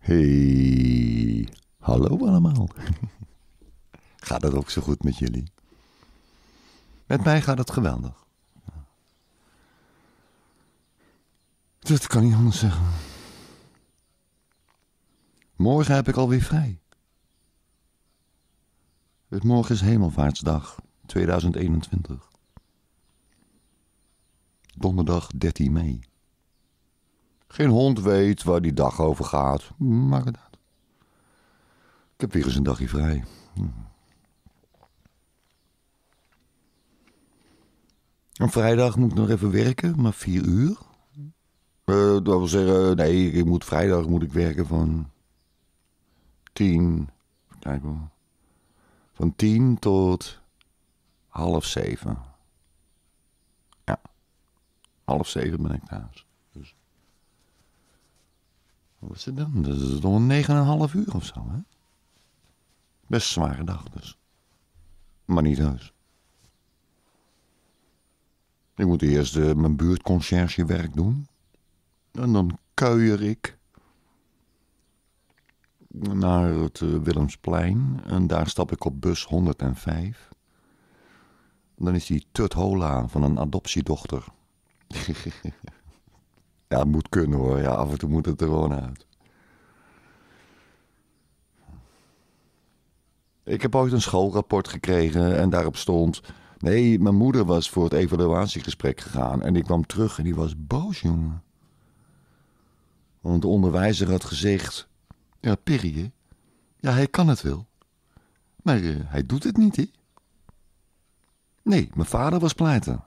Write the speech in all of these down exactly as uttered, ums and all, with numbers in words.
Hey, hallo allemaal. Gaat het ook zo goed met jullie? Met mij gaat het geweldig. Dat kan niet anders zeggen. Morgen heb ik alweer vrij. Het morgen is Hemelvaartsdag tweeduizend eenentwintig. Donderdag dertien mei. Geen hond weet waar die dag over gaat. Maakt het uit. Ik heb weer eens een dagje vrij. Op vrijdag moet ik nog even werken, maar vier uur. Uh, dat wil zeggen, nee, ik moet, vrijdag moet ik werken van tien, kijk hoor, van tien tot half zeven. Ja, half zeven ben ik thuis. Dus, wat is het dan? Dat is nog een negen en een half uur of zo, hè? Best een zware dag dus. Maar niet heus. Ik moet eerst uh, mijn buurtconciërgewerk doen. En dan kuier ik naar het uh, Willemsplein. En daar stap ik op bus honderdvijf. En dan is die Tut Hola van een adoptiedochter. Ja, het moet kunnen hoor. Ja, af en toe moet het er gewoon uit. Ik heb ooit een schoolrapport gekregen en daarop stond... Nee, mijn moeder was voor het evaluatiegesprek gegaan en die kwam terug en die was boos, jongen. Want de onderwijzer had gezegd... Ja, Perry, hè? Ja, hij kan het wel. Maar uh, hij doet het niet, hè? Nee, mijn vader was pleiten.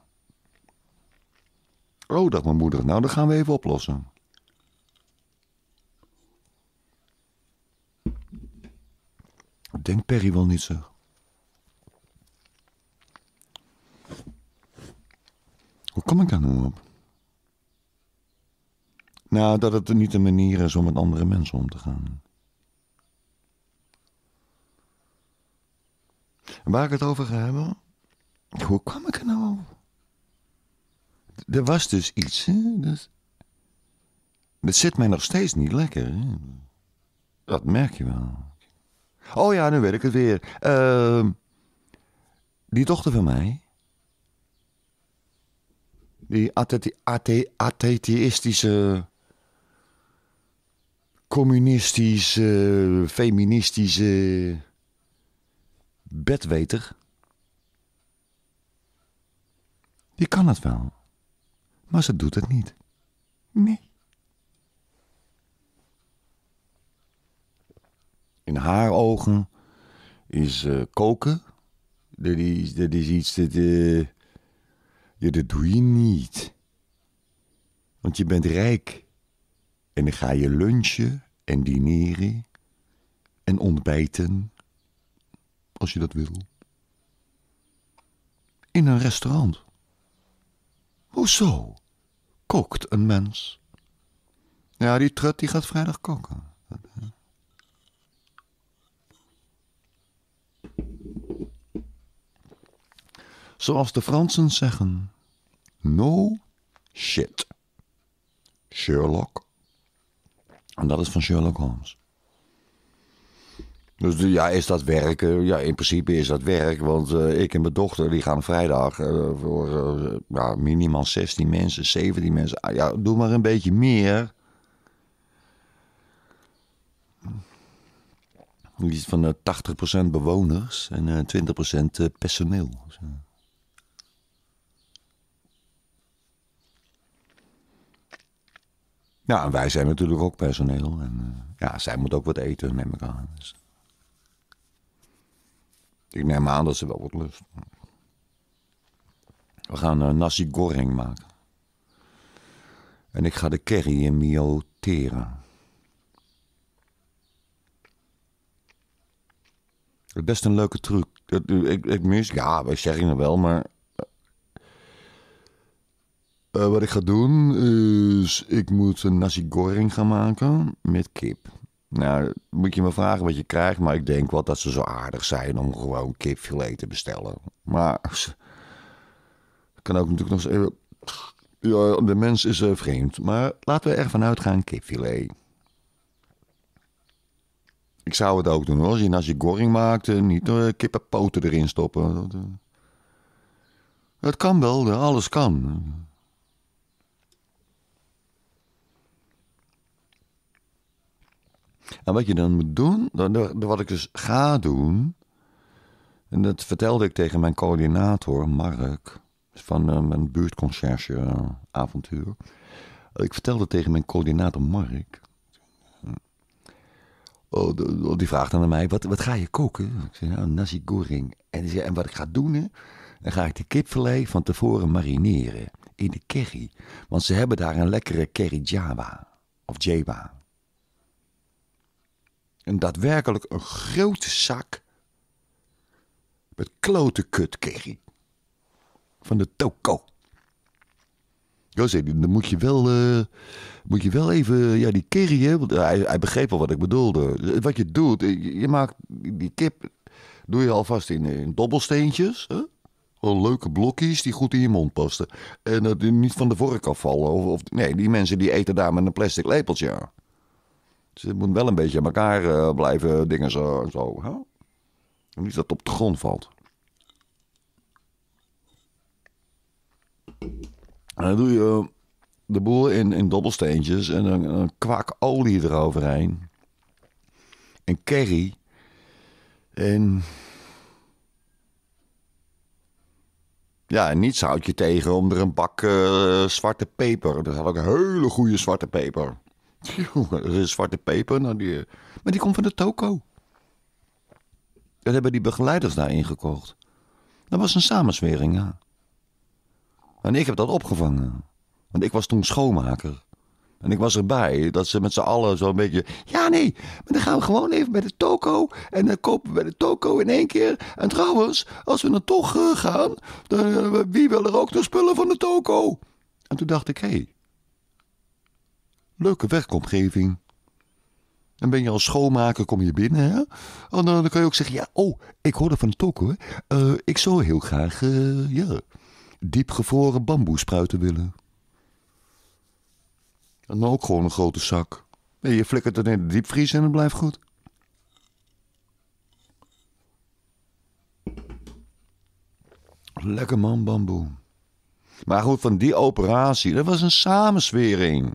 Oh, dacht mijn moeder. Nou, dat gaan we even oplossen. Denkt Perry wel niet zo. Hoe kom ik daar nou op? Nou, dat het niet de manier is om met andere mensen om te gaan. En waar ik het over ga hebben... Hoe kwam ik er nou op? Er was dus iets, hè? Dat, dat zit mij nog steeds niet lekker, hè? Dat merk je wel. Oh ja, nu weet ik het weer. Uh, die dochter van mij... Die atheïstische, communistische, feministische bedweter. Die kan het wel. Maar ze doet het niet. Nee. In haar ogen is uh, koken. Dat is, dat is iets dat... Uh, Ja, dat doe je niet. Want je bent rijk. En dan ga je lunchen en dineren en ontbijten, als je dat wil. In een restaurant. Hoezo? Kookt een mens? Ja, die trut die gaat vrijdag koken. Zoals de Fransen zeggen. No shit. Sherlock. En dat is van Sherlock Holmes. Dus ja, is dat werk? Ja, in principe is dat werk. Want uh, ik en mijn dochter die gaan vrijdag uh, voor uh, ja, minimaal zestien mensen, zeventien mensen. Ja, doe maar een beetje meer. Iets van uh, tachtig procent bewoners en uh, twintig procent uh, personeel. Zo. Ja, en wij zijn natuurlijk ook personeel. En uh, ja, zij moet ook wat eten, neem ik aan. Dus ik neem aan dat ze wel wat lust. We gaan uh, nasi goreng maken. En ik ga de curry in mioteren. Het is best een leuke truc. Ik, ik mis, ja, wij zeggen het wel, maar... Uh, wat ik ga doen is, ik moet een nasi goreng gaan maken met kip. Nou, moet je me vragen wat je krijgt, maar ik denk wel dat ze zo aardig zijn om gewoon kipfilet te bestellen. Maar, ik kan ook natuurlijk nog eens even... Ja, de mens is uh, vreemd, maar laten we ervan uitgaan kipfilet. Ik zou het ook doen hoor. Als je nasi goreng maakt, uh, niet uh, kippenpoten erin stoppen. Dat, uh, dat kan wel, uh, alles kan. En wat je dan moet doen, dan, dan, wat ik dus ga doen, en dat vertelde ik tegen mijn coördinator, Mark, van uh, mijn buurtconcierge uh, avontuur. Ik vertelde tegen mijn coördinator Mark. Oh, de, die vraagt dan aan mij, wat, wat ga je koken? Ik zei, nou, nasi goreng. En, zei, en wat ik ga doen, hè, dan ga ik de kipfilet van tevoren marineren in de curry. Want ze hebben daar een lekkere curry Java. Of Java. En daadwerkelijk een grote zak met klote kut curry. Van de toko. Ja, zei hij, dan moet je wel, uh, moet je wel even, ja, die curry, hè, want hij, hij begreep wel wat ik bedoelde. Wat je doet, je, je maakt die kip, doe je alvast in, in dobbelsteentjes, hè? Wel leuke blokjes die goed in je mond passen. En dat uh, niet van de vork afvallen. Of, of, nee, die mensen die eten daar met een plastic lepeltje. Dus het moet wel een beetje aan elkaar uh, blijven dingen zo. zo hè? En niet dat het op de grond valt. En dan doe je de boel in, in dobbelsteentjes en een, een kwak olie eroverheen. En curry. En ja, en niet zoutje tegen om er een bak uh, zwarte peper. Dat had ook een hele goede zwarte peper. Er is zwarte peper, nou die, maar die komt van de toko. Dat hebben die begeleiders daarin gekocht. Dat was een samenswering, ja. En ik heb dat opgevangen. Want ik was toen schoonmaker. En ik was erbij dat ze met z'n allen zo'n beetje... Ja, nee, maar dan gaan we gewoon even bij de toko. En dan kopen we bij de toko in één keer. En trouwens, als we dan toch uh, gaan... Dan, uh, wie wil er ook de spullen van de toko? En toen dacht ik, hé... Hey, leuke werkomgeving. En ben je als schoonmaker, kom je binnen, hè? En dan, dan kan je ook zeggen, ja, oh, ik hoorde van de toko, hè. Uh, ik zou heel graag, uh, ja... diepgevroren bamboespruiten willen. En dan ook gewoon een grote zak. Nee, je flikkert het in de diepvries en het blijft goed. Lekker man, bamboe. Maar goed, van die operatie, dat was een samenswering.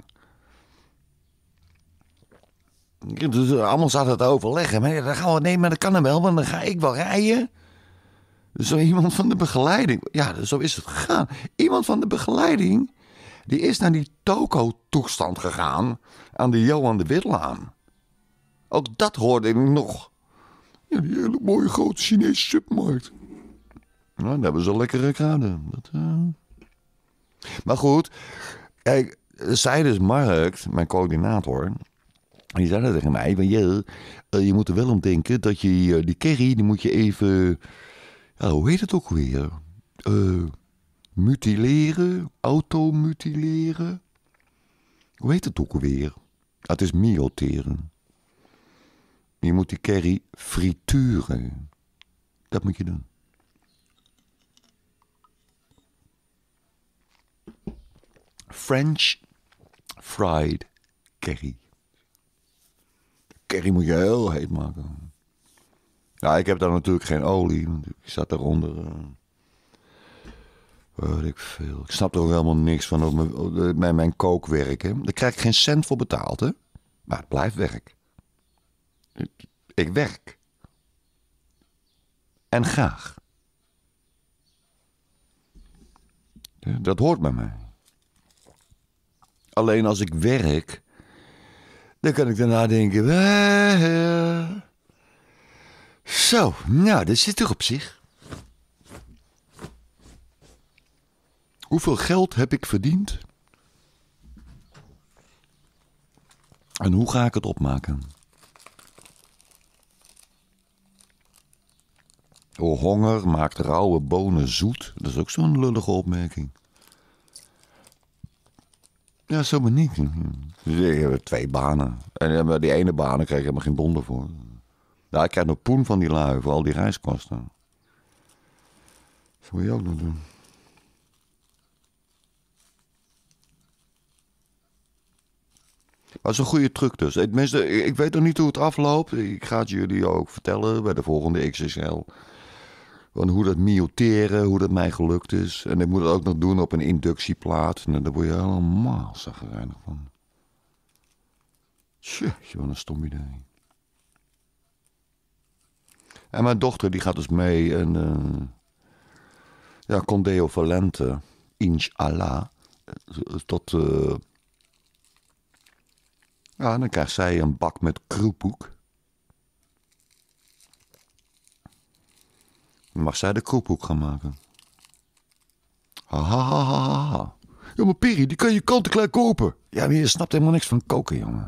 Dus allemaal zaten het overleggen. Maar dan gaan we, nee, maar dat kan hem wel, want dan ga ik wel rijden. Zo iemand van de begeleiding. Ja, zo is het gegaan. Iemand van de begeleiding, die is naar die toko-toestand gegaan aan de Johan de Witlaan. Ook dat hoorde ik nog. Ja, die hele mooie grote Chinese supermarkt. Nou, daar hebben ze lekkere kruiden. Dat, uh... Maar goed, kijk, zij dus Mark, mijn coördinator, die zei tegen mij, van, ja, uh, je moet er wel om denken dat je uh, die curry, die moet je even, ja, hoe heet het ook weer? Uh, mutileren, automutileren. Hoe heet het ook weer? Ah, het is mioteren. Je moet die curry frituren. Dat moet je doen. French fried curry. Curry moet je heel heet maken. Ja, ik heb daar natuurlijk geen olie. Want ik zat daaronder. Uh, weet ik veel. Ik snap er ook helemaal niks van. Op mijn, mijn, mijn kookwerk. Hè. Daar krijg ik geen cent voor betaald. Hè. Maar het blijft werk. Ik, ik werk. En graag. Dat hoort bij mij. Alleen als ik werk, dan kan ik daarna denken, eh, zo, nou, dat zit er op zich. Hoeveel geld heb ik verdiend? En hoe ga ik het opmaken? Oh, honger maakt rauwe bonen zoet. Dat is ook zo'n lullige opmerking. Ja, zomaar niet. Dus ik heb twee banen. En bij die ene baan krijg ik helemaal geen donder voor. Ja, ik krijg nog poen van die lui voor al die reiskosten. Dat moet je ook nog doen. Dat is een goede truc dus. Tenminste, ik weet nog niet hoe het afloopt. Ik ga het jullie ook vertellen bij de volgende X S L. Van hoe dat mioteren, hoe dat mij gelukt is. En ik moet het ook nog doen op een inductieplaat. En daar word je helemaal zagrijnig van. Tje, wat een stom idee. En mijn dochter die gaat dus mee. En uh, ja, Condeo Valente, inshallah. Tot... Uh, ja, dan krijgt zij een bak met kroephoek. Dan mag zij de kroephoek gaan maken. Ha, ha, ha, ha, ha. Ja, maar Piri, die kan je kant-en-klaar kopen. Ja, maar je snapt helemaal niks van koken, jongen.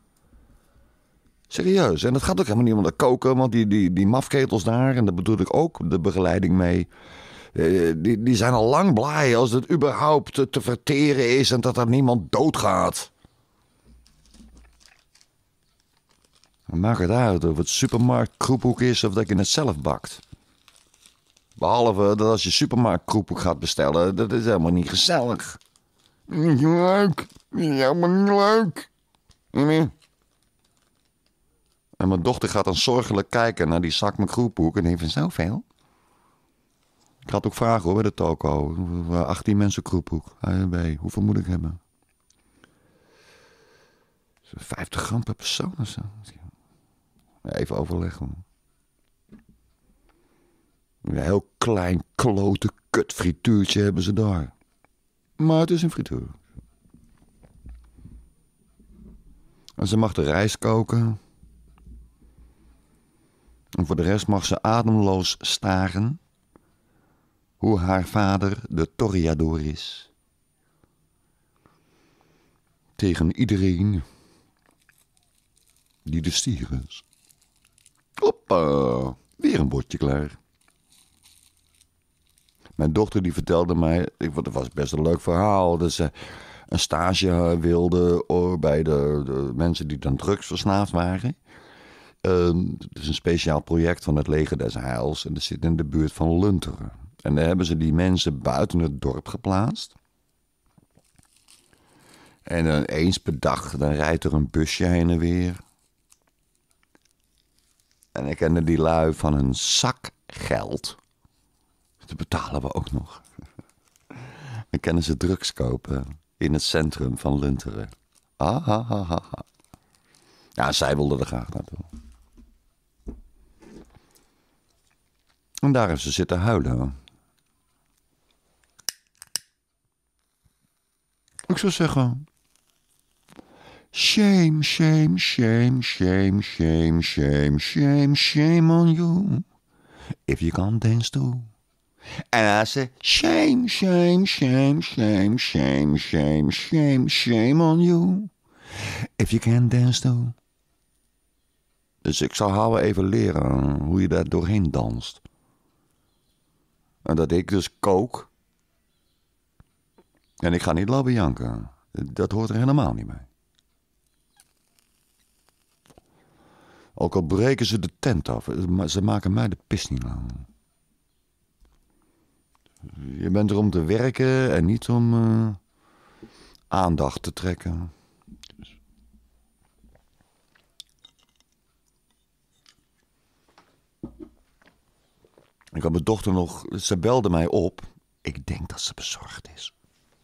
Serieus. En dat gaat ook helemaal niet om dat koken, want die, die, die mafketels daar, en daar bedoel ik ook de begeleiding mee, die, die zijn al lang blij als het überhaupt te, te verteren is en dat er niemand doodgaat. Maak het uit of het supermarkt kroephoek is of dat je het zelf bakt. Behalve dat als je supermarkt kroephoek gaat bestellen, dat is helemaal niet gezellig. Niet leuk. Helemaal niet leuk. Nee. En mijn dochter gaat dan zorgelijk kijken naar die zak met kroephoek en denkt van zoveel. Ik ga het ook vragen hoor bij de toko. achttien mensen kroephoek. A en B. Hoeveel moet ik hebben? vijftig gram per persoon of zo. Even overleggen. Een heel klein klote kut frituurtje hebben ze daar. Maar het is een frituur. En ze mag de rijst koken. En voor de rest mag ze ademloos staren hoe haar vader de toreador is. Tegen iedereen die de stier is. Hoppa, weer een bordje klaar. Mijn dochter die vertelde mij, het was best een leuk verhaal, dat ze een stage wilde bij de, de mensen die dan drugsverslaafd waren. Um, het is een speciaal project van het Leger des Heils en dat zit in de buurt van Lunteren. En daar hebben ze die mensen buiten het dorp geplaatst. En dan eens per dag, dan rijdt er een busje heen en weer. En ik kende die lui van een zak geld. Dat betalen we ook nog. Dan kunnen ze drugs kopen in het centrum van Lunteren. Ah, ha, ha, ha. Ja, zij wilde er graag naartoe. En daar heeft ze zitten huilen. Ik zou zeggen... Shame, shame, shame, shame, shame, shame, shame, shame on you. If you can't dance too. And I say, shame, shame, shame, shame, shame, shame, shame, shame on you. If you can't dance too. Dus ik zal haar even leren hoe je daar doorheen danst. En dat ik dus kook. En ik ga niet lopen janken. Dat hoort er helemaal niet bij. Ook al breken ze de tent af. Ze maken mij de pis niet aan. Je bent er om te werken en niet om uh, aandacht te trekken. Ik had mijn dochter nog... Ze belde mij op. Ik denk dat ze bezorgd is.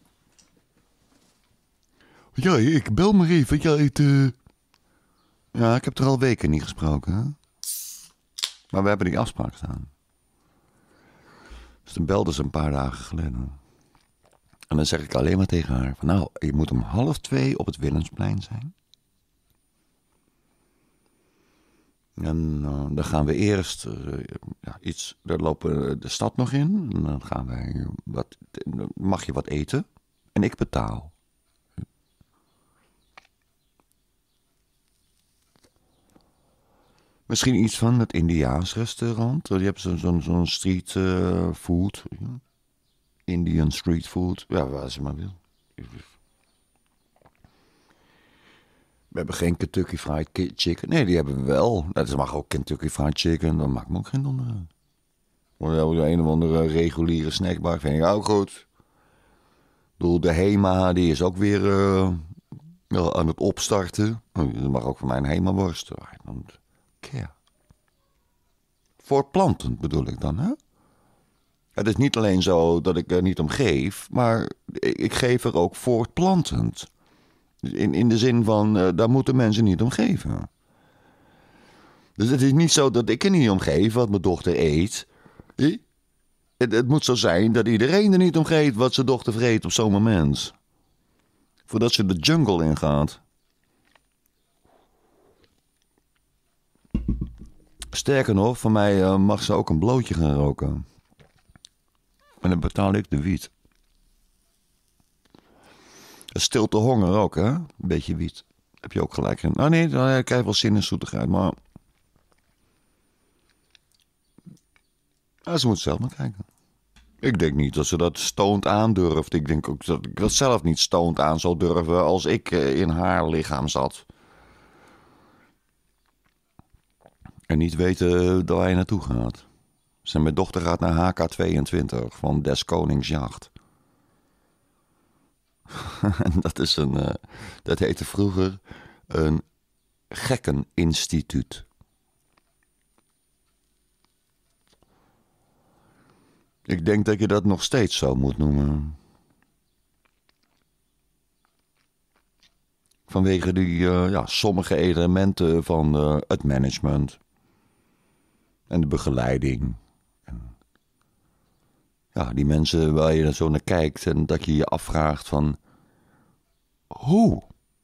Ja, ik bel maar even. Ja, het, uh... ja, ik heb er al weken niet gesproken. Hè? Maar we hebben die afspraak staan. Dus dan belde ze een paar dagen geleden. En dan zeg ik alleen maar tegen haar... Van, nou, je moet om half twee op het Willemsplein zijn. En uh, dan gaan we eerst uh, ja, iets... Daar lopen we de stad nog in. En dan gaan wij... Wat, mag je wat eten? En ik betaal. Misschien iets van het Indiaans restaurant. Je hebt zo'n zo, zo street uh, food. Indian street food. Ja, waar ze maar wil. We hebben geen Kentucky Fried Chicken. Nee, die hebben we wel. Dat mag ook Kentucky Fried Chicken. Dat maakt me ook geen donder uit. Wel een of andere reguliere snackbar vind ik ook goed. Ik bedoel, de Hema, die is ook weer uh, wel aan het opstarten. Dat mag ook van mij een hemelworst. Ja. Voortplantend bedoel ik dan, hè? Het is niet alleen zo dat ik er niet om geef, maar ik geef er ook voortplantend. In, in de zin van, uh, daar moeten mensen niet om geven. Dus het is niet zo dat ik er niet om geef wat mijn dochter eet. Het, het moet zo zijn dat iedereen er niet om geeft wat zijn dochter vreet op zo'n moment. Voordat ze de jungle ingaat. Sterker nog, van mij uh, mag ze ook een blootje gaan roken. En dan betaal ik de wiet. Stilte honger ook, hè? Een beetje wiet. Heb je ook gelijk in. Nou nee, dan krijg je wel zin in zoetigheid, maar... Ja, ze moet zelf maar kijken. Ik denk niet dat ze dat stoned aandurft. Ik denk ook dat ik dat zelf niet stoned aan zou durven als ik in haar lichaam zat. En niet weten waar hij naartoe gaat. Zijn mijn dochter gaat naar H K tweeëntwintig van Des Konings Jacht. dat is een, uh, dat heette vroeger een gekkeninstituut. Ik denk dat je dat nog steeds zo moet noemen. Vanwege die, uh, ja, sommige elementen van uh, het management. En de begeleiding. En, ja, die mensen waar je zo naar kijkt en dat je je afvraagt van... Hoe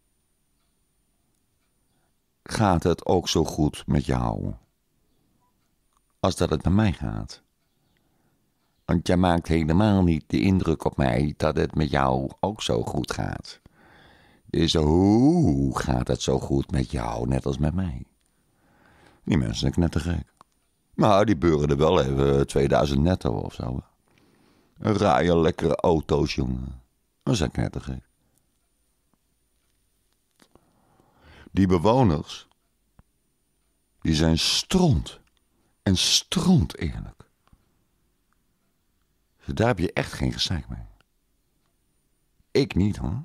gaat het ook zo goed met jou? Als dat het met mij gaat. Want jij maakt helemaal niet de indruk op mij dat het met jou ook zo goed gaat. Dus hoe gaat het zo goed met jou, net als met mij? Die mensen zijn knettergek. Maar die beuren er wel even tweeduizend netto of zo. Een raaie lekkere auto's, jongen. Dat zijn knettergek. Die bewoners, die zijn stront. En stront eerlijk. Dus daar heb je echt geen gezeik mee. Ik niet, hoor.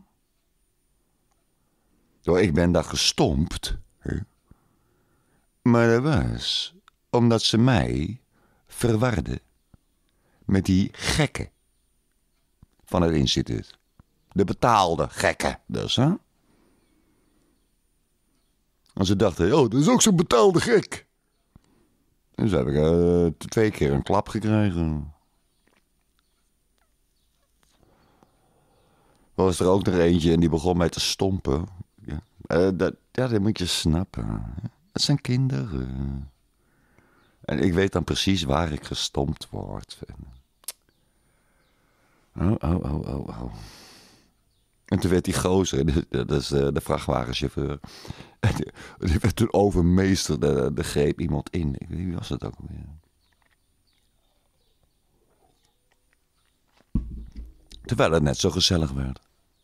Door ik ben daar gestompt. Hè? Maar dat was omdat ze mij verwarden met die gekken van het instituut. De betaalde gekken dus, hè? En ze dachten, oh, dat is ook zo'n betaalde gek. En dus heb ik uh, twee keer een klap gekregen. Er was er ook nog eentje en die begon mij te stompen. Ja, uh, dat, ja dat moet je snappen. Het zijn kinderen. En ik weet dan precies waar ik gestompt word. Oh, oh, oh, oh, oh. En toen werd die gozer, dat is de vrachtwagenchauffeur, die werd toen overmeesterd. Er greep iemand in. Wie was het ook alweer? Terwijl het net zo gezellig werd.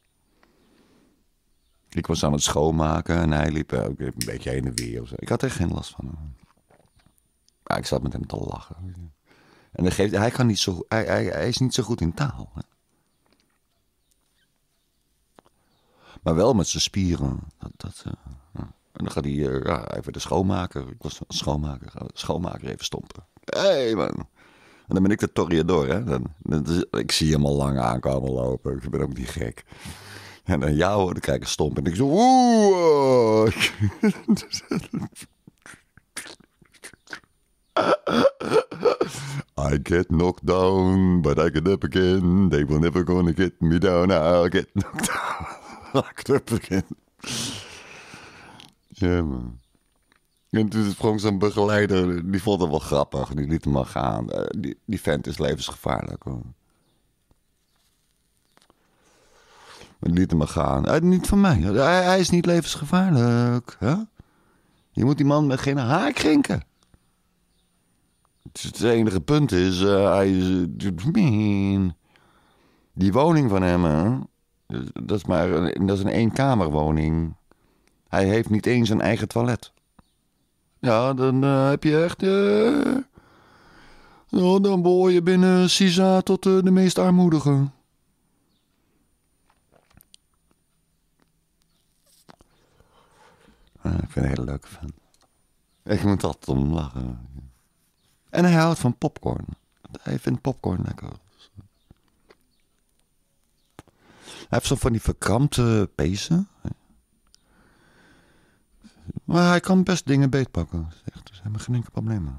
Ik was aan het schoonmaken en hij liep ook een beetje heen en weer. Of zo. Ik had er geen last van. Maar ik zat met hem te lachen. En dan geeft, hij, kan niet zo, hij, hij, hij is niet zo goed in taal. Hè? Maar wel met zijn spieren. Dat, dat, uh, ja. En dan gaat hij uh, ja, even de schoonmaker. Ik was een schoonmaker. Ga de schoonmaker even stompen. Hé hey, man. En dan ben ik de toreador. Hè? Dan, dan, ik zie hem al lang aankomen lopen. Ik ben ook niet gek. En dan ja hoor, dan krijg ik een stomp. En ik zo... Oeh. I get knocked down, but I get up again. They will never gonna get me down. I'll get knocked down. I'll get up again. Ja, man. En toen sprong zo'n begeleider, die vond het wel grappig. Die liet hem maar gaan. Die, die vent is levensgevaarlijk, hoor. Die liet hem maar gaan. Uh, niet van mij. Hij, hij is niet levensgevaarlijk. Hè? Je moet die man met geen haar krenken. Het enige punt is, uh, hij is... Uh, die woning van hem, hè? Dat is maar een, dat is een eenkamerwoning. Hij heeft niet eens een eigen toilet. Ja, dan uh, heb je echt... Uh, oh, dan behoor je binnen CISA tot uh, de meest armoedige. Uh, ik vind een hele leuke vent. Ik moet altijd om lachen. En hij houdt van popcorn. Hij vindt popcorn lekker. Hij heeft zo van die verkrampte pezen. Maar hij kan best dingen beetpakken. Echt, dus helemaal geen enkel probleem.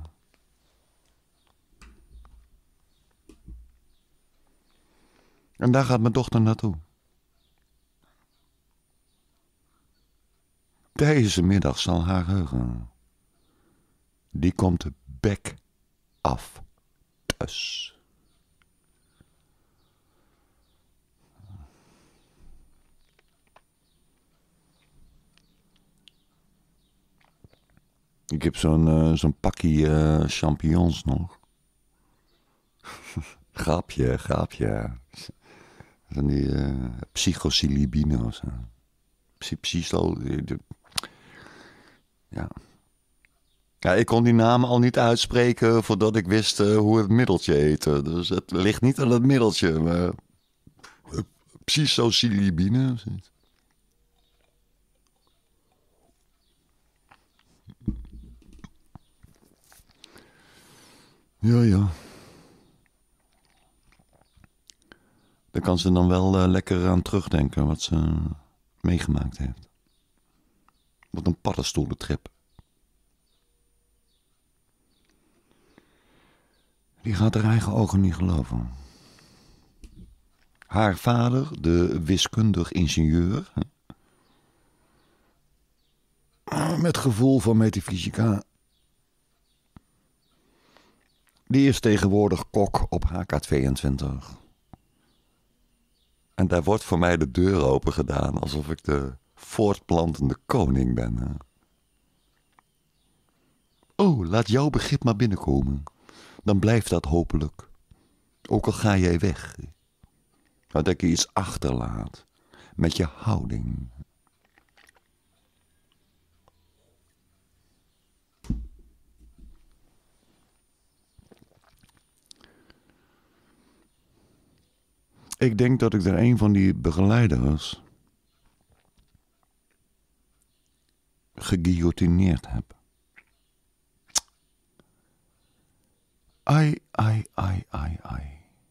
En daar gaat mijn dochter naartoe. Deze middag zal haar geheugen. Die komt de bek af thuis. Ik heb zo'n uh, zo'n pakje uh, champignons nog. Grapje, grapje. Van die uh, psychosilibine of zo. Psycho... Ja. Ja, ik kon die naam al niet uitspreken voordat ik wist uh, hoe het middeltje heette. Dus het ligt niet aan het middeltje, maar... Uh, psychosilibine of zoiets. Ja, ja. Daar kan ze dan wel uh, lekker aan terugdenken wat ze uh, meegemaakt heeft. Wat een paddenstoelentrip. Die gaat haar eigen ogen niet geloven. Haar vader, de wiskundig ingenieur, met gevoel van metafysica, die is tegenwoordig kok op H K tweeëntwintig. En daar wordt voor mij de deur open gedaan alsof ik de voortplantende koning ben. Hè? Oh, laat jouw begrip maar binnenkomen. Dan blijft dat hopelijk. Ook al ga jij weg. Maar dat je iets achterlaat. Met je houding. Ik denk dat ik er een van die begeleiders geguillotineerd heb. Ai, ai, ai, ai, ai.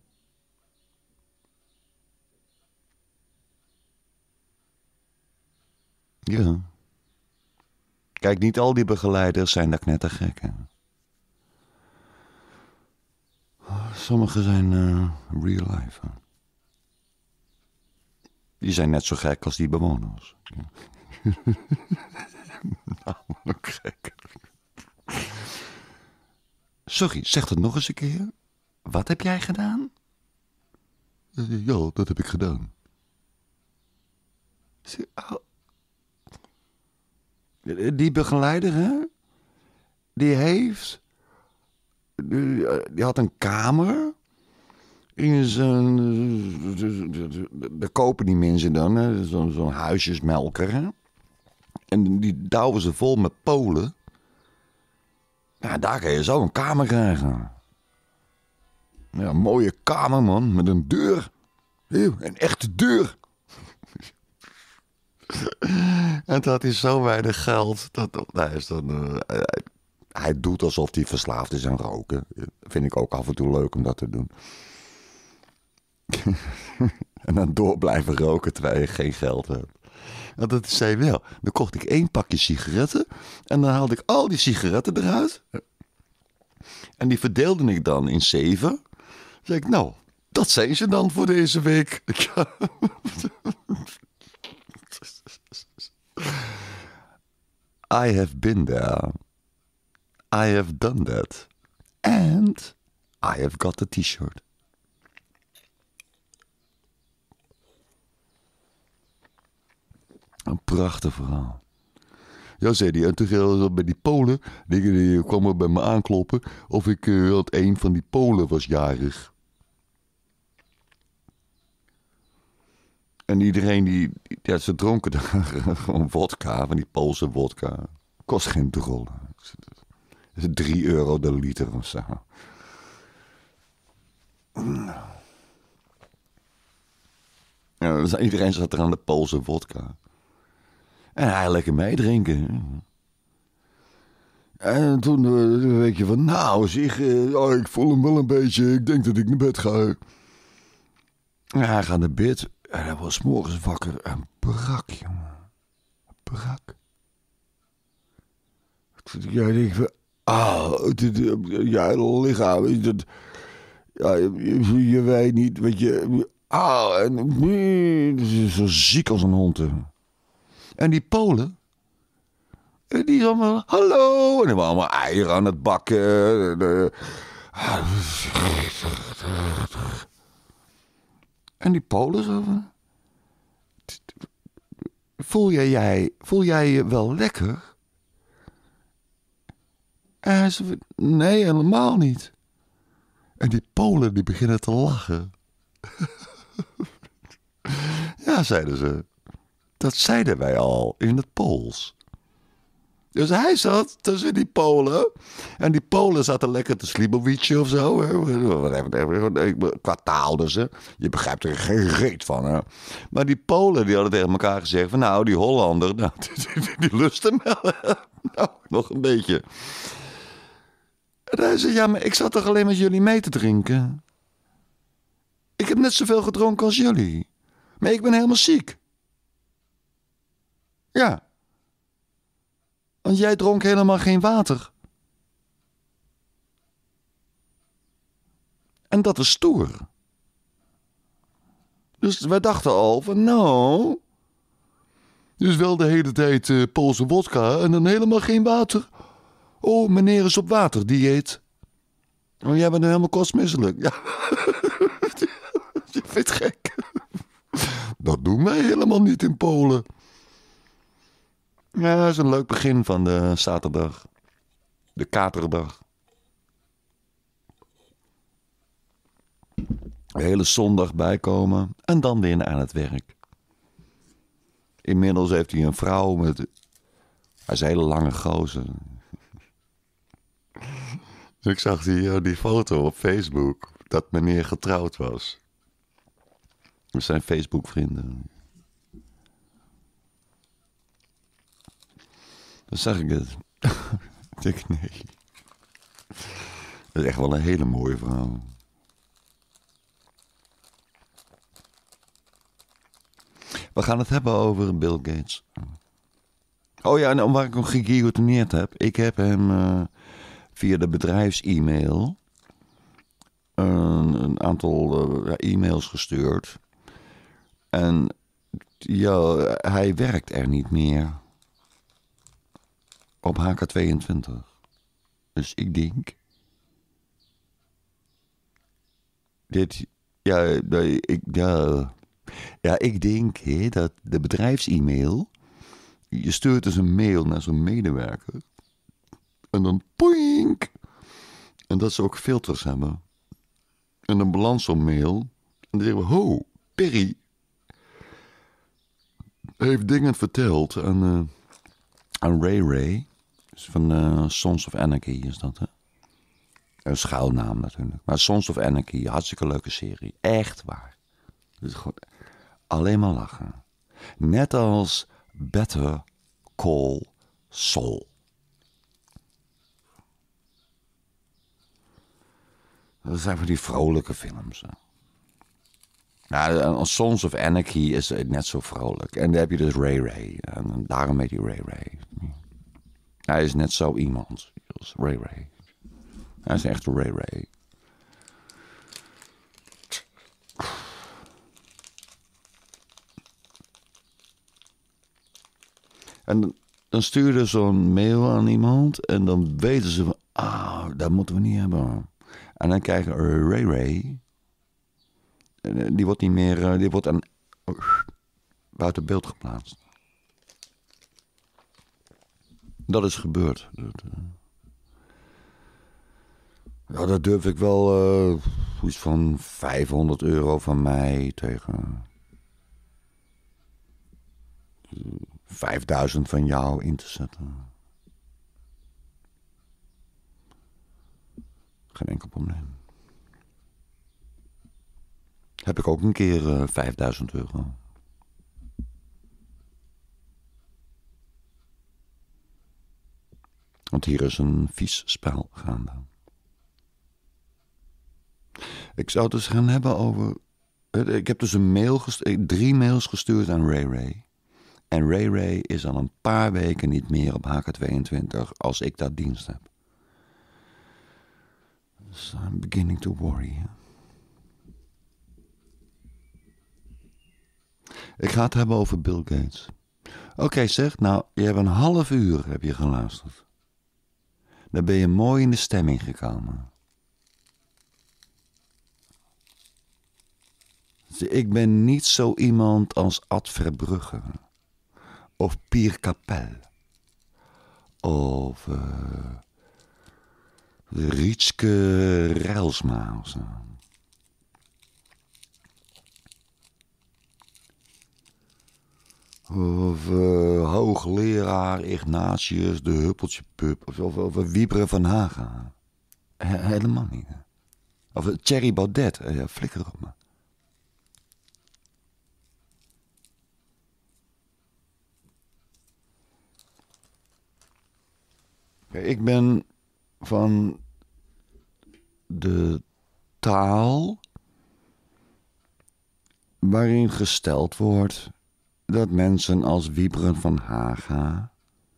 Ja. Kijk, niet al die begeleiders zijn daar knettergek, hè. Sommigen zijn uh, real life. Hè. Die zijn net zo gek als die bewoners. Ja. Nou, ook gek. Sorry, zeg het nog eens een keer. Wat heb jij gedaan? Ja, dat heb ik gedaan. Die begeleider, hè? Die heeft... Die had een kamer... In zijn... Daar kopen die mensen dan, hè? Zo'n zo'n huisjesmelker, hè? En die douwen ze vol met Polen. Ja, daar kan je zo een kamer krijgen. Ja, een mooie kamer, man. Met een deur. Een echte deur. En dat is zo weinig geld. Dat, hij, is dan, uh, hij, hij doet alsof hij verslaafd is aan roken. Dat vind ik ook af en toe leuk om dat te doen. En dan door blijven roken terwijl je geen geld hebt. En dat zei wel. Dan kocht ik één pakje sigaretten. En dan haalde ik al die sigaretten eruit. En die verdeelde ik dan in zeven. Dan zei ik, nou, dat zijn ze dan voor deze week. I have been there. I have done that. And I have got the t-shirt. Een prachtig verhaal. Ja, zei hij. En toen ging bij die Polen, die, die kwamen bij me aankloppen of ik uh, had een van die Polen was jarig. En iedereen die, ja, ze dronken daar gewoon vodka, van die Poolse vodka. Kost geen drol. Dat is drie euro de liter of zo. Ja, dus iedereen zat er aan de Poolse vodka. En hij lekker meedrinken. En toen uh, weet je van, nou zeg, uh, oh, ik voel hem wel een beetje. Ik denk dat ik naar bed ga. En hij gaat naar bed. En hij was 's morgens wakker en brak, jongen. Brak. Ja, ik denk van, ah, dit, ja, lichaam, dat, ja, je, je weet niet, weet je, ah, en nee, zo ziek als een hond. En die Polen, die allemaal, hallo, en die waren allemaal eieren aan het bakken. En, uh, en die Polen zo van, voel jij, jij, voel jij je wel lekker? En hij zei, nee, helemaal niet. En die Polen die beginnen te lachen. Ja, zeiden ze. Dat zeiden wij al in het Pools. Dus hij zat tussen die Polen. En die Polen zaten lekker te slibowitje of zo. Qua taal dus. Hè. Je begrijpt er geen reet van. Hè. Maar die Polen die hadden tegen elkaar gezegd van, nou, die Hollander, nou, die, die lust hem wel. Nou, nog een beetje. En hij zei, ja, maar ik zat toch alleen met jullie mee te drinken? Ik heb net zoveel gedronken als jullie. Maar ik ben helemaal ziek. Ja. Want jij dronk helemaal geen water. En dat is stoer. Dus wij dachten al van, nou... Dus wel de hele tijd uh, Poolse wodka en dan helemaal geen water. Oh, meneer is op waterdieet. Oh, jij bent nu helemaal kostmisselijk. Ja. Je vindt het gek. Dat doen wij helemaal niet in Polen. Ja, dat is een leuk begin van de zaterdag. De katerdag. De hele zondag bijkomen en dan weer aan het werk. Inmiddels heeft hij een vrouw met... Hij is een hele lange gozer. Ik zag die, die foto op Facebook dat meneer getrouwd was. We zijn Facebook-vrienden. Dan zag ik het. Ik denk, nee. Dat is echt wel een hele mooie vrouw. We gaan het hebben over Bill Gates. Oh ja, en waar ik hem geguillotineerd heb. Ik heb hem uh, via de bedrijfs-e-mail een, een aantal uh, e-mails gestuurd. En ja, hij werkt er niet meer. Op H K tweeëntwintig. Dus ik denk... Dit... Ja, ik, ja, ja, ik denk he, dat de bedrijfs-e-mail... Je stuurt dus een mail naar zo'n medewerker. En dan poink. En dat ze ook filters hebben. En dan belandt zo'n mail. En dan zeggen we, ho, Perry heeft dingen verteld aan, uh, aan Ray Ray. Van uh, Sons of Anarchy is dat, hè? Een schuilnaam natuurlijk. Maar Sons of Anarchy, hartstikke leuke serie. Echt waar. Dus gewoon alleen maar lachen. Net als Better Call Saul. Dat zijn van die vrolijke films. Hè. Nou, Sons of Anarchy is net zo vrolijk. En dan heb je dus Ray Ray. En daarom heet hij Ray Ray. Hij is net zo iemand als Ray Ray. Hij is echt Ray Ray. En dan stuurde zo'n mail aan iemand. En dan weten ze van, ah, dat moeten we niet hebben. En dan krijgen Ray Ray. Die wordt niet meer, die wordt aan, buiten beeld geplaatst. Dat is gebeurd. Dat, uh, ja, dat durf ik wel uh, iets van vijfhonderd euro van mij tegen vijfduizend van jou in te zetten. Geen enkel probleem. Heb ik ook een keer uh, vijfduizend euro. Want hier is een vies spel gaande. Ik zou het dus gaan hebben over... Ik heb dus een mail gestuurd, drie mails gestuurd aan Ray Ray. En Ray Ray is al een paar weken niet meer op H K tweeëntwintig als ik dat dienst heb. So I'm beginning to worry. Ik ga het hebben over Bill Gates. Oké, okay, zeg, nou, je hebt een half uur heb je geluisterd. Dan ben je mooi in de stemming gekomen. Ik ben niet zo iemand als Ad Verbrugge. Of Pier Capel. Of uh, Rietske Rijlsma of zo. Of uh, hoogleraar Ignatius de Huppeltje Pup. Of, of, of Wiebren van Haga. He, helemaal niet. Of Thierry Baudet. Ja, flikker op me. Ik ben van de taal waarin gesteld wordt dat mensen als Wiebren van Haga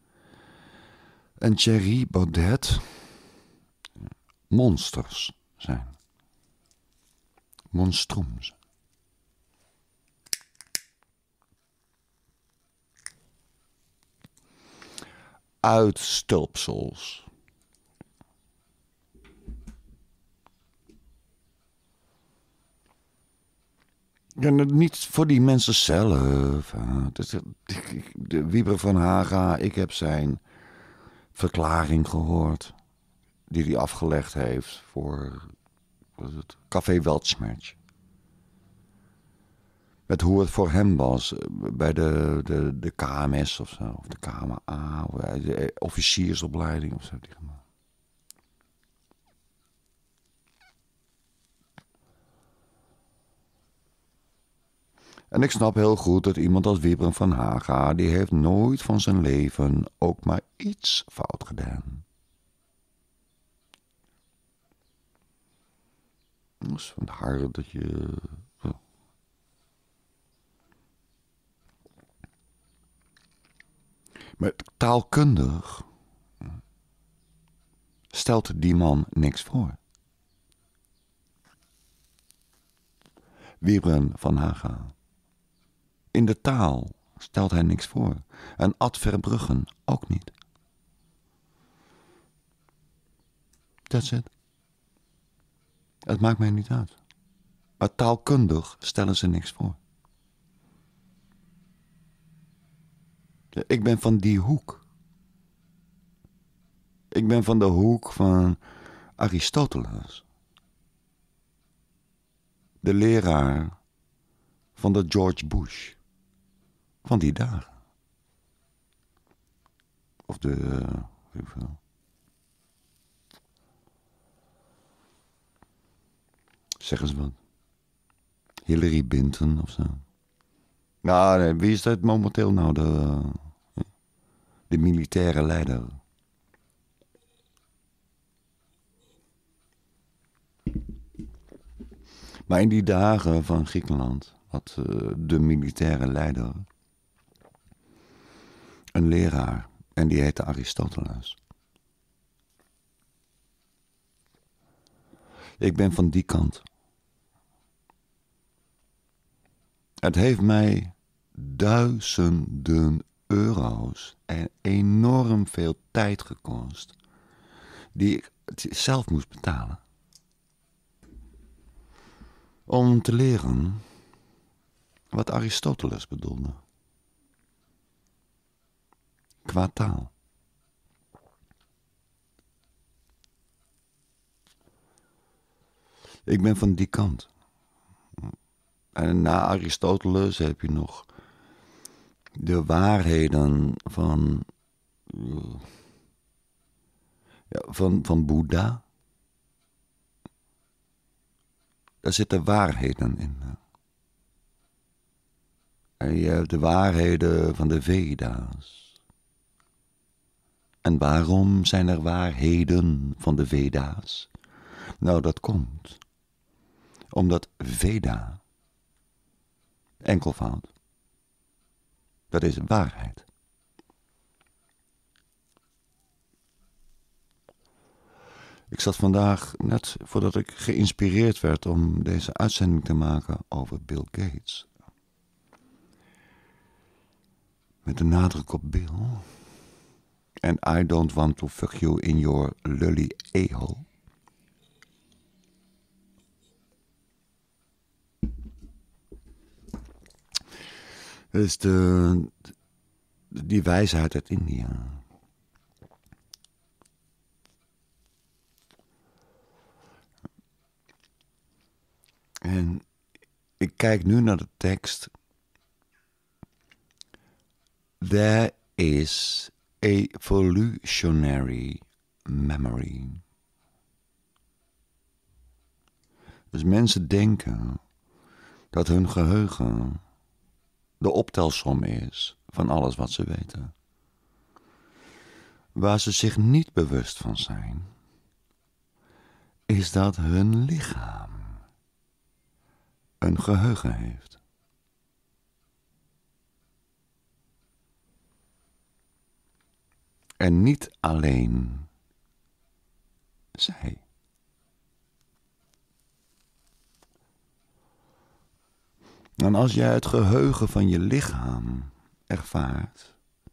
en Thierry Baudet monsters zijn. Monstrums. Uitstulpsels. Ja, niet voor die mensen zelf. De Wiebren van Haga, ik heb zijn verklaring gehoord die hij afgelegd heeft voor wat is het, Café Weltschmerz. Met hoe het voor hem was bij de, de, de K M S of zo, of de K M A, of de officiersopleiding of zo. En ik snap heel goed dat iemand als Wiebren van Haga, die heeft nooit van zijn leven ook maar iets fout gedaan. Dus vandaar dat je... Maar taalkundig stelt die man niks voor. Wiebren van Haga. In de taal stelt hij niks voor. En Ad Verbruggen ook niet. That's it. Het maakt mij niet uit. Maar taalkundig stellen ze niks voor. Ik ben van die hoek. Ik ben van de hoek van Aristoteles. De leraar van de George Bush. Van die dagen. Of de... Uh, hoeveel? Zeg eens wat. Hillary Binton of zo. Nou, nee, wie is dat momenteel nou? De, uh, de militaire leider. Maar in die dagen van Griekenland had uh, de militaire leider een leraar en die heette Aristoteles. Ik ben van die kant. Het heeft mij duizenden euro's en enorm veel tijd gekost die ik zelf moest betalen. Om te leren wat Aristoteles bedoelde. Qua taal. Ik ben van die kant. En na Aristoteles heb je nog de waarheden van, ja, van, van Boeddha. Daar zitten waarheden in. En je hebt de waarheden van de Veda's. En waarom zijn er waarheden van de Veda's? Nou, dat komt omdat Veda, enkelvoud, dat is een waarheid. Ik zat vandaag, net voordat ik geïnspireerd werd om deze uitzending te maken over Bill Gates, met de nadruk op Bill, en I don't want to fuck you in your lully a-hole. Dat is de, die wijsheid uit India. En ik kijk nu naar de tekst. There is evolutionary memory. Dus mensen denken dat hun geheugen de optelsom is van alles wat ze weten. Waar ze zich niet bewust van zijn, is dat hun lichaam een geheugen heeft. En niet alleen zij. En als jij het geheugen van je lichaam ervaart,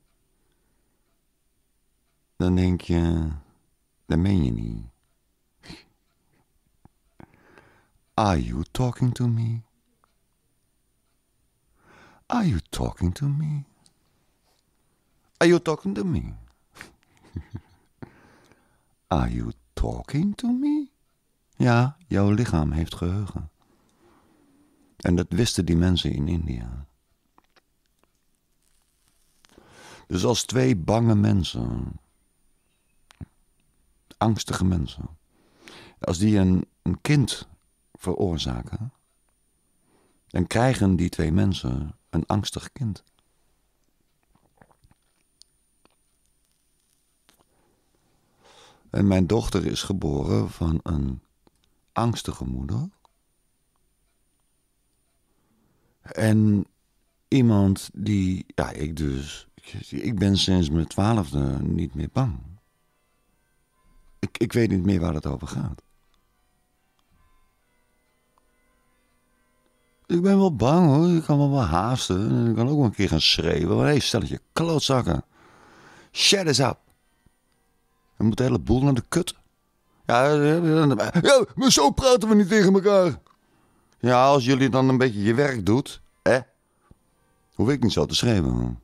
dan denk je, dat meen je niet. Are you talking to me? Are you talking to me? Are you talking to me? Are you talking to me? Ja, jouw lichaam heeft geheugen. En dat wisten die mensen in India. Dus als twee bange mensen, angstige mensen, als die een, een kind veroorzaken, dan krijgen die twee mensen een angstig kind. En mijn dochter is geboren van een angstige moeder. En iemand die, ja, ik dus, ik ben sinds mijn twaalfde niet meer bang. Ik, ik weet niet meer waar het over gaat. Ik ben wel bang hoor, ik kan wel wel haasten en ik kan ook wel een keer gaan schreeuwen. Maar hé, stel je klootzakken. Shut us up. We moeten de hele boel naar de kut. Ja, ja, maar zo praten we niet tegen elkaar. Ja, als jullie dan een beetje je werk doet, hè, hoef ik niet zo te schreeuwen.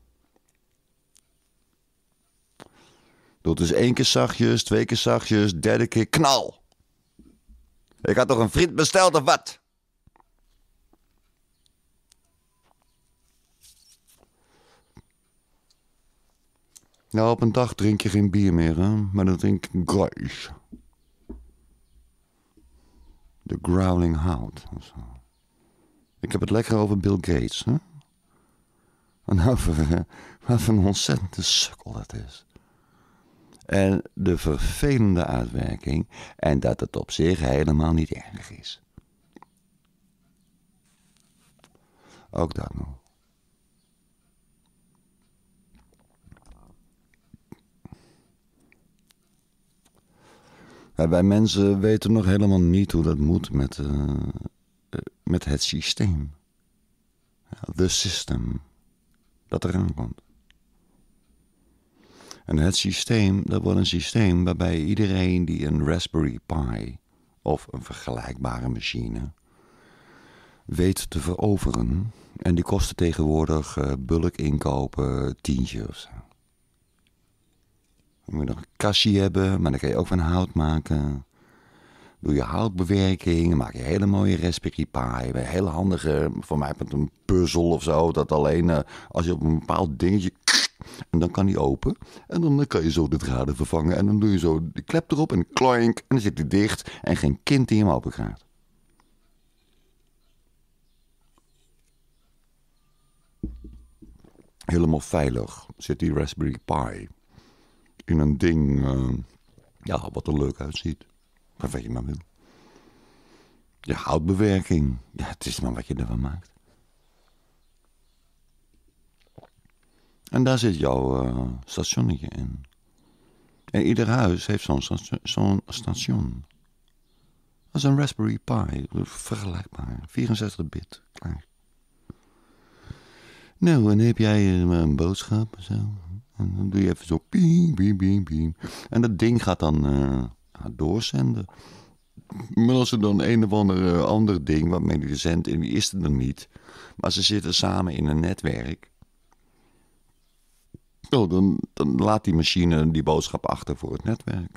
Doe het dus één keer zachtjes, twee keer zachtjes, derde keer knal. Ik had toch een friet besteld of wat? Nou, op een dag drink je geen bier meer, hè? Maar dan drink ik Grausch. De Growling Hound. Ik heb het lekker over Bill Gates, hè? En over wat een ontzettende sukkel dat is. En de vervelende uitwerking. En dat het op zich helemaal niet erg is. Ook dat nog. Ja, wij mensen weten nog helemaal niet hoe dat moet met, uh, met het systeem. The system. Dat eraan komt. En het systeem, dat wordt een systeem waarbij iedereen die een Raspberry Pi of een vergelijkbare machine weet te veroveren. En die kosten tegenwoordig uh, bulk inkopen tientje of zo. Dan moet je nog een kastje hebben, maar dan kan je ook van hout maken. Doe je houtbewerking, dan maak je hele mooie Raspberry Pi. Een hele handige, voor mij met een puzzel of zo. Dat alleen uh, als je op een bepaald dingetje, en dan kan die open. En dan kan je zo de draden vervangen. En dan doe je zo de klep erop en kloink. En dan zit hij dicht en geen kind die hem open gaat. Helemaal veilig zit die Raspberry Pi. in een ding, uh, ja, wat er leuk uitziet. Wat je maar wil. Ja, houtbewerking. Ja, het is maar wat je ervan maakt. En daar zit jouw uh, stationnetje in. En ieder huis heeft zo'n sta- zo'n station. Dat is een Raspberry Pi. Vergelijkbaar. vierenzestig bit. Klaar. Nou, en dan heb jij uh, een boodschap en zo. En dan doe je even zo. Ping, ping, ping, ping. En dat ding gaat dan uh, doorzenden. Maar als er dan een of ander, uh, ander ding waarmee die zendt, en die is er dan niet. Maar ze zitten samen in een netwerk. Oh, dan, dan laat die machine die boodschap achter voor het netwerk.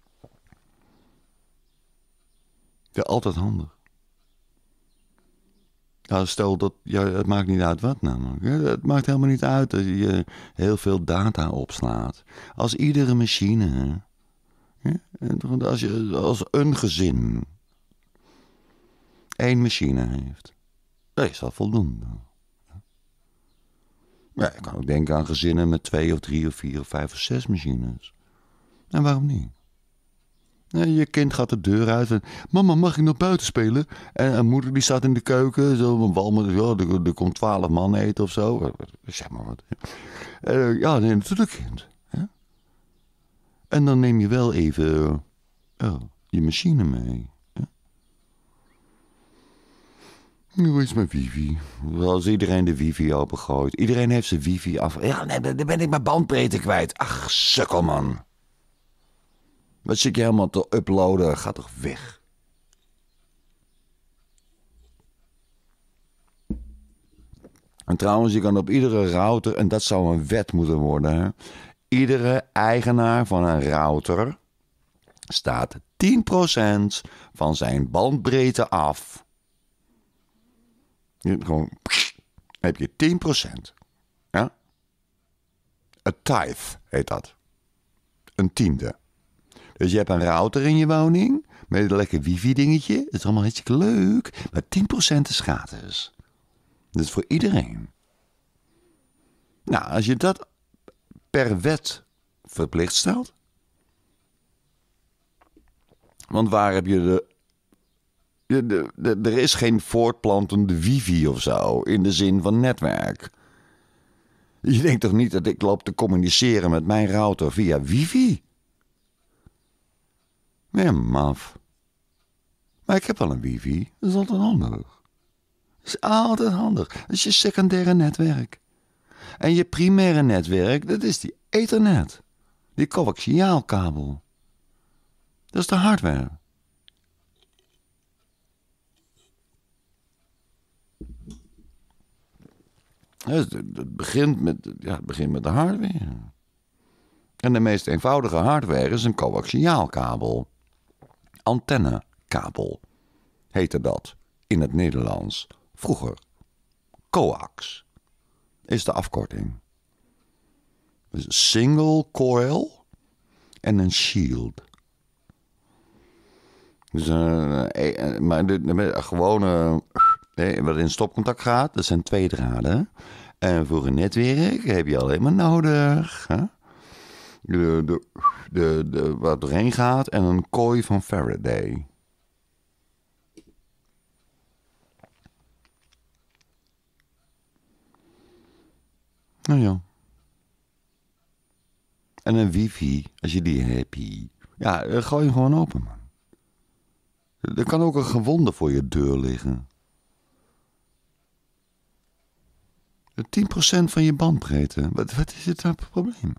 Ja, altijd handig. Nou, stel dat, ja, het maakt niet uit wat namelijk. Ja, het maakt helemaal niet uit dat je heel veel data opslaat. Als iedere machine, ja, als, je, als een gezin één machine heeft, dat is dat voldoende. Ja, je kan ook denken aan gezinnen met twee of drie of vier of vijf of zes machines. En waarom niet? Ja, je kind gaat de deur uit en... Mama, mag ik nog buiten spelen? En, en moeder die staat in de keuken. Zo een walmen. Ja, er, er komt twaalf man eten of zo. Zeg maar wat. Uh, ja, nee, natuurlijk kind. Ja? En dan neem je wel even... Uh, oh, je machine mee. Ja? Hoe is mijn wifi? Als iedereen de wifi opengooit. Iedereen heeft zijn wifi af... Ja, nee, dan ben ik mijn bandbreedte kwijt. Ach, sukkelman. Wat zit je helemaal te uploaden? Ga toch weg. En trouwens, je kan op iedere router... En dat zou een wet moeten worden. Hè? Iedere eigenaar van een router... staat tien procent van zijn bandbreedte af. Je, gewoon... heb je tien procent. Ja? A tithe heet dat. Een tiende. Dus je hebt een router in je woning met een lekker wifi-dingetje. Dat is allemaal hartstikke leuk. Maar tien procent is gratis. Dat is voor iedereen. Nou, als je dat per wet verplicht stelt. Want waar heb je de... de, de, de er is geen voortplantende wifi of zo. In de zin van netwerk. Je denkt toch niet dat ik loop te communiceren met mijn router via wifi? Ja, maf. Maar ik heb wel een wifi. Dat is altijd handig. Dat is altijd handig. Dat is je secundaire netwerk. En je primaire netwerk, dat is die ethernet. Die coaxiaalkabel. Dat is de hardware. Het begint met, ja, het begint met de hardware. En de meest eenvoudige hardware is een coaxiaalkabel. Antennekabel heette dat in het Nederlands. Vroeger. Coax is de afkorting. Dus een single coil en een shield. Dus een, maar de, de gewone, wat in stopcontact gaat, dat zijn twee draden. En voor een netwerk heb je alleen maar nodig... Hè? De, de, de, de, wat erheen gaat en een kooi van Faraday. Nou ja. En een wifi, als je die hebt. Ja, gooi je gewoon open, man. Er kan ook een gewonde voor je deur liggen. tien procent van je bandbreedte. Wat, wat is het nou voor probleem?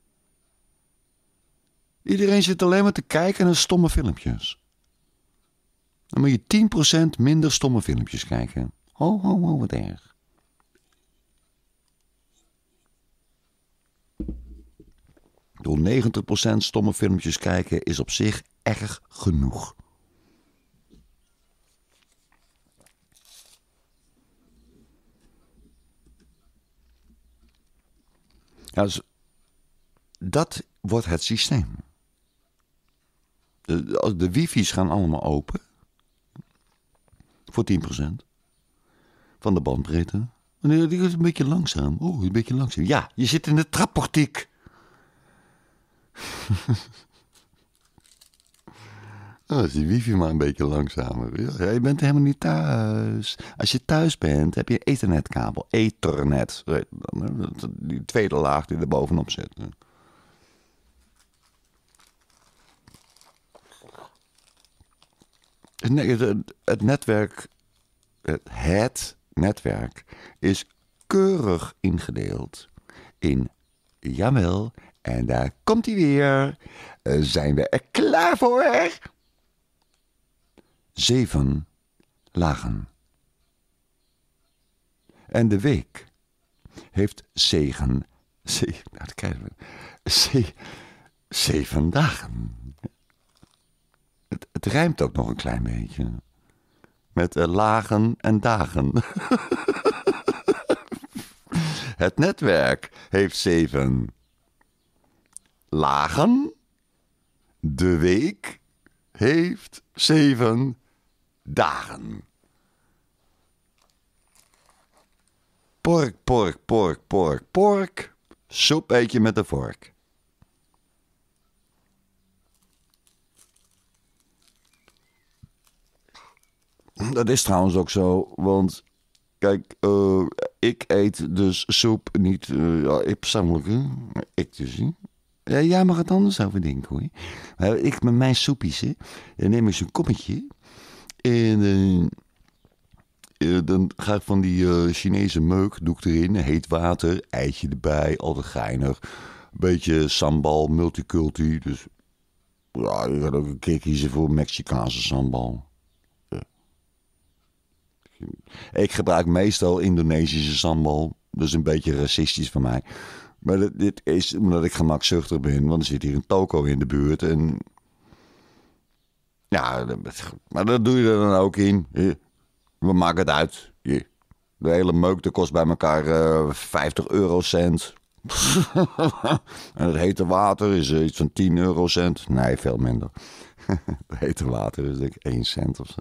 Iedereen zit alleen maar te kijken naar stomme filmpjes. Dan moet je tien procent minder stomme filmpjes kijken. Ho, ho, ho, wat erg. Door negentig procent stomme filmpjes kijken is op zich erg genoeg. Ja, dus dat wordt het systeem. De, de wifi's gaan allemaal open. Voor tien procent. Van de bandbreedte. En die is een beetje langzaam. Oh, een beetje langzaam. Ja, je zit in de trapportiek. Oh, is die wifi maar een beetje langzamer. Ja, je bent helemaal niet thuis. Als je thuis bent, heb je een ethernetkabel. Ethernet. Die tweede laag die er bovenop zit. Nee, het, het netwerk, het, het netwerk is keurig ingedeeld in, jawel, en daar komt hij weer. Uh, zijn we er klaar voor? Zeven lagen. En de week heeft zegen, zeven, nou, dat krijgen we, ze, zeven dagen. Het, het rijmt ook nog een klein beetje. Met uh, lagen en dagen. Het netwerk heeft zeven lagen. De week heeft zeven dagen. Pork, pork, pork, pork, pork. Soep eet je met de vork. Dat is trouwens ook zo, want kijk, uh, ik eet dus soep niet, uh, ja, ik persoonlijk, hè? Ik dus, hè? Ja, jij mag het anders over denken, hoor. Ik met mijn soepjes, hè, dan neem ik zo'n kommetje en uh, uh, dan ga ik van die uh, Chinese meuk, doe ik erin, heet water, eitje erbij, altijd geinig, beetje sambal, multiculti, dus ja, je gaat ook een keer kiezen voor Mexicaanse sambal. Ik gebruik meestal Indonesische sambal. Dat is een beetje racistisch van mij. Maar dit, dit is omdat ik gemakzuchtig ben. Want er zit hier een toko in de buurt. En ja, maar dat doe je er dan ook in. We maken het uit. De hele meuk dat kost bij elkaar uh, vijftig eurocent. En het hete water is uh, iets van tien eurocent. Nee, veel minder. Het hete water is denk ik één cent of zo.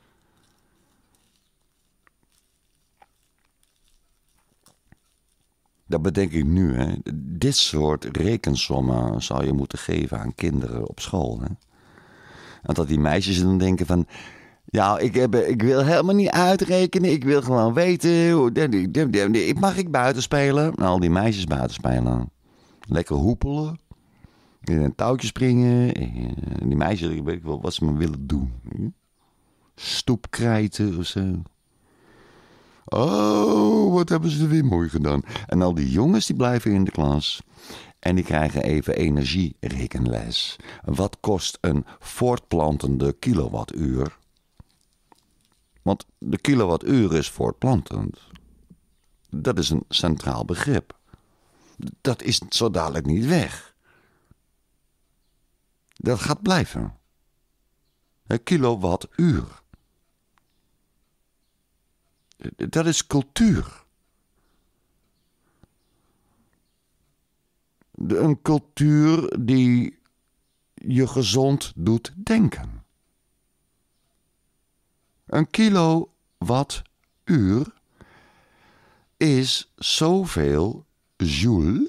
Dat bedenk ik nu, hè. Dit soort rekensommen zou je moeten geven aan kinderen op school, hè. En dat die meisjes dan denken van, ja, ik, heb, ik wil helemaal niet uitrekenen, ik wil gewoon weten, hoe, mag ik buiten spelen? En al die meisjes buiten spelen. Lekker hoepelen, in een touwtje springen. En die meisjes, ik weet wel wat ze maar willen doen. Stoepkrijten of zo. Oh, wat hebben ze weer mooi gedaan. En al die jongens die blijven in de klas. En die krijgen even energierekenles. Wat kost een voortplantende kilowattuur? Want de kilowattuur is voortplantend. Dat is een centraal begrip. Dat is zo dadelijk niet weg. Dat gaat blijven. Een kilowattuur. Dat is cultuur. Een cultuur die je gezond doet denken. Een kilowattuur is zoveel joule.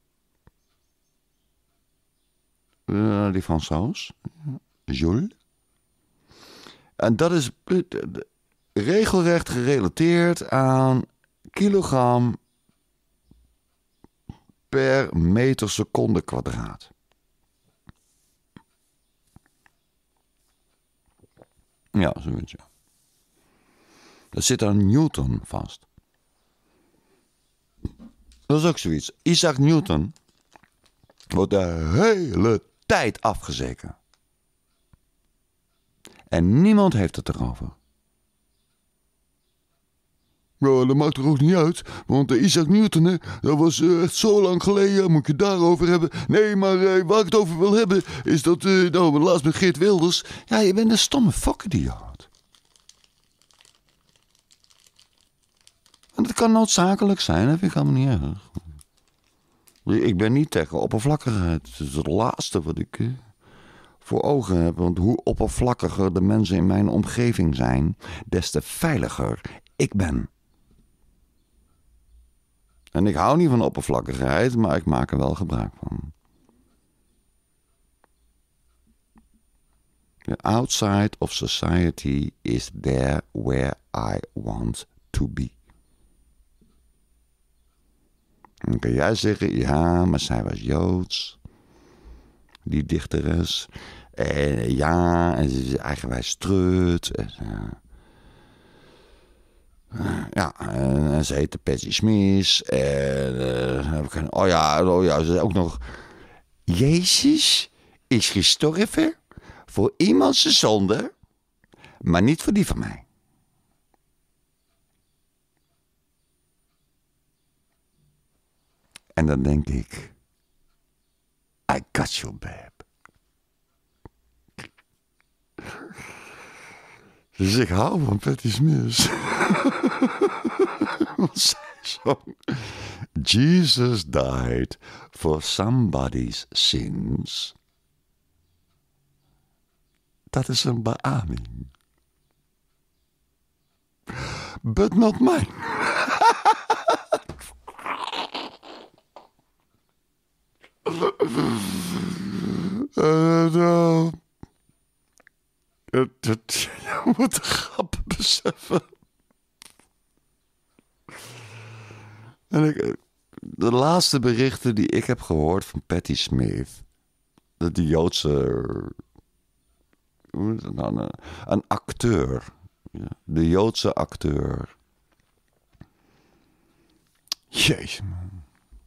Uh, die Fransoos. Joule. En dat is regelrecht gerelateerd aan kilogram per meter seconde kwadraat. Ja, zoiets. Ja. Dat zit aan Newton vast. Dat is ook zoiets. Isaac Newton wordt de hele tijd afgezeken. En niemand heeft het erover. Ja, dat maakt er ook niet uit, want uh, Isaac Newton, hè, dat was uh, echt zo lang geleden, moet ik het daarover hebben. Nee, maar uh, waar ik het over wil hebben, is dat, uh, nou, laatst met Geert Wilders. Ja, je bent een stomme fokkerdioot. En dat kan noodzakelijk zijn, dat vind ik allemaal niet erg. Ik ben niet tegen oppervlakkigheid. Dat is het laatste wat ik uh, voor ogen heb. Want hoe oppervlakkiger de mensen in mijn omgeving zijn, des te veiliger ik ben. En ik hou niet van oppervlakkigheid, maar ik maak er wel gebruik van. The outside of society is there where I want to be. Dan kan jij zeggen, ja, maar zij was Joods. Die dichteres. En ja, en ze is eigenwijs treut. En, uh, uh, ja, en, en ze heette Patsy Smith. En uh, heb ik, oh ja, oh ja, ze is ook nog... Jezus is gestorven voor iemands zonde, maar niet voor die van mij. En dan denk ik, I got you, babe. Dus ik hou van Patti Smith. Jesus died for somebody's sins. Dat is een beaming. But not mine. uh, no. Het, het, je moet de grappen beseffen. En ik, de laatste berichten die ik heb gehoord van Patti Smith, dat die Joodse, hoe is het nou, een, een acteur, ja, de Joodse acteur. Jezus man.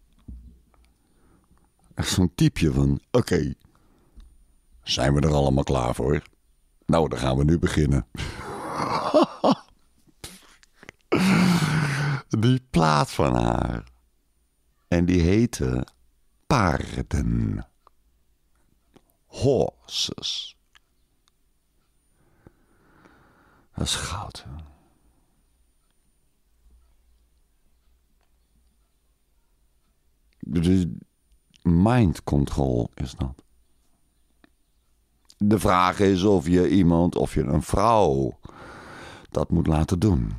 Echt zo'n typeje van, oké, okay, zijn we er allemaal klaar voor? Nou, dan gaan we nu beginnen. Die plaat van haar. En die heette Paarden. Horses. Dat is goud. Hè? De mind control is dat. De vraag is of je iemand, of je een vrouw dat moet laten doen.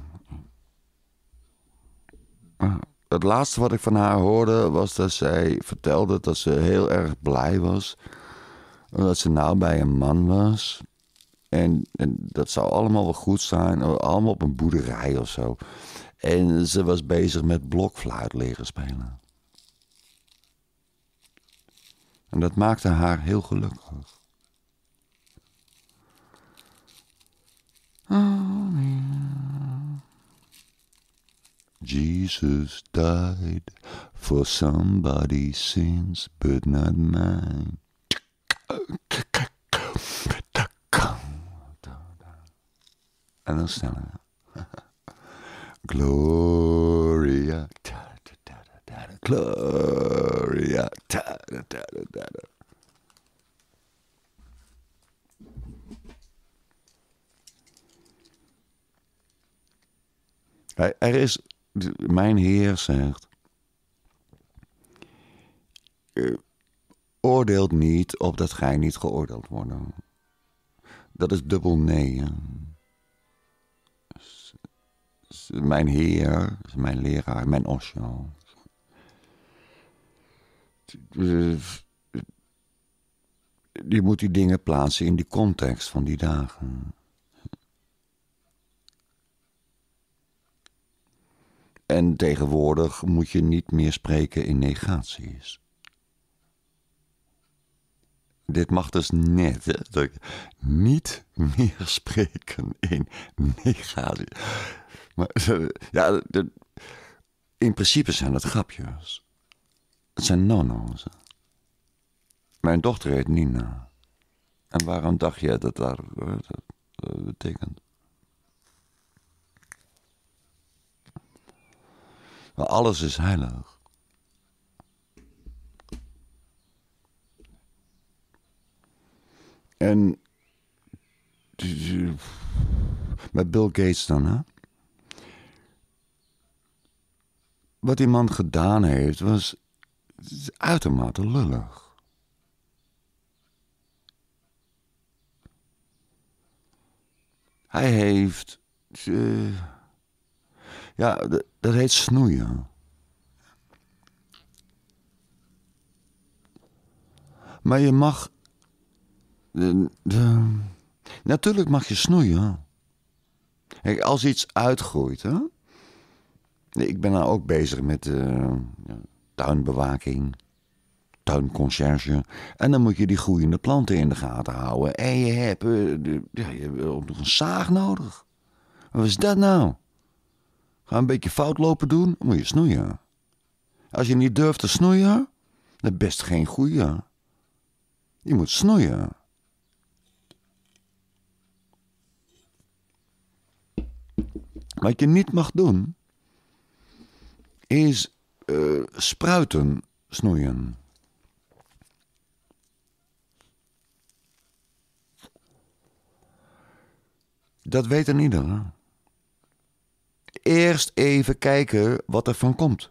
Het laatste wat ik van haar hoorde was dat zij vertelde dat ze heel erg blij was. Dat ze nou bij een man was. En, en dat zou allemaal wel goed zijn. Allemaal op een boerderij of zo. En ze was bezig met blokfluit leren spelen. En dat maakte haar heel gelukkig. Oh, yeah. Jesus died for somebody's sins, but not mine. En dan sneller. Gloria. Gloria. Er is, mijn Heer zegt, uh, oordeelt niet opdat gij niet geoordeeld wordt. Dat is dubbel nee. Hè? Mijn Heer, mijn leraar, mijn Osho. Je moet die dingen plaatsen in die context van die dagen. En tegenwoordig moet je niet meer spreken in negaties. Dit mag dus net, hè, dat ik niet meer spreken in negaties. Maar ja, de, in principe zijn dat grapjes. Het zijn nono's. Mijn dochter heet Nina. En waarom dacht je dat dat, dat, dat betekent? Maar alles is heilig. En met Bill Gates dan, hè? Wat die man gedaan heeft, was uitermate lullig. Hij heeft... Uh, ja, d- dat heet snoeien. Maar je mag... De, de, Natuurlijk mag je snoeien. Kijk, als iets uitgroeit, hè? Ik ben nou ook bezig met uh, tuinbewaking, tuinconciërge. En dan moet je die groeiende planten in de gaten houden. En je hebt, uh, de, ja, je hebt ook nog een zaag nodig. Wat is dat nou? Ga een beetje fout lopen doen, dan moet je snoeien. Als je niet durft te snoeien, dan best geen goeie. Je moet snoeien. Wat je niet mag doen, is uh, spruiten snoeien. Dat weet een ieder. Eerst even kijken wat er van komt.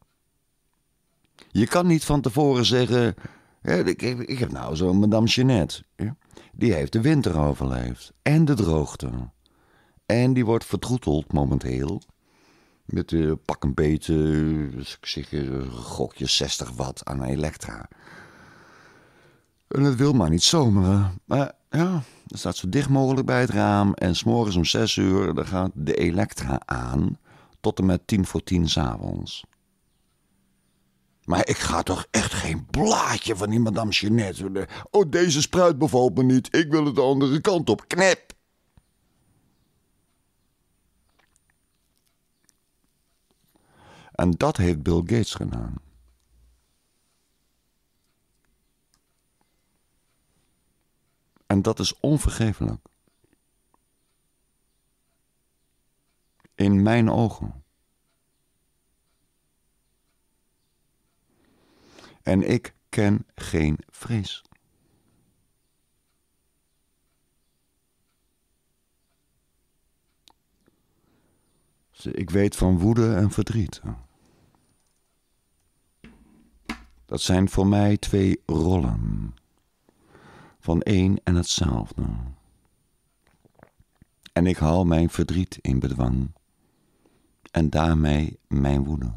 Je kan niet van tevoren zeggen... Ja, ik, ik, ik heb nou zo'n madame Jeannette. Ja? Die heeft de winter overleefd. En de droogte. En die wordt vertroeteld momenteel. Met uh, pak een beetje, dus ik zeg, uh, gokje zestig watt aan elektra. En het wil maar niet zomeren. Maar ja, het staat zo dicht mogelijk bij het raam. En 's morgens om zes uur dan gaat de elektra aan. Tot en met tien voor tien 's avonds. Maar ik ga toch echt geen blaadje van die madame Jeannette. Oh, deze spruit bevalt me niet. Ik wil het de andere kant op. Knip! En dat heeft Bill Gates gedaan. En dat is onvergeeflijk. In mijn ogen. En ik ken geen vrees. Ik weet van woede en verdriet. Dat zijn voor mij twee rollen. Van één en hetzelfde. En ik hou mijn verdriet in bedwang. En daarmee mijn woede.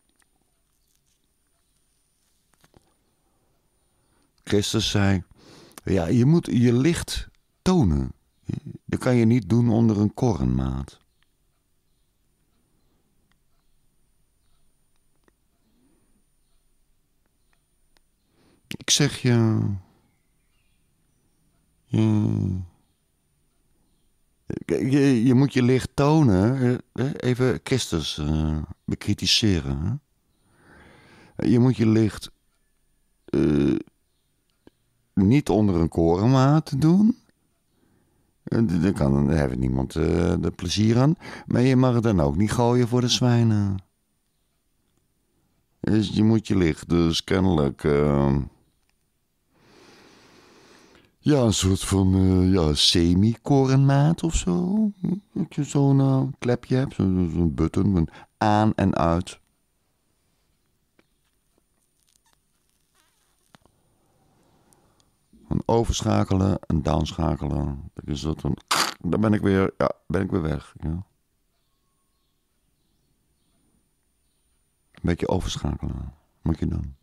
Christus zei, ja, je moet je licht tonen. Dat kan je niet doen onder een korenmaat. Ik zeg je... Je, je, je moet je licht tonen. Even Christus uh, bekritiseren. Je moet je licht... Uh, niet onder een korenmaat doen. Daar kan daar heeft niemand uh, er plezier aan. Maar je mag het dan ook niet gooien voor de zwijnen. Dus je moet je licht dus kennelijk... Uh, ja, een soort van uh, ja, semi-korenmaat of zo. Dat je zo'n uh, klepje hebt, zo'n zo button, een aan en uit. Een overschakelen en downschakelen. Dat is dat een... Dan ben ik weer, ja, ben ik weer weg. Ja. Een beetje overschakelen moet je doen.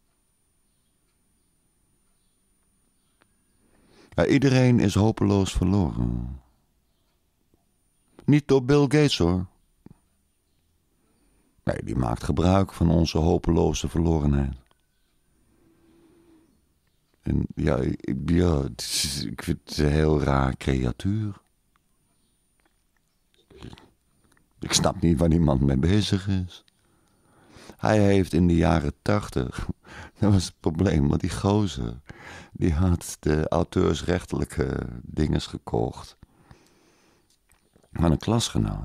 Ja, iedereen is hopeloos verloren. Niet door Bill Gates hoor. Nee, die maakt gebruik van onze hopeloze verlorenheid. En ja, ik, ja is, ik vind het een heel raar creatuur. Ik snap niet waar die man mee bezig is. Hij heeft in de jaren tachtig, dat was het probleem, want die gozer, die had de auteursrechtelijke dinges gekocht aan een klasgenoot.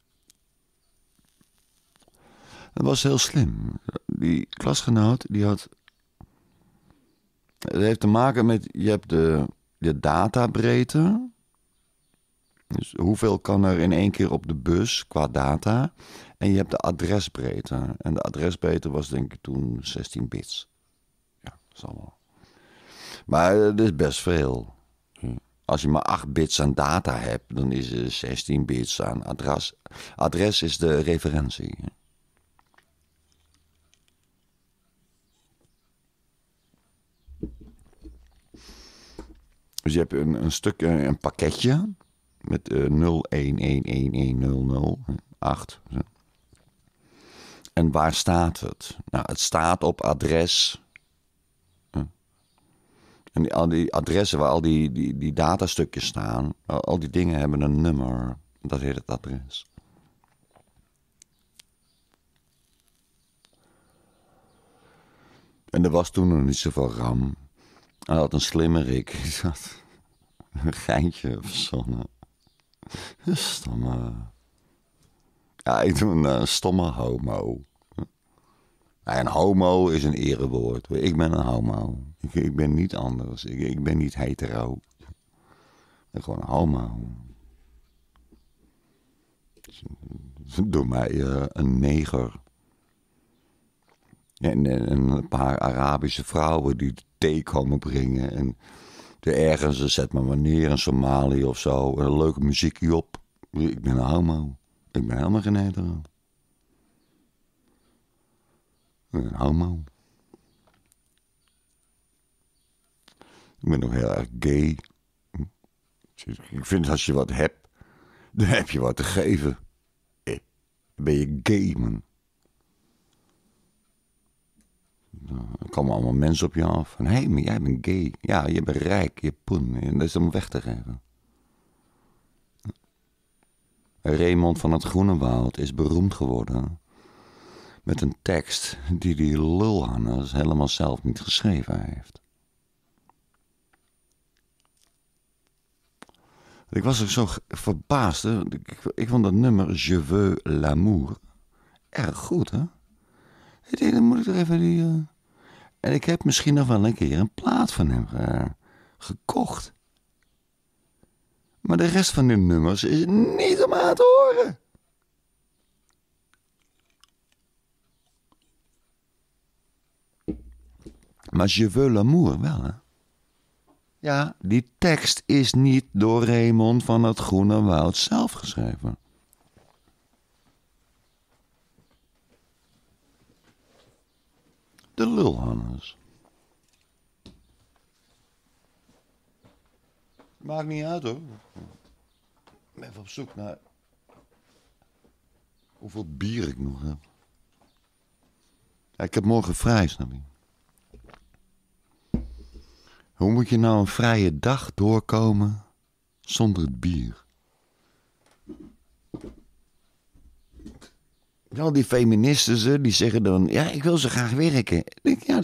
Dat was heel slim. Die klasgenoot, die had... Het heeft te maken met, je hebt de, de databreedte. Dus hoeveel kan er in één keer op de bus qua data. En je hebt de adresbreedte. En de adresbreedte was denk ik toen zestien bits. Ja, dat is allemaal. Maar dat is best veel. Als je maar acht bits aan data hebt, dan is er zestien bits aan adres. Adres is de referentie. Dus je hebt een, een stuk, een pakketje met uh, nul een een een een nul nul acht. En waar staat het? Nou, het staat op adres. En die, al die adressen waar al die, die, die datastukjes staan, al, al die dingen hebben een nummer. Dat heet het adres. En er was toen nog niet zoveel RAM. Hij had een slimmerik. Die had een geintje verzonnen. Stomme. Ja, ik doe een uh, stomme homo. Ja, een homo is een erewoord. Ik ben een homo. Ik, ik ben niet anders. Ik, ik ben niet hetero. Ik ben gewoon een homo. Door mij uh, een neger. En, en een paar Arabische vrouwen die thee komen brengen. En er ergens, zet me maar neer in Somalië of zo. En een leuke muziekje op. Ik ben een homo. Ik ben helemaal geen hetero. Ik ben een homo. Ik ben nog heel erg gay. Ik vind als je wat hebt, dan heb je wat te geven. Dan ben je gay, man. Dan komen allemaal mensen op je af. Hé, hey, maar jij bent gay. Ja, je bent rijk, je hebt poen. En dat is om weg te geven. Raymond van het Groenewoud is beroemd geworden met een tekst die die lulhannes helemaal zelf niet geschreven heeft. Ik was ook zo verbaasd. Hè? Ik, ik vond dat nummer Je veux l'amour erg goed, hè? Ik denk, dan moet ik er even die... Uh... En ik heb misschien nog wel een keer een plaat van hem uh, gekocht. Maar de rest van de nummers is niet om aan te horen. Maar Je veux l'amour wel, hè? Ja, die tekst is niet door Raymond van het Groenewoud zelf geschreven. De lulhannes. Maakt niet uit, hoor. Ik ben even op zoek naar hoeveel bier ik nog heb. Ja, ik heb morgen vrij, snap je? Hoe moet je nou een vrije dag doorkomen zonder het bier? Al die feministen, ze, die zeggen dan... Ja, ik wil zo graag werken. Ik denk, ja...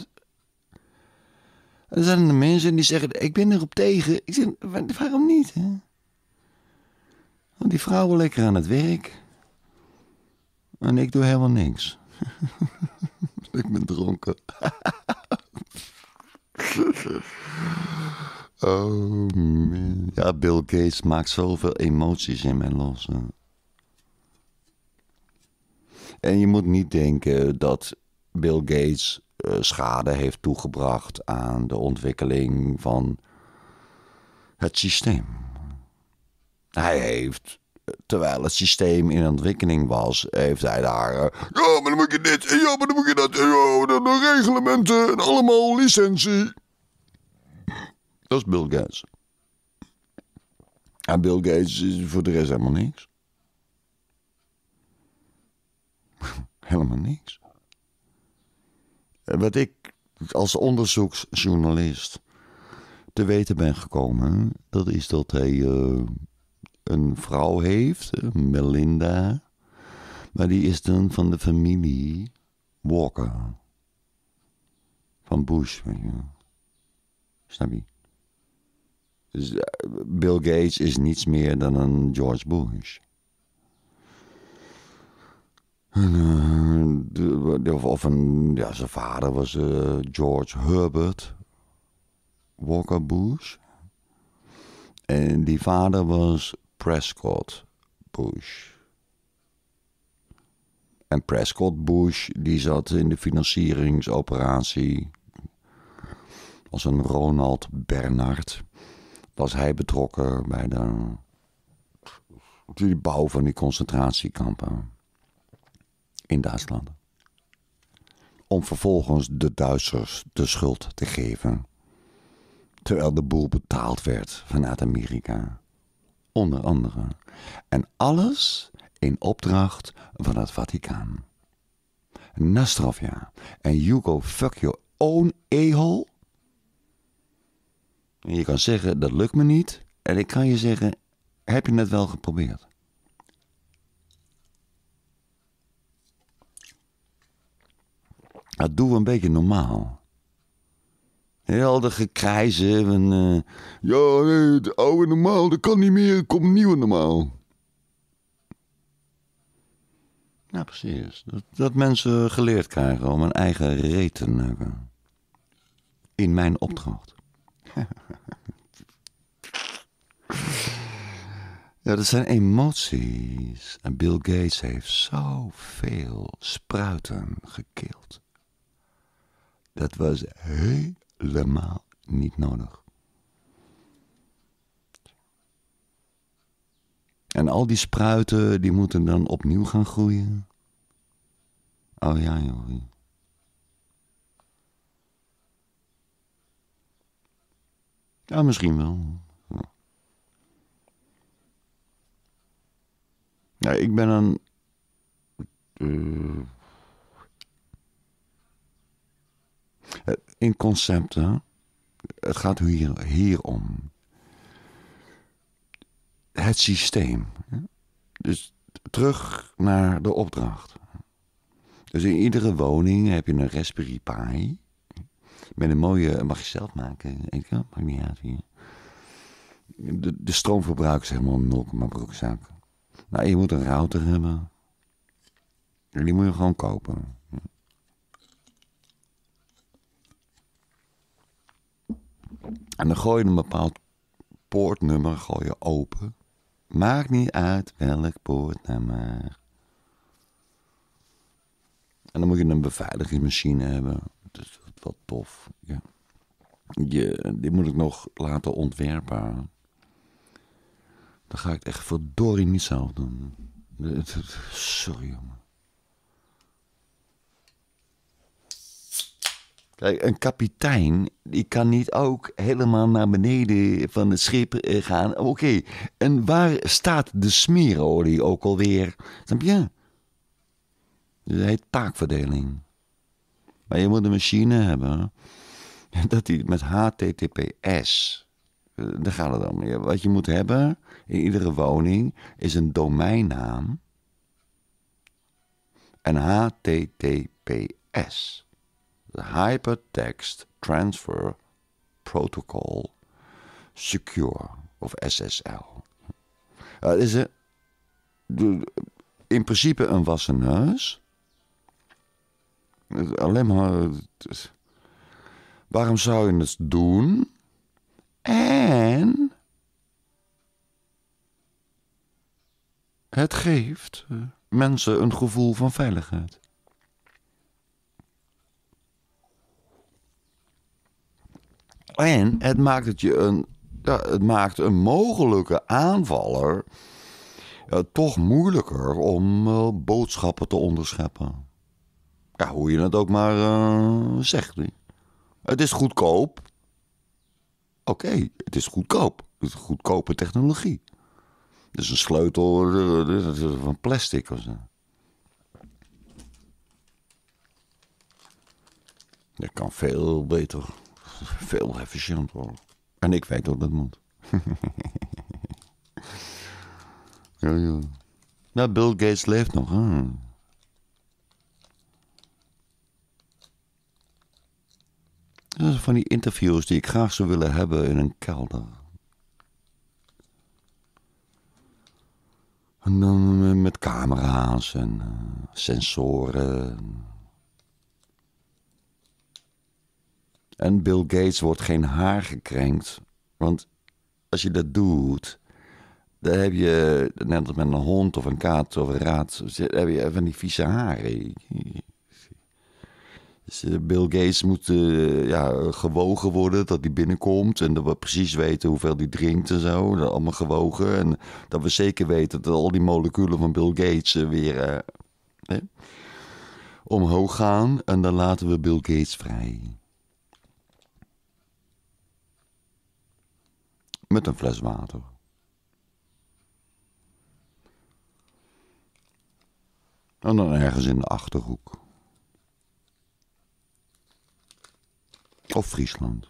Er zijn er mensen die zeggen... Ik ben erop tegen. Ik zeg, waarom niet, hè? Want die vrouwen lekker aan het werk. En ik doe helemaal niks. Ik ben dronken. Oh man. Ja, Bill Gates maakt zoveel emoties in mij los. Hè. En je moet niet denken dat Bill Gates uh, schade heeft toegebracht aan de ontwikkeling van het systeem. Hij heeft, terwijl het systeem in ontwikkeling was, heeft hij daar... Uh, ja, maar dan moet je dit, en ja, maar dan moet je dat, en ja, de, de reglementen en allemaal licentie. Dat is Bill Gates. En Bill Gates is voor de rest helemaal niks. Helemaal niks. Wat ik als onderzoeksjournalist te weten ben gekomen, dat is dat hij uh, een vrouw heeft, Melinda, maar die is dan van de familie Walker. Van Bush, weet je. Snap je? Dus, uh, Bill Gates is niets meer dan een George Bush. En, uh, de, de, of een, ja, zijn vader was uh, George Herbert Walker Bush. En die vader was Prescott Bush. En Prescott Bush, die zat in de financieringsoperatie. Als een Ronald Bernard was hij betrokken bij de, de bouw van die concentratiekampen in Duitsland. Om vervolgens de Duitsers de schuld te geven Terwijl de boel betaald werd vanuit Amerika. Onder andere. En alles in opdracht van het Vaticaan. Nastrovja en Hugo fuck your own a-hole. Je kan zeggen, dat lukt me niet. En ik kan je zeggen, heb je het wel geprobeerd? Dat doen we een beetje normaal. Heel de gekrijzen van... Uh, ja, nee, het oude normaal, dat kan niet meer. Er komt een nieuwe normaal. Nou, precies. Dat, dat mensen geleerd krijgen om een eigen reet te neuken. In mijn opdracht. Ja, dat zijn emoties. En Bill Gates heeft zoveel spruiten gekild. Dat was helemaal niet nodig. En al die spruiten, die moeten dan opnieuw gaan groeien. Oh ja, joh. Ja, misschien wel. Ja, ik ben een... Uh, in concepten, het gaat hier, hier om. Het systeem. Dus terug naar de opdracht. Dus in iedere woning heb je een Raspberry Pi. Met een mooie, mag je zelf maken. Ik kan, maakt niet uit hier. De, de stroomverbruik is helemaal nul komma broekzak. Nou, je moet een router hebben. En die moet je gewoon kopen. En dan gooi je een bepaald poortnummer gooi je open. Maakt niet uit welk poortnummer. En dan moet je een beveiligingsmachine hebben. Dat is wel tof. Ja. Je, die moet ik nog laten ontwerpen. Dan ga ik het echt verdorie niet zelf doen. Sorry, jongen. Kijk, een kapitein, die kan niet ook helemaal naar beneden van het schip gaan. Oké, okay. En waar staat de smeerolie ook alweer? Snap je? Dat heet taakverdeling. Maar je moet een machine hebben dat die met H T T P S, daar gaat het om. Wat je moet hebben in iedere woning is een domeinnaam en H T T P S. Hypertext Transfer Protocol Secure of S S L. Dat is een, in principe een wassen neus. Alleen maar... Waarom zou je het doen? En... Het geeft mensen een gevoel van veiligheid. En het maakt het je een... Ja, het maakt een mogelijke aanvaller... Ja, toch moeilijker om uh, boodschappen te onderscheppen. Ja, hoe je het ook maar uh, zegt. Nie? Het is goedkoop. Oké, okay, het is goedkoop. Het is goedkope technologie. Het is een sleutel uh, van plastic of zo. Dat kan veel beter. Veel efficiënter. En ik weet hoe dat moet. Ja, ja. Ja, Bill Gates leeft nog, hè? Dat is van die interviews die ik graag zou willen hebben in een kelder. En dan met camera's en uh, sensoren. En Bill Gates wordt geen haar gekrenkt. Want als je dat doet... Dan heb je, net als met een hond of een kat of een raad, dan heb je van die vieze haren. Dus Bill Gates moet uh, ja, gewogen worden, dat hij binnenkomt. En dat we precies weten hoeveel hij drinkt en zo. Dat allemaal gewogen. En dat we zeker weten dat al die moleculen van Bill Gates uh, weer uh, eh, omhoog gaan. En dan laten we Bill Gates vrij. Met een fles water. En dan ergens in de Achterhoek. Of Friesland.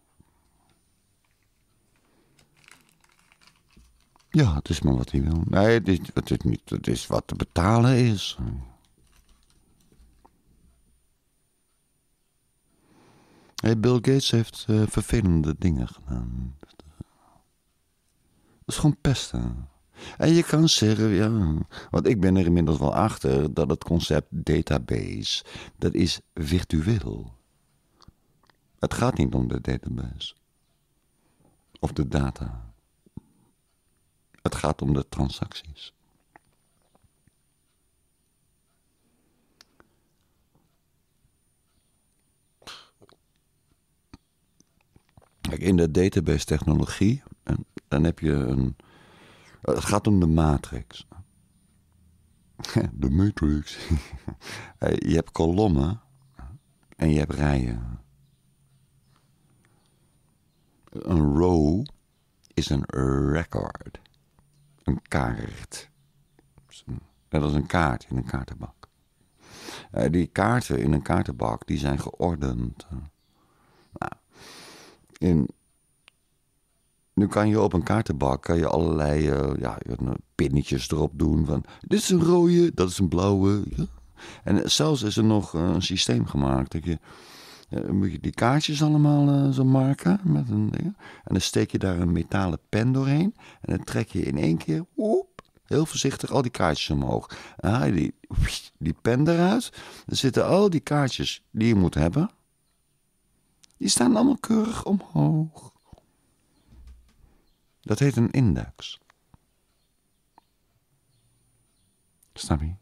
Ja, het is maar wat hij wil. Nee, het is, het is niet, het is wat te betalen is. Hey, Bill Gates heeft uh, vervelende dingen gedaan. Dat is gewoon pesten. En je kan zeggen, ja, want ik ben er inmiddels wel achter dat het concept database, dat is virtueel. Het gaat niet om de database. Of de data. Het gaat om de transacties. Kijk, in de database technologie, dan heb je een... Het gaat om de matrix. De matrix. Je hebt kolommen en je hebt rijen. Een row is een record. Een kaart. Net als een kaart in een kaartenbak. Die kaarten in een kaartenbak, die zijn geordend. Nou, in... Nu kan je op een kaartenbak kan je allerlei uh, ja, pinnetjes erop doen. Van, dit is een rode, dat is een blauwe. Ja. En zelfs is er nog uh, een systeem gemaakt. Dat je, uh, moet je die kaartjes allemaal uh, zo marken. Met een, uh, en dan steek je daar een metalen pen doorheen. En dan trek je in één keer, woep, heel voorzichtig, al die kaartjes omhoog. En dan haal je die, die pen eruit. Dan zitten al die kaartjes die je moet hebben. Die staan allemaal keurig omhoog. Dat heet een index. Snap je?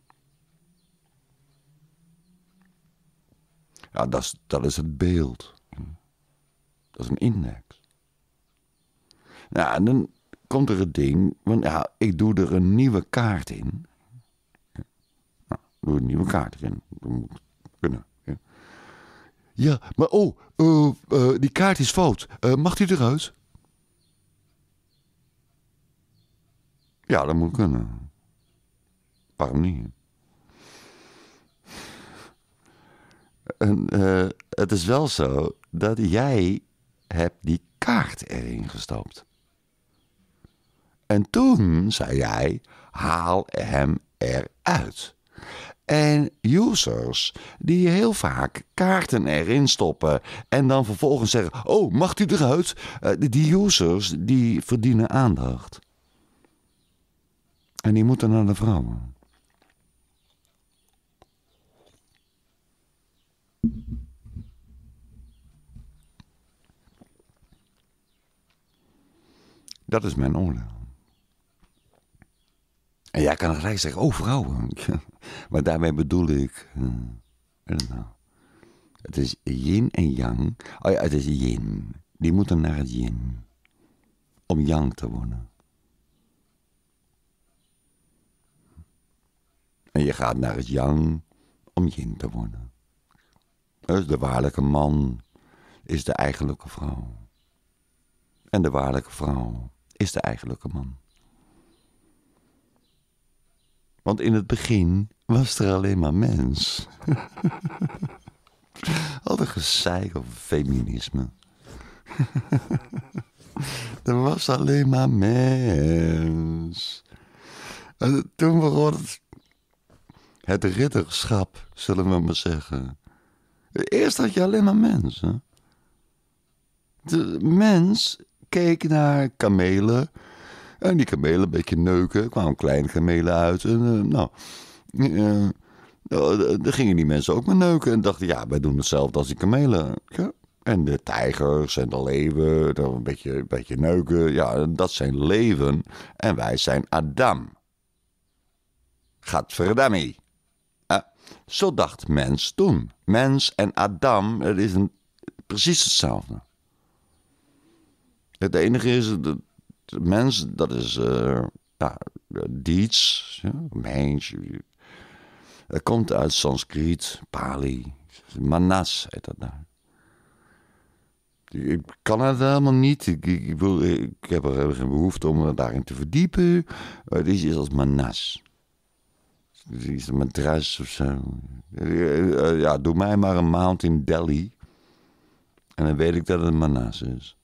Ja, dat is, dat is het beeld. Dat is een index. Nou, en dan komt er het ding, want ja, ik doe er een nieuwe kaart in. Nou, doe een nieuwe kaart erin. Dat moet kunnen. Ja, ja maar oh, uh, uh, die kaart is fout. Uh, mag die eruit? Ja, dat moet kunnen. Waarom niet? En, uh, het is wel zo dat jij hebt die kaart erin gestopt. En toen zei jij, haal hem eruit. En users die heel vaak kaarten erin stoppen en dan vervolgens zeggen, oh, mag die eruit? Uh, die users die verdienen aandacht. En die moeten naar de vrouwen. Dat is mijn oordeel. En jij kan gelijk zeggen, oh vrouwen. Maar daarmee bedoel ik... Uh, nou, het is yin en yang. Oh ja, het is yin. Die moeten naar het yin. Om yang te worden. En je gaat naar het yang om yin te worden. Dus de waarlijke man is de eigenlijke vrouw. En de waarlijke vrouw is de eigenlijke man. Want in het begin was er alleen maar mens. Al een gezeik over feminisme. Er was alleen maar mens. En toen begon het... Het ridderschap, zullen we maar zeggen. Eerst had je alleen maar mensen. De mens keek naar kamelen. En die kamelen een beetje neuken. Er kwamen kleine kamelen uit. En uh, nou, uh, uh, dan gingen die mensen ook maar neuken. En dachten, ja, wij doen hetzelfde als die kamelen. Ja. En de tijgers en de leeuwen, dan een beetje, een beetje neuken. Ja, dat zijn leeuwen. En wij zijn Adam. Gadverdamme. Uh, zo dacht mens toen. Mens en Adam, het is een, precies hetzelfde. Het enige is, de, de mens, dat is uh, ja, deeds, ja, mens. Het komt uit Sanskriet, Pali, Manas heet dat daar. Ik kan het helemaal niet. Ik, ik, ik, wil, ik heb er helemaal geen behoefte om me daarin te verdiepen. Het is iets als manas. Het is iets een matras of zo. Ja, doe mij maar een maand in Delhi. En dan weet ik dat het een manas is.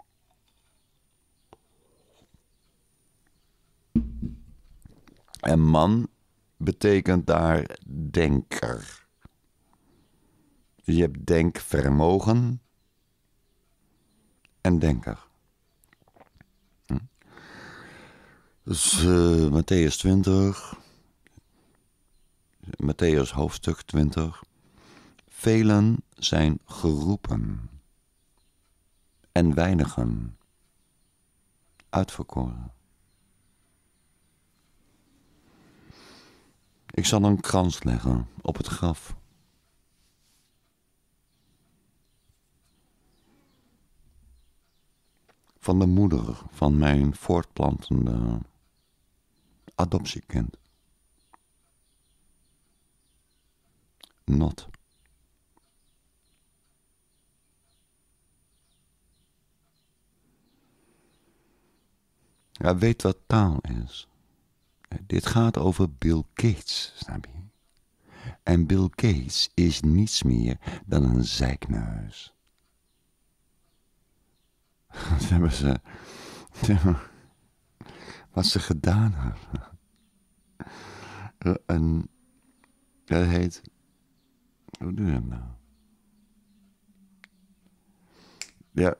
En man betekent daar denker. Dus je hebt denkvermogen en denker. Hm? Dus uh, Matthäus twintig, Matthäus hoofdstuk twintig. Velen zijn geroepen en weinigen uitverkoren. Ik zal een krans leggen op het graf. Van de moeder van mijn voortplantende adoptiekind. Not. Ja, weet wat taal is. Dit gaat over Bill Gates, snap je? En Bill Gates is niets meer dan een zeikneus. Wat hebben ze... Wat ze gedaan hebben. En... Dat heet... Hoe doe je dat nou? Ja...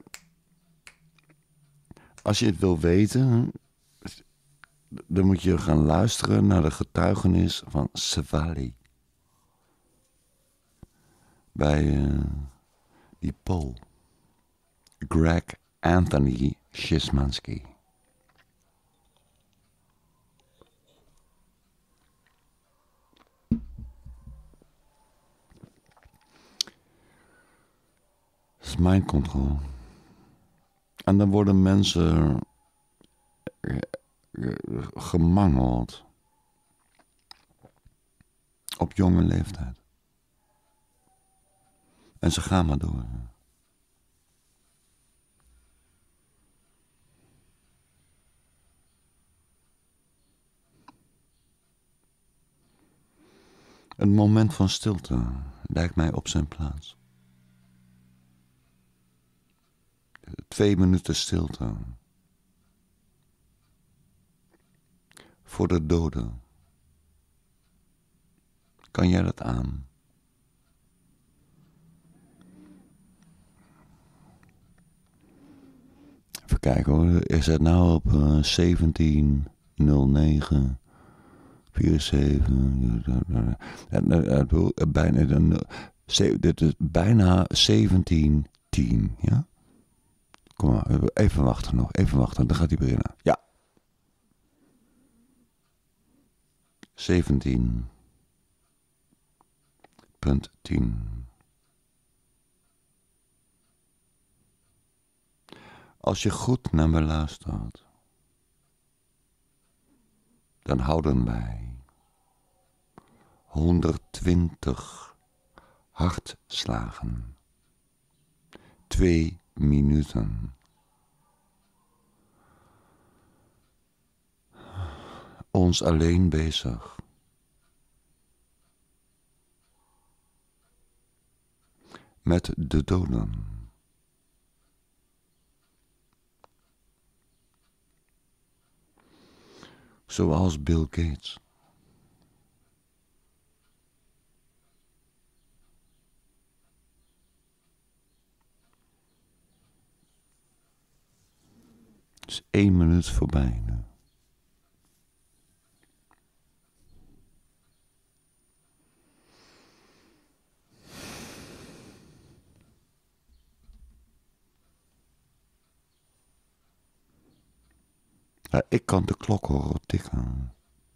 Als je het wil weten... Dan moet je gaan luisteren naar de getuigenis van Savali. Bij uh, die Pool. Greg Anthony Szymanski. Dat is mind control. En dan worden mensen gemangeld op jonge leeftijd. En ze gaan maar door. Een moment van stilte lijkt mij op zijn plaats. Twee minuten stilte. Voor de doden. Kan jij dat aan? Even kijken hoor. Is het nou op uh, zeventien nul negen vierenzeventig? Bijna, dit is bijna zeventien tien, ja? Kom maar, even wachten nog. Even wachten, dan gaat hij beginnen. Ja. zeventien punt tien. Als je goed naar me luistert, dan houden wij honderdtwintig hartslagen. Twee minuten. Ons alleen bezig. Met de doden. Zoals Bill Gates. Het is één minuut voorbij nu. Ja, ik kan de klok horen tikken.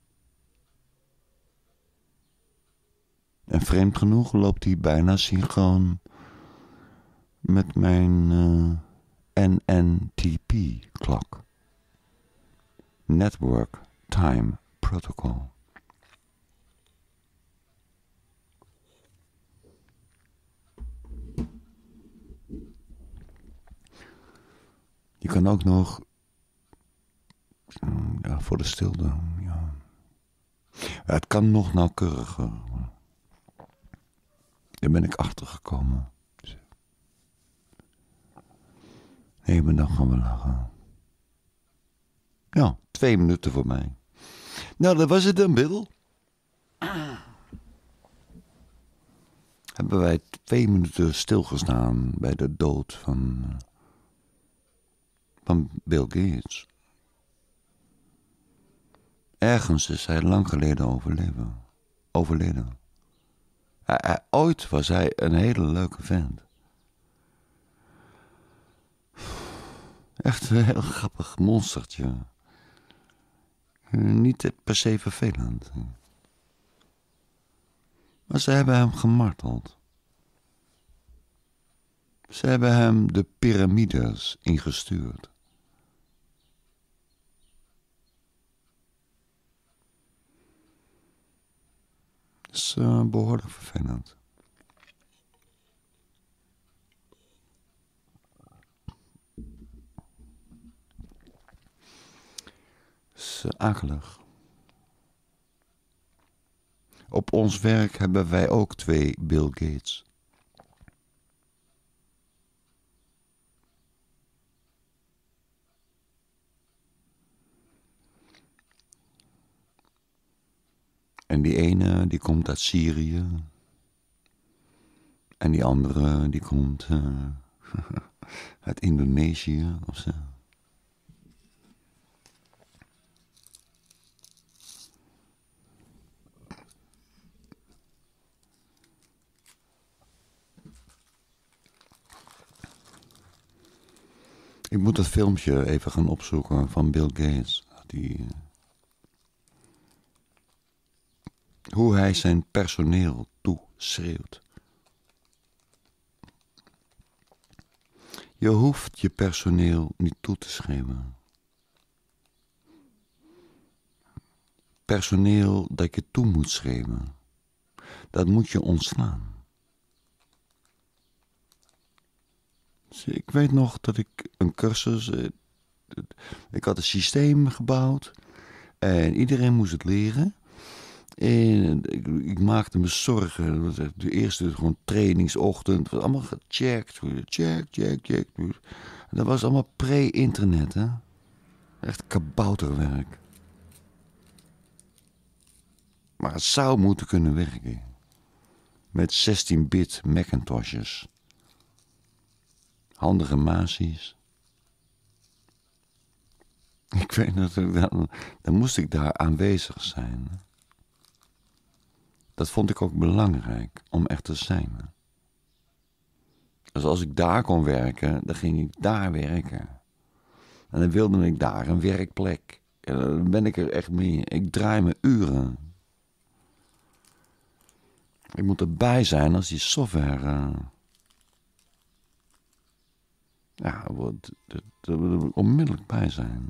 En vreemd genoeg loopt hij bijna synchroon met mijn uh, N N T P-klok. Network Time Protocol. Je kan ook nog... Ja, voor de stilte, ja. Het kan nog nauwkeuriger. Daar ben ik achter gekomen. Nee, maar dan gaan we lachen. Ja, twee minuten voor mij. Nou, dat was het dan, Bill. Hebben wij twee minuten stilgestaan bij de dood van, van Bill Gates. Ergens is hij lang geleden overleven. overleden. Hij, hij, ooit was hij een hele leuke vent. Echt een heel grappig monstertje. Niet per se vervelend. Maar ze hebben hem gemarteld. Ze hebben hem de piramides ingestuurd. Dat is uh, behoorlijk vervelend. Dat is uh, akelig. Op ons werk hebben wij ook twee Bill Gates. En die ene, die komt uit Syrië. En die andere, die komt uh, uit Indonesië of zo. Ik moet dat filmpje even gaan opzoeken van Bill Gates. Die, hoe hij zijn personeel toeschreeuwt. Je hoeft je personeel niet toe te schreeuwen. Personeel dat je toe moet schreeuwen, dat moet je ontslaan. Ik weet nog dat ik een cursus... Ik had een systeem gebouwd. En iedereen moest het leren. En ik, ik maakte me zorgen. Dat was de eerste gewoon trainingsochtend. Het was allemaal gecheckt. Check, check, check. En dat was allemaal pre-internet, hè. Echt kabouterwerk. Maar het zou moeten kunnen werken. Met zestien bit Macintoshes. Handige masies. Ik weet dat ik dan, dan moest ik daar aanwezig zijn. Dat vond ik ook belangrijk, om echt te zijn. Dus als ik daar kon werken, dan ging ik daar werken. En dan wilde ik daar een werkplek. En dan ben ik er echt mee. Ik draai me uren. Ik moet erbij zijn als die software... Uh, ja, daar wil ik onmiddellijk bij zijn.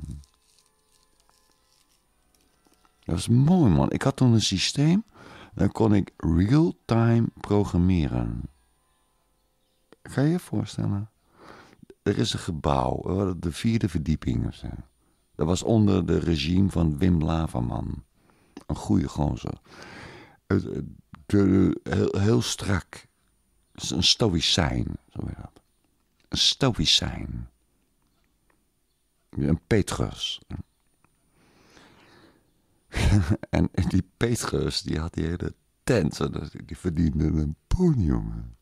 Dat was mooi, man. Ik had toen een systeem. Dan kon ik real-time programmeren. Ga je je voorstellen? Er is een gebouw. De vierde verdieping of zo. Dat was onder de regime van Wim Laverman. Een goede gozer. De, de, heel, heel strak. Een stoïcijn. Zo heet dat. Een stoïcijn. Een Petrus. en, en die Petrus, die had die hele tent. Die verdiende een poen, jongen.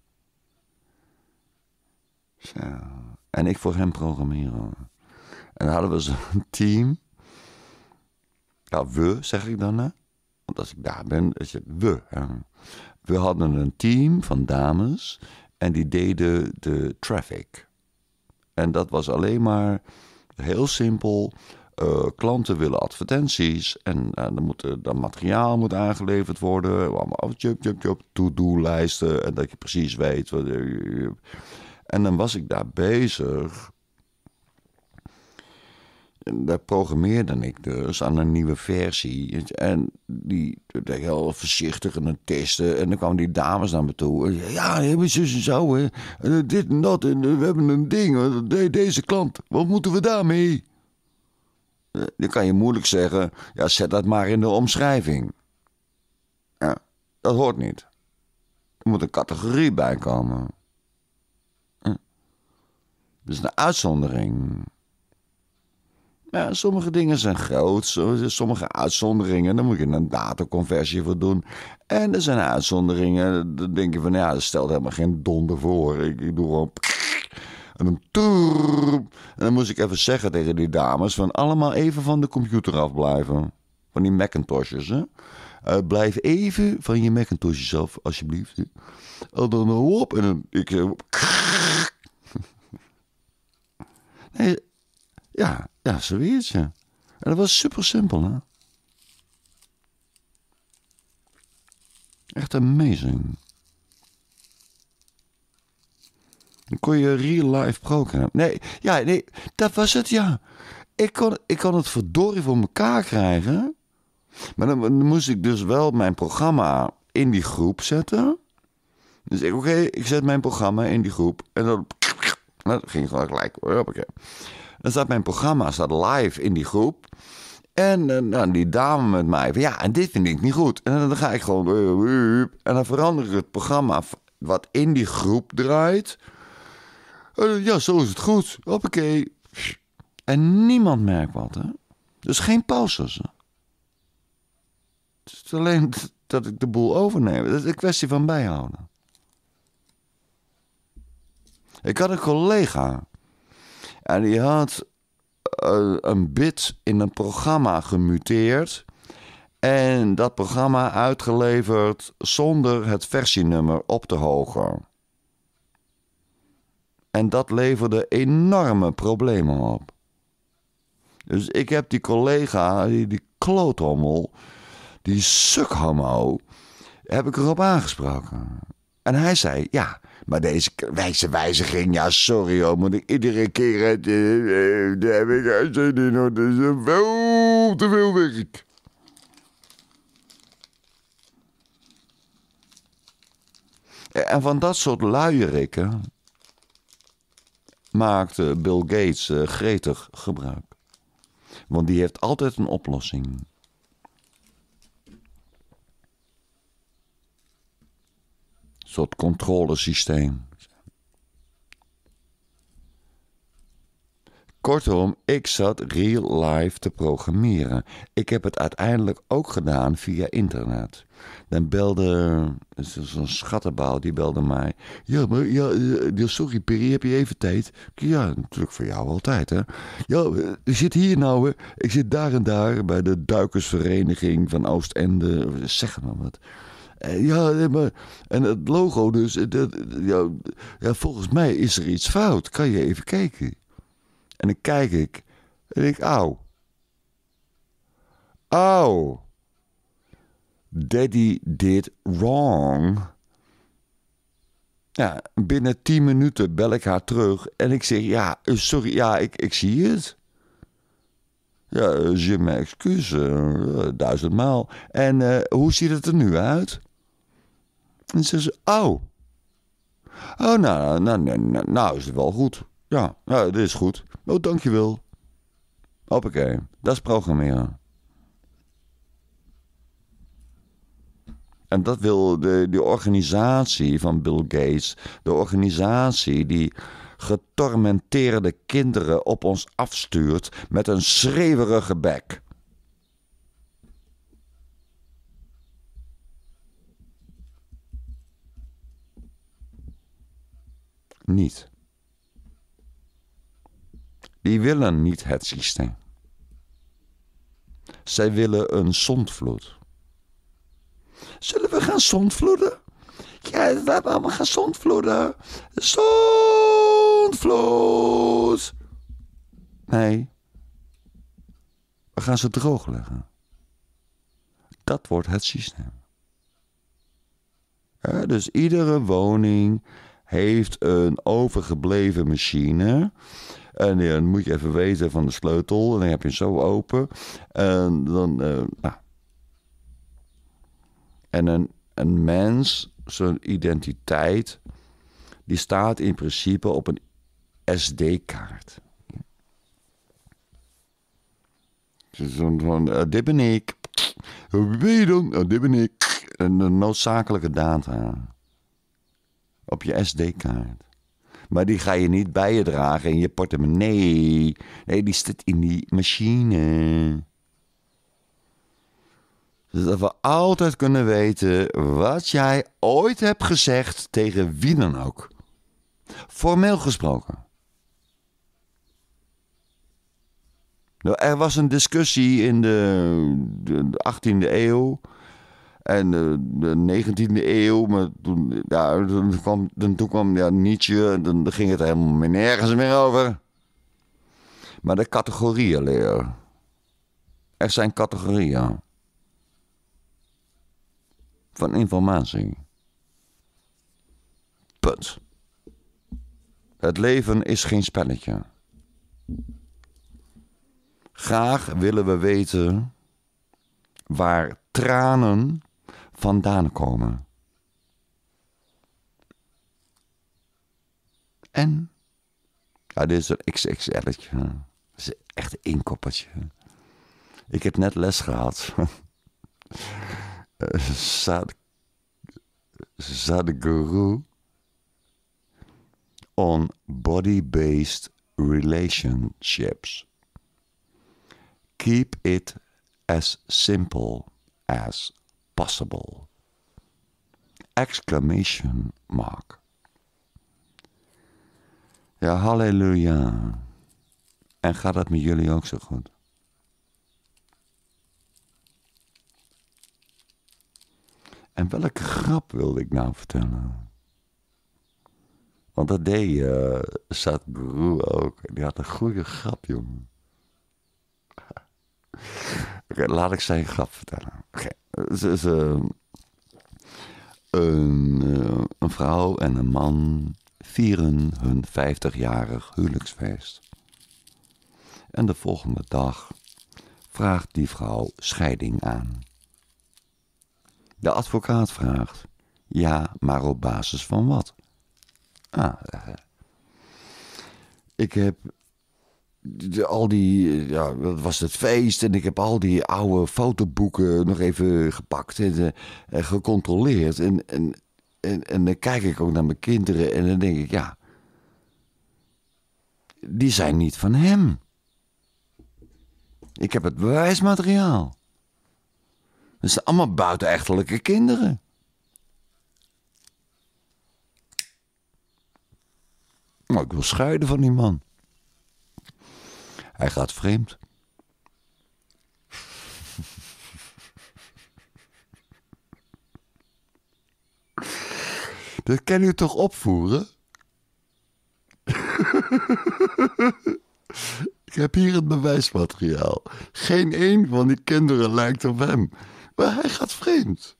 Zo. En ik voor hem programmeren. En dan hadden we zo'n team. Ja, we, zeg ik dan, hè. Want als ik daar ben, is het we. Hè? We hadden een team van dames. En die deden de traffic. En dat was alleen maar heel simpel. Uh, klanten willen advertenties. En uh, dan moet er, dan materiaal moet aangeleverd worden. Allemaal jup, jup, jup, to-do-lijsten. En dat je precies weet. Wat, uh, en dan was ik daar bezig. daar programmeerde ik dus aan een nieuwe versie. En die deed heel voorzichtig en testen. En dan kwamen die dames naar me toe. En zeiden, ja, hebben zus en zo. Hè. En dit en dat. En we hebben een ding. De, deze klant. Wat moeten we daarmee? Dan kan je moeilijk zeggen. Ja, zet dat maar in de omschrijving. Ja, dat hoort niet. Er moet een categorie bij komen. Ja. Dat is een uitzondering. Ja, sommige dingen zijn groot, sommige uitzonderingen, daar moet je een dataconversie voor doen. En er zijn uitzonderingen, dan denk je van, ja, dat stelt helemaal geen donder voor. Ik, ik doe gewoon... En dan, en dan moest ik even zeggen tegen die dames, van allemaal even van de computer afblijven. Van die Macintoshes, hè. Uh, blijf even van je Macintoshes af, alsjeblieft. En dan hop, en dan... Ik, nee... Ja, ja, zoiets, ja. En dat was super simpel, hè. Echt amazing. Dan kon je real-life programmen. Nee, ja, nee, dat was het, ja. Ik kon, ik kon het verdorie voor elkaar krijgen. Maar dan, dan moest ik dus wel mijn programma in die groep zetten. Dus ik, oké, okay, ik zet mijn programma in die groep. En dan, nou, dat ging gewoon gelijk. Hoppakee. Dan staat mijn programma staat live in die groep. En uh, nou, die dame met mij van ja, en dit vind ik niet goed. En dan ga ik gewoon... En dan verander ik het programma wat in die groep draait. Uh, ja, zo is het goed. Hoppakee. En niemand merkt wat, hè. Dus geen pauzes. Hè? Het is alleen dat ik de boel overneem. Dat is een kwestie van bijhouden. Ik had een collega... En die had uh, een bit in een programma gemuteerd. En dat programma uitgeleverd zonder het versienummer op te hogen. En dat leverde enorme problemen op. Dus ik heb die collega, die, die kloothommel, die sukhomo, heb ik erop aangesproken. En hij zei, ja... Maar deze wijze wijziging, ja, sorry hoor, moet ik iedere keer het... Daar heb ik uitzending in, hoor. Dat is veel te veel werk. En van dat soort luierikken maakte Bill Gates uh, gretig gebruik. Want die heeft altijd een oplossing. Een soort controlesysteem. Kortom, ik zat real life te programmeren. Ik heb het uiteindelijk ook gedaan via internet. Dan belde zo'n schattenbouw, die belde mij. Ja, maar ja, sorry Perry, heb je even tijd? Ja, natuurlijk voor jou altijd, hè. Ja, ik zit hier nou, hè. Ik zit daar en daar bij de duikersvereniging van Oostende. Zeg maar wat. Ja, maar, en het logo dus, dat, ja, ja, volgens mij is er iets fout. Kan je even kijken? En dan kijk ik en ik, auw. Auw. Daddy did wrong. Ja, binnen tien minuten bel ik haar terug en ik zeg, ja, sorry, ja, ik, ik zie het. Ja, je m'excuse, duizendmaal. En uh, hoe ziet het er nu uit? En ze zegt, oh. Oh, nou, nou, nou, nou is het wel goed. Ja, nou, dit is goed. Oh, dankjewel. Hoppakee, dat is programmeren. En dat wil de, de organisatie van Bill Gates, de organisatie die getormenteerde kinderen op ons afstuurt met een schreeuwerige bek. Niet. Die willen niet het systeem. Zij willen een zondvloed. Zullen we gaan zondvloeden? Ja, we hebben allemaal gaan zondvloeden. Zondvloed! Nee. We gaan ze droogleggen. Dat wordt het systeem. Ja, dus iedere woning heeft een overgebleven machine En ja, dan moet je even weten van de sleutel. En dan heb je hem zo open. En dan... Uh, nou. En een, een mens, zijn identiteit... die staat in principe op een S D-kaart. Zo'n van, uh, dit ben ik. Wie ben je dan? Uh, dit ben ik. Een, een noodzakelijke data. Op je S D-kaart. Maar die ga je niet bij je dragen in je portemonnee. Nee, die zit in die machine. Zodat we altijd kunnen weten wat jij ooit hebt gezegd tegen wie dan ook. Formeel gesproken. Nou, er was een discussie in de, de achttiende eeuw en de, de negentiende eeuw. Maar toen, ja, toen kwam, toen kwam ja, Nietzsche en dan ging het helemaal nergens meer over. Maar de categorieënleer. Er zijn categorieën van informatie. Punt. Het leven is geen spelletje. Graag willen we weten waar tranen vandaan komen. En, ja, dit is een X X L'tje. Dat is echt een inkoppertje. Ik heb net les gehad. Sad, Sadhguru on body-based relationships. Keep it as simple as possible. Exclamation mark. Ja, halleluja. En gaat dat met jullie ook zo goed? En welke grap wilde ik nou vertellen? Want dat deed uh, Sadhguru ook. Die had een goede grap, jongen. Oké, okay, laat ik zijn grap vertellen. Oké, okay. Ze is uh, een, uh, een vrouw en een man vieren hun vijftigjarig huwelijksfeest. En de volgende dag vraagt die vrouw scheiding aan. De advocaat vraagt, ja, maar op basis van wat? Ah, uh, ik heb de, al die, ja, dat was het feest en ik heb al die oude fotoboeken nog even gepakt en uh, gecontroleerd. En, en, en, en dan kijk ik ook naar mijn kinderen en dan denk ik, ja, die zijn niet van hem. Ik heb het bewijsmateriaal. Dat zijn allemaal buitenechtelijke kinderen. Maar ik wil scheiden van die man. Hij gaat vreemd. Dat kan u toch opvoeren? Ik heb hier het bewijsmateriaal. Geen één van die kinderen lijkt op hem. Maar hij gaat vreemd.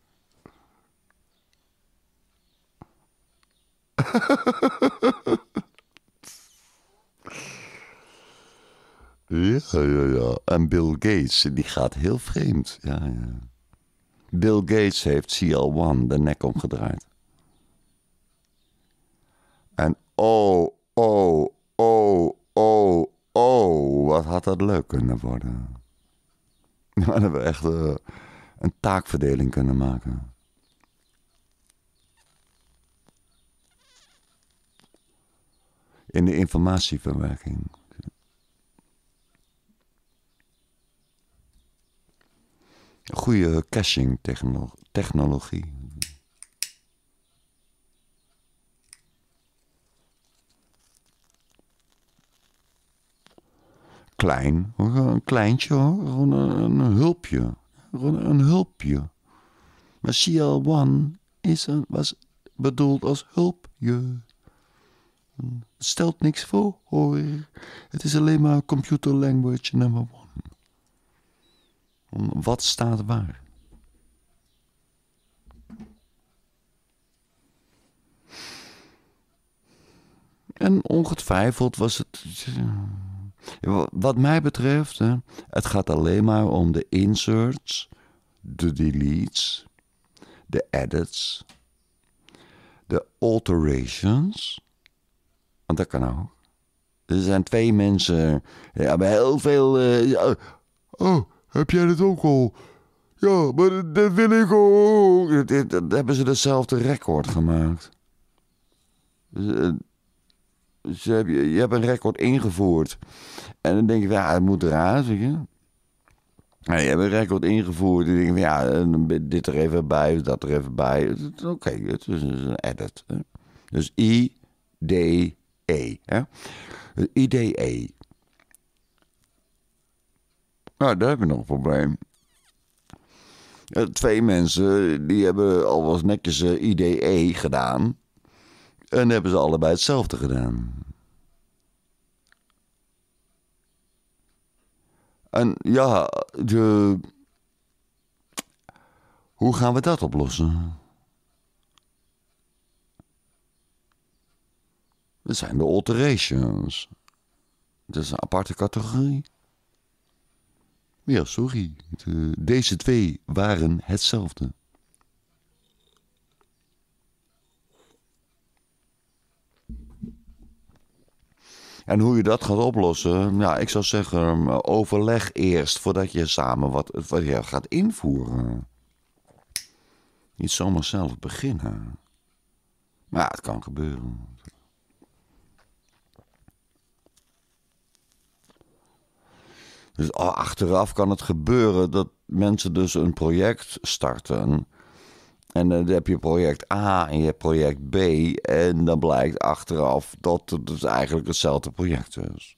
Ja, ja, ja. En Bill Gates, die gaat heel vreemd. Ja, ja. Bill Gates heeft C L één de nek omgedraaid. En oh, oh, oh, oh, oh, wat had dat leuk kunnen worden. Dan hadden we echt uh, een taakverdeling kunnen maken. In de informatieverwerking. Goede caching techno- technologie. Klein, een kleintje hoor, gewoon een, een hulpje. Gewoon een hulpje. Maar C L één is een, was bedoeld als hulpje. Het stelt niks voor hoor. Het is alleen maar computer language number one. Wat staat waar? En ongetwijfeld was het... Wat mij betreft, hè, het gaat alleen maar om de inserts, de deletes, de edits, de alterations. Want dat kan ook. Er zijn twee mensen, die hebben heel veel... Uh, oh, heb jij dat ook al? Ja, maar dat, dat wil ik ook. Dan hebben ze hetzelfde record gemaakt. Dus, dus je, hebt, je hebt een record ingevoerd. En dan denk je, ja, het moet eruit, weet je. Ja, je hebt een record ingevoerd. En dan denk je, ja, dit er even bij, dat er even bij. Oké, okay, het is een edit. Hè? Dus I D E. Hè? I D E. Nou, daar heb je nog een probleem. Twee mensen, die hebben al wel eens netjes I D E gedaan. En hebben ze allebei hetzelfde gedaan. En ja, de... hoe gaan we dat oplossen? Dat zijn de alterations. Dat is een aparte categorie. Ja, sorry. De, deze twee waren hetzelfde. En hoe je dat gaat oplossen, ja, ik zou zeggen, overleg eerst voordat je samen wat, wat je gaat invoeren. Niet zomaar zelf beginnen. Maar ja, het kan gebeuren. Dus achteraf kan het gebeuren dat mensen dus een project starten. En dan heb je project A en je hebt project B. En dan blijkt achteraf dat het dus eigenlijk hetzelfde project is.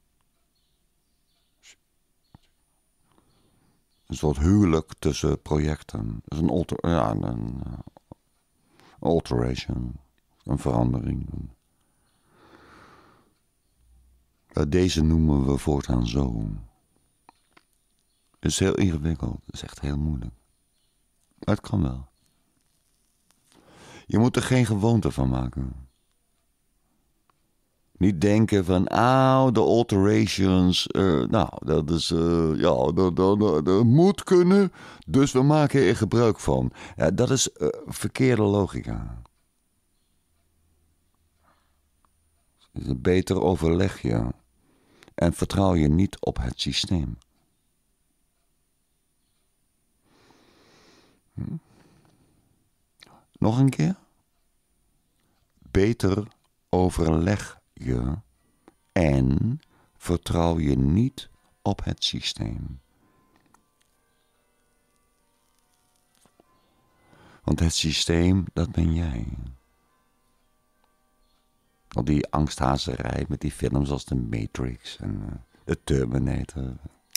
Een soort huwelijk tussen projecten. Dat is een, alter, ja, een uh, alteration. Een verandering. Deze noemen we voortaan zo. Het is heel ingewikkeld. Het is echt heel moeilijk. Maar het kan wel. Je moet er geen gewoonte van maken. Niet denken van, ah, de alterations, uh, nou, dat is, uh, ja, dat, dat, dat, dat moet kunnen, dus we maken er gebruik van. Ja, dat is uh, verkeerde logica. Dus beter overleg je en vertrouw je niet op het systeem. Hm? Nog een keer? Beter overleg je en vertrouw je niet op het systeem. Want het systeem, dat ben jij. Al die angsthazerij met die films als The Matrix en uh, The Terminator.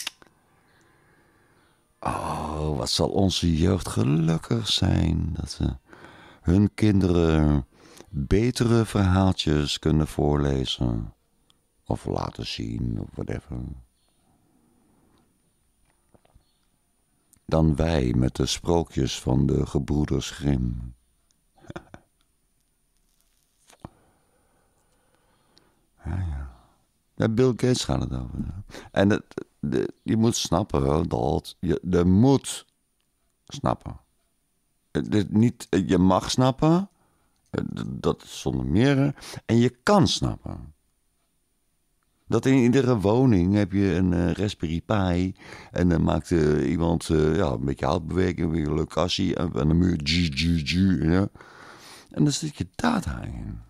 Oh, wat zal onze jeugd gelukkig zijn dat ze hun kinderen betere verhaaltjes kunnen voorlezen. Of laten zien, of whatever. Dan wij met de sprookjes van de gebroeders Grimm. Ja, ja. Ja, Bill Gates gaat het over. En het, de, je moet snappen dat je, je moet snappen. Het, niet, je mag snappen. Dat is zonder meer. En je kan snappen. Dat in iedere woning heb je een uh, Raspberry Pi. En dan maakt uh, iemand uh, ja, een beetje houtbeweging, een beetje locatie. En aan de muur. G, G, G, ja. En dan zit je data in.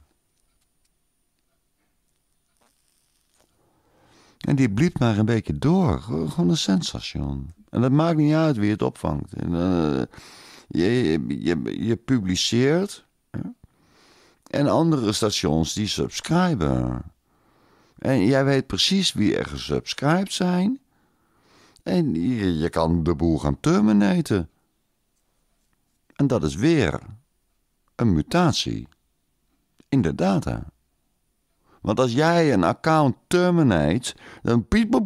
En die bliept maar een beetje door. Gewoon een sensstation. En dat maakt niet uit wie het opvangt. En, uh, je, je, je publiceert. Ja. En andere stations die subscriben. En jij weet precies wie er gesubscribed zijn. En je, je kan de boel gaan terminaten. En dat is weer een mutatie in de data. Want als jij een account terminate, dan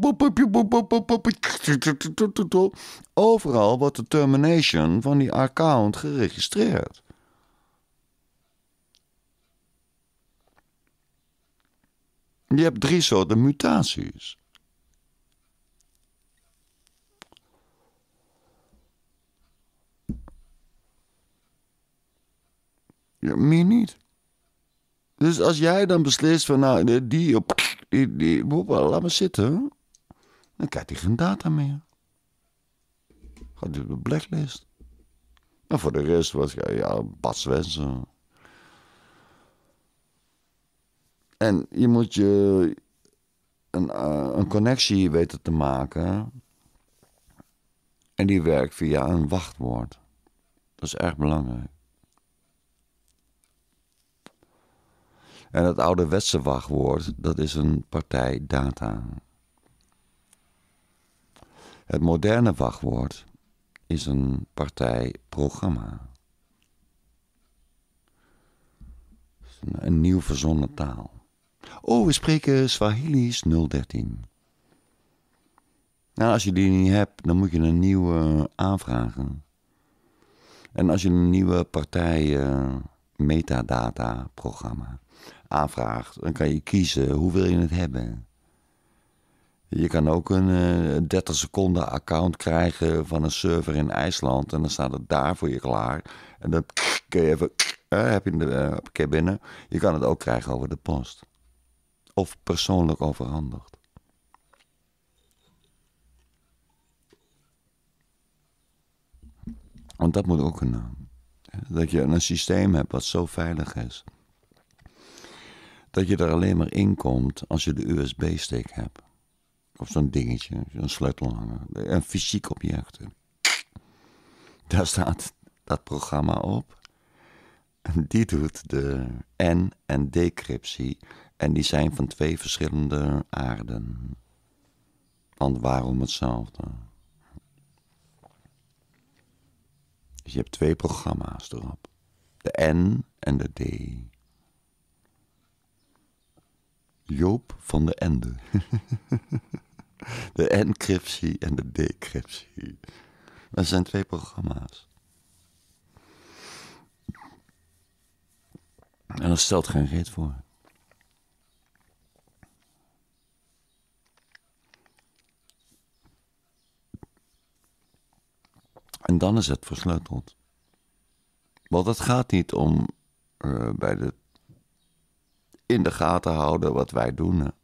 overal wordt de termination van die account geregistreerd. Je hebt drie soorten mutaties. Ja, meer niet. Dus als jij dan beslist van, nou, die op, die, die, laat maar zitten, dan krijgt hij geen data meer. Gaat hij op de blacklist. En voor de rest was ja, ja Bas Swensen. En je moet je een, uh, een connectie weten te maken. En die werkt via een wachtwoord. Dat is erg belangrijk. En het ouderwetse wachtwoord, dat is een partij data. Het moderne wachtwoord is een partij programma. Een, een nieuw verzonnen taal. Oh, we spreken Swahili's nul dertien. Nou, als je die niet hebt, dan moet je een nieuwe aanvragen. En als je een nieuwe partij uh, metadata programma aanvraagt, dan kan je kiezen hoe wil je het hebben. Je kan ook een uh, dertig seconden account krijgen van een server in IJsland en dan staat het daar voor je klaar. En dan kun je even, uh, heb je de uh, binnen. Je kan het ook krijgen over de post. Of persoonlijk overhandigd. Want dat moet ook kunnen. Dat je een systeem hebt wat zo veilig is. Dat je er alleen maar in komt als je de U S B-stick hebt. Of zo'n dingetje, zo'n sleutelhanger. Een fysiek object. Daar staat dat programma op. En die doet de en- en decryptie. En die zijn van twee verschillende aarden. Want waarom hetzelfde? Dus je hebt twee programma's erop. De N en de D. Joop van de Ende. De encryptie en de decryptie. Dat zijn twee programma's. En dat stelt geen reet voor. En dan is het versleuteld. Want het gaat niet om uh, bij de in de gaten houden wat wij doen. Hè.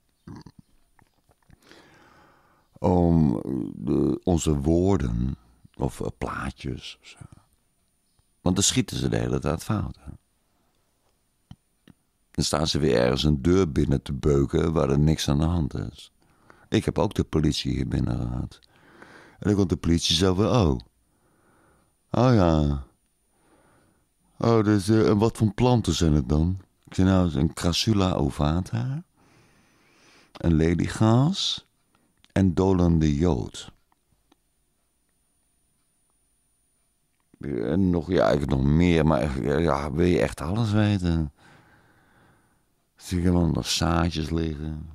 Om de, onze woorden of uh, plaatjes. Of zo. Want dan schieten ze de hele tijd fout. Hè. Dan staan ze weer ergens een deur binnen te beuken waar er niks aan de hand is. Ik heb ook de politie hier binnen gehad. En dan komt de politie zo weer, oh. Oh ja. Oh, dus, uh, en wat voor planten zijn het dan? Ik zie nou een Crassula ovata, een leliegaas en dolende jood. En nog, ja, eigenlijk nog meer, maar ja, wil je echt alles weten? Zie je helemaal nog zaadjes liggen.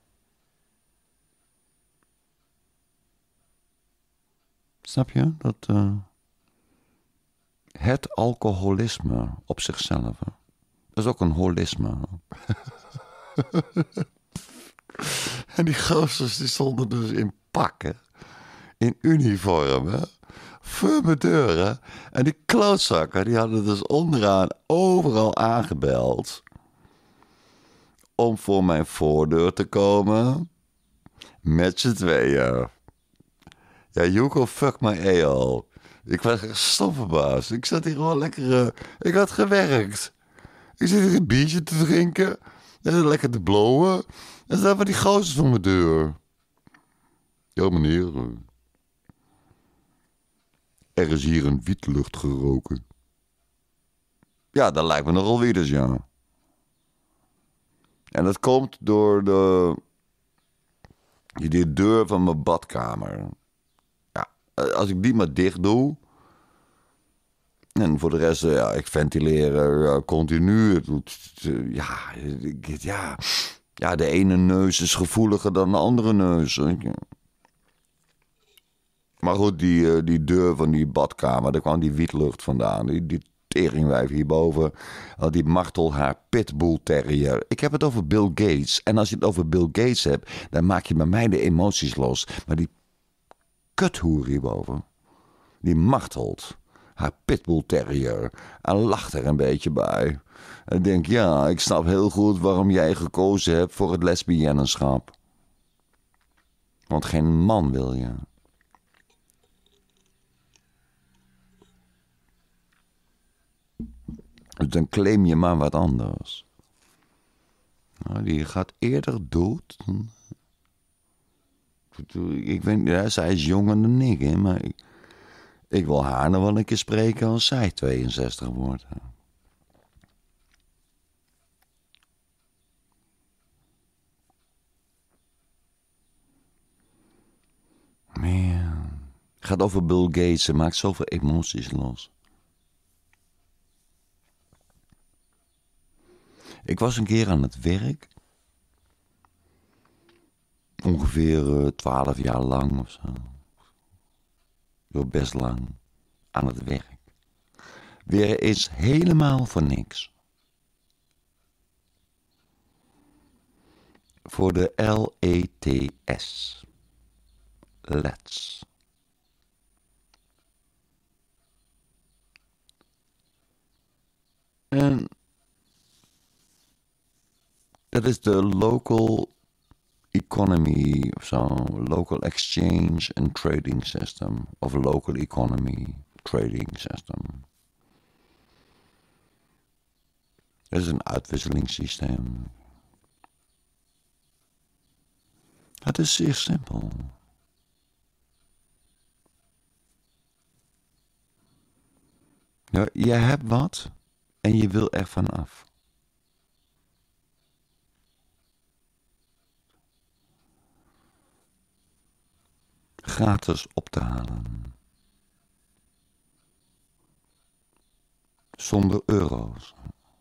Snap je? Dat uh, het alcoholisme op zichzelf. Hè? Dat is ook een holisme. En die gozers die stonden dus in pakken. In uniformen. Voor mijn deuren. En die klootzakken die hadden dus onderaan overal aangebeld. Om voor mijn voordeur te komen. Met z'n tweeën. Ja, you go fuck my ale. Ik was echt stopverbaasd. Ik zat hier gewoon lekker... Uh, ik had gewerkt. Ik zit hier een biertje te drinken. En lekker te blowen. En staan van die gozers voor mijn deur. Ja, meneer. Uh, er is hier een wietlucht geroken. Ja, dat lijkt me nogal wie dus, ja. En dat komt door de... die deur van mijn badkamer. Ja, als ik die maar dicht doe... En voor de rest, ja, ik ventileer uh, continu. Het doet, uh, ja, ja, ja, de ene neus is gevoeliger dan de andere neus. Maar goed, die, uh, die deur van die badkamer, daar kwam die wietlucht vandaan. Die, die teringwijf hierboven. Oh, die martelt haar pitbull terrier. Ik heb het over Bill Gates. En als je het over Bill Gates hebt, dan maak je bij mij de emoties los. Maar die kuthoer hierboven, die martelt haar pitbull terrier en lacht er een beetje bij. En denk, ja, ik snap heel goed waarom jij gekozen hebt voor het lesbienschap. Want geen man wil je. Dus dan claim je maar wat anders. Nou, die gaat eerder dood. Ik weet, ja, zij is jonger dan ik, hè, maar ik, ik wil haar nog wel een keer spreken als zij tweeënzestig wordt. Man. Het gaat over Bill Gates. Ze maakt zoveel emoties los. Ik was een keer aan het werk. Ongeveer twaalf uh, jaar lang of zo. Door best lang. Aan het werk. Weer eens helemaal voor niks. Voor de L E T S. Let's. En dat is de local economy of zo. Local exchange and trading system. Of local economy trading system. Dat is een uitwisselingssysteem. Het is zeer simpel. Ja, jij hebt wat en je wil er vanaf. Gratis op te halen. Zonder euro's.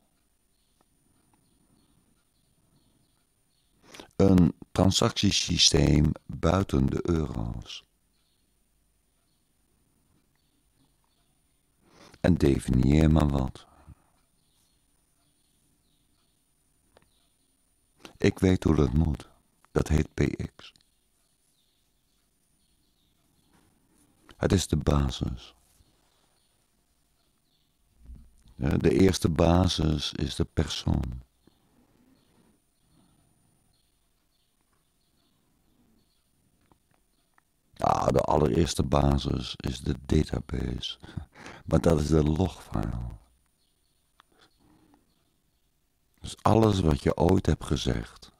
Een transactiesysteem buiten de euro's. En definieer maar wat. Ik weet hoe dat moet. Dat heet P X. Het is de basis. De eerste basis is de persoon. Ah, de allereerste basis is de database. Maar dat is de logfile. Dus alles wat je ooit hebt gezegd.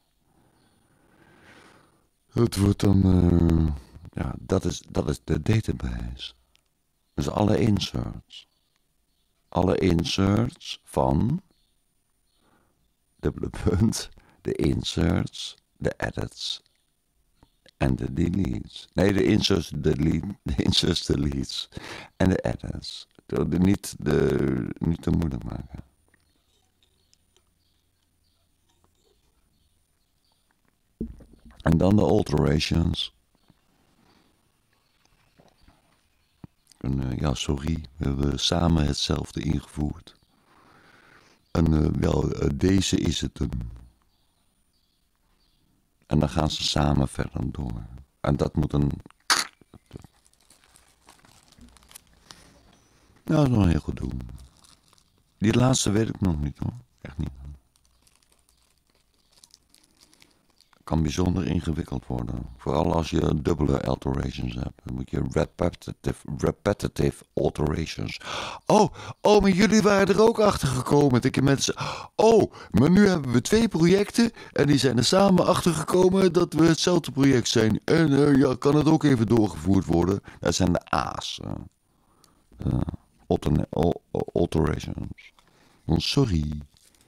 Het wordt dan... Uh, ja, dat is, dat is de database. Dus alle inserts. Alle inserts van... Dubbele punt. De inserts, de edits... En de deletes. Nee, de inserts, delete, de inserts, deletes. En de edits. De, de, niet, de, niet te moeilijk maken. En dan de alterations. En, uh, ja, sorry. We hebben samen hetzelfde ingevoerd. En uh, wel, uh, deze is het hem. En dan gaan ze samen verder door. En dat moet een... Nou, dat is nog een heel goed doen. Die laatste weet ik nog niet hoor. Echt niet. Kan bijzonder ingewikkeld worden. Vooral als je dubbele alterations hebt. Dan moet je repetitive, repetitive alterations. Oh, oh, maar jullie waren er ook achter gekomen. Ik heb mensen... Oh, maar nu hebben we twee projecten. En die zijn er samen achter gekomen dat we hetzelfde project zijn. En uh, ja, kan het ook even doorgevoerd worden. Dat zijn de A's. Uh, uh, alter, alterations. Sorry.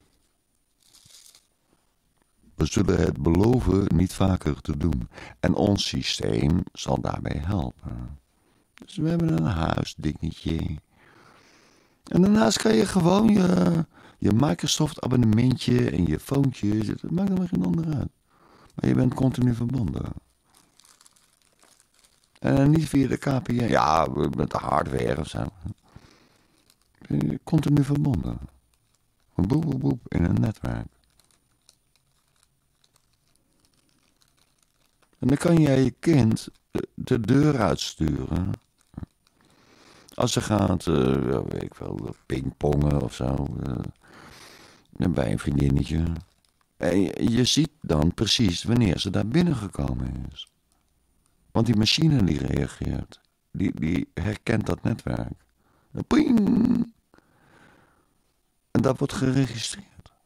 We zullen het beloven niet vaker te doen. En ons systeem zal daarbij helpen. Dus we hebben een huisdingetje. En daarnaast kan je gewoon je, je Microsoft abonnementje en je phoontje. Dat maakt er geen onder uit. Maar je bent continu verbonden. En niet via de K P N. Ja, met de hardware of zo. Continu verbonden. Boep, boep, boep, in een netwerk. En dan kan jij je kind de deur uitsturen. Als ze gaat, uh, ja, weet ik wel, pingpongen of zo. Uh, bij een vriendinnetje. En je, je ziet dan precies wanneer ze daar binnengekomen is. Want die machine die reageert. Die, die herkent dat netwerk. Ping! En dat wordt geregistreerd.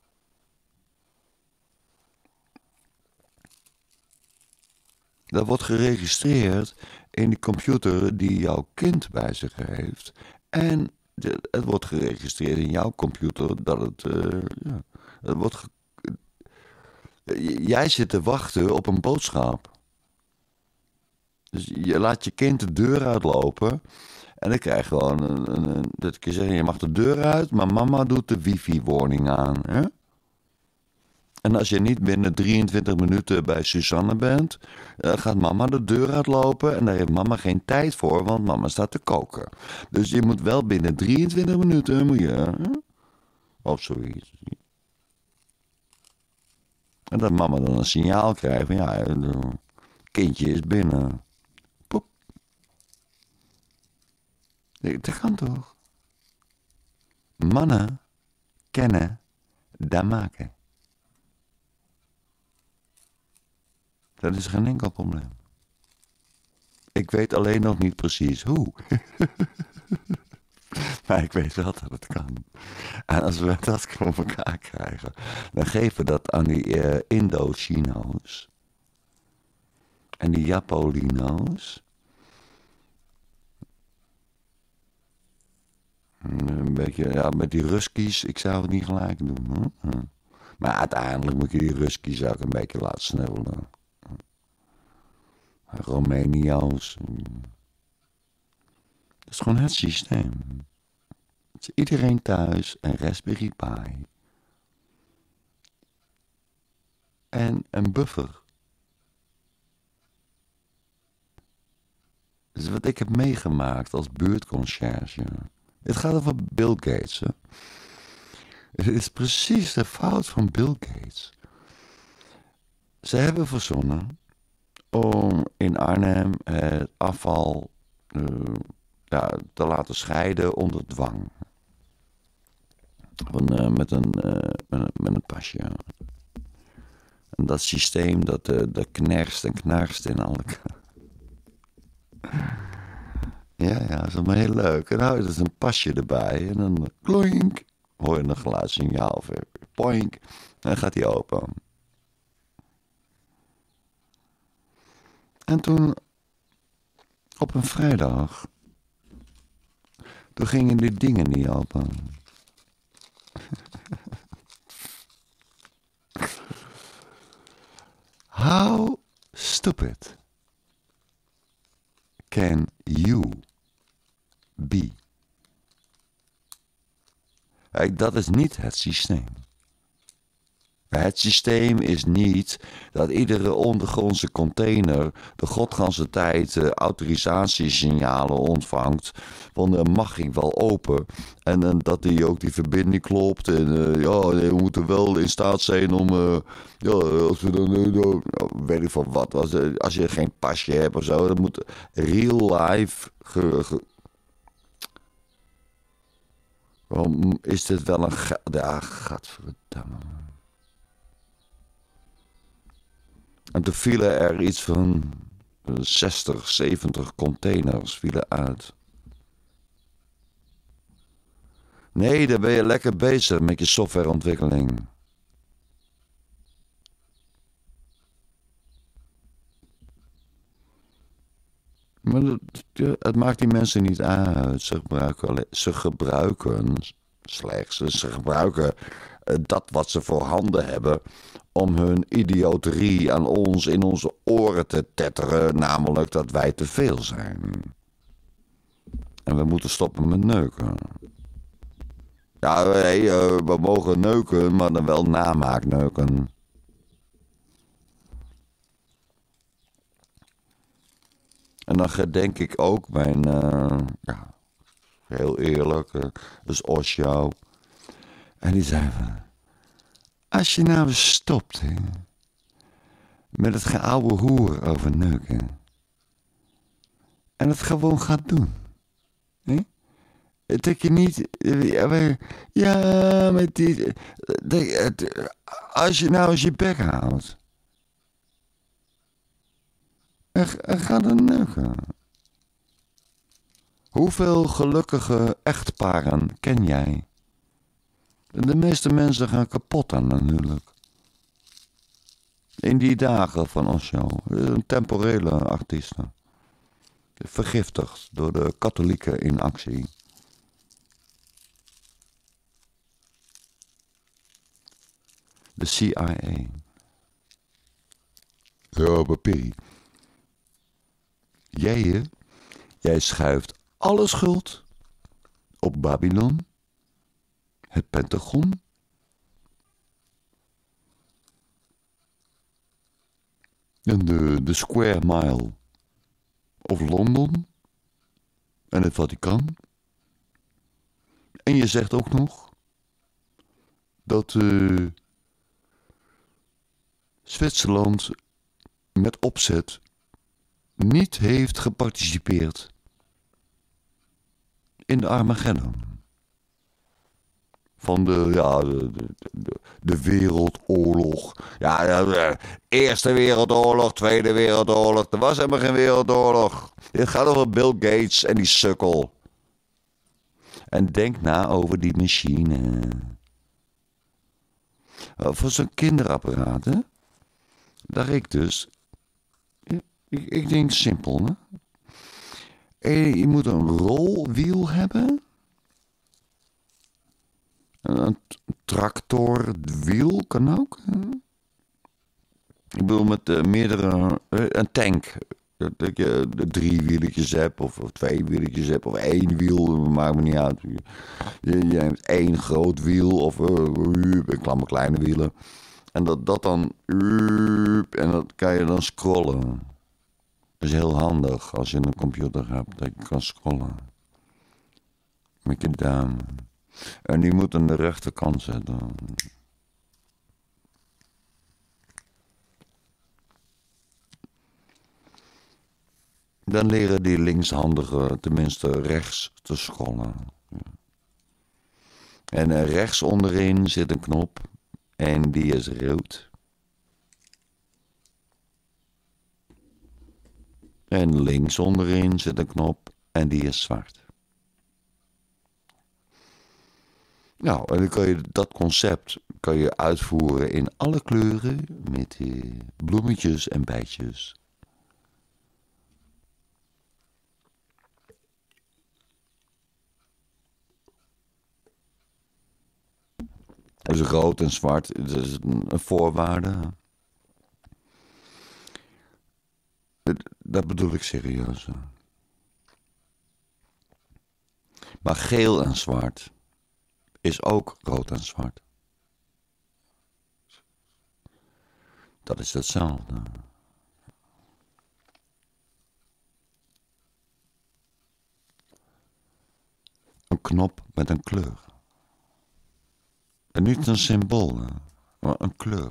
Dat wordt geregistreerd in die computer die jouw kind bij zich heeft. En de, het wordt geregistreerd in jouw computer dat het... Uh, ja, het wordt ge, uh, jij zit te wachten op een boodschap. Dus je laat je kind de deur uitlopen. En dan krijg je gewoon een... een, een dat kun je zeggen, je mag de deur uit, maar mama doet de wifi-warning aan. Hè? En als je niet binnen drieëntwintig minuten bij Suzanne bent, dan gaat mama de deur uitlopen en daar heeft mama geen tijd voor, want mama staat te koken. Dus je moet wel binnen drieëntwintig minuten, moet je, hè? Of zoiets. En dat mama dan een signaal krijgt van ja, het kindje is binnen. Poep. Dat kan toch? Mannen kennen dat maken. Dat is geen enkel probleem. Ik weet alleen nog niet precies hoe. Maar ik weet wel dat het kan. En als we dat voor elkaar krijgen, dan geven we dat aan die uh, Indo-Chino's. En die Japolino's. Een beetje, ja, met die Ruskies, ik zou het niet gelijk doen. Hoor. Maar uiteindelijk moet je die Ruskies ook een beetje laten sneuvelen. Roemenia's. Dat is gewoon het systeem. Het is iedereen thuis een Raspberry Pi. En een buffer. Dat is wat ik heb meegemaakt als buurtconciërge. Het gaat over Bill Gates. Hè? Het is precies de fout van Bill Gates. Ze hebben verzonnen om in Arnhem het afval uh, ja, te laten scheiden onder dwang. Van, uh, met, een, uh, met, met een pasje. En dat systeem, dat, uh, dat knerst en knarst in alle... ja, ja, dat is allemaal heel leuk. En nou, er is een pasje erbij. En dan kloink, hoor je een geluidssignaal. Of poink, en dan gaat hij open. En toen, op een vrijdag, toen gingen die dingen niet open. How stupid can you be? Kijk, dat is niet het systeem. Het systeem is niet dat iedere ondergrondse container de godganse tijd uh, autorisatiesignalen ontvangt van uh, mag ik wel open en uh, dat die ook die verbinding klopt en uh, ja, we moeten wel in staat zijn om uh, ja, als we dan uh, nou, weet ik van wat, als, uh, als je geen pasje hebt of zo, dat moet real life ge, ge, um, is dit wel een ga, ja, gadverdamme. En toen vielen er iets van zestig, zeventig containers vielen uit. Nee, dan ben je lekker bezig met je softwareontwikkeling. Maar dat, het maakt die mensen niet uit. Ze gebruiken, ze gebruiken slechts, ze gebruiken dat wat ze voorhanden hebben om hun idioterie aan ons in onze oren te tetteren, namelijk dat wij te veel zijn. En we moeten stoppen met neuken. Ja, hey, uh, we mogen neuken, maar dan wel namaakneuken. En dan gedenk ik ook mijn, uh, ja, Heel eerlijk, uh, dat is Osho. En die zei van, als je nou eens stopt, hè, met het geouwe hoer over neuken. En het gewoon gaat doen. Hè? Dat je niet, ja, met die, als je nou eens je bek houdt. En, en ga dan neuken. Hoeveel gelukkige echtparen ken jij? De meeste mensen gaan kapot aan een huwelijk. In die dagen van Osho. Een temporele artiest. Vergiftigd door de katholieken in actie. De C I A. Ja, papier. Jij, jij schuift alle schuld op Babylon, het Pentagon, en de, de Square Mile of Londen en het Vaticaan. En je zegt ook nog dat uh, Zwitserland met opzet niet heeft geparticipeerd in de Armageddon. Van de, ja, de, de, de, de Wereldoorlog. Ja, de Eerste Wereldoorlog, Tweede Wereldoorlog. Er was helemaal geen Wereldoorlog. Het gaat over Bill Gates en die sukkel. En denk na over die machine. Voor zo'n kinderapparaat, hè? Dacht ik dus. Ik, ik denk simpel, hè? En je moet een rolwiel hebben. Een tractorwiel kan ook. Hè? Ik bedoel met uh, meerdere... Uh, een tank. Dat je drie wieletjes hebt of, of twee wieletjes hebt of één wiel. Maakt me niet uit. Je, je hebt één groot wiel of uh, klamme kleine wielen. En dat, dat dan... Uh, en dat kan je dan scrollen. Dat is heel handig als je een computer hebt. Dat je kan scrollen. Met je duim. En die moet aan de rechterkant zetten. Dan leren die linkshandigen tenminste rechts te scrollen. En rechts onderin zit een knop. En die is rood. En links onderin zit een knop. En die is zwart. Nou, en dan kan je dat concept kan je uitvoeren in alle kleuren met uh, bloemetjes en bijtjes. Dus rood en zwart, dat is een voorwaarde. Dat bedoel ik serieus. Maar geel en zwart is ook rood en zwart. Dat is hetzelfde. Een knop met een kleur. En niet een symbool, maar een kleur.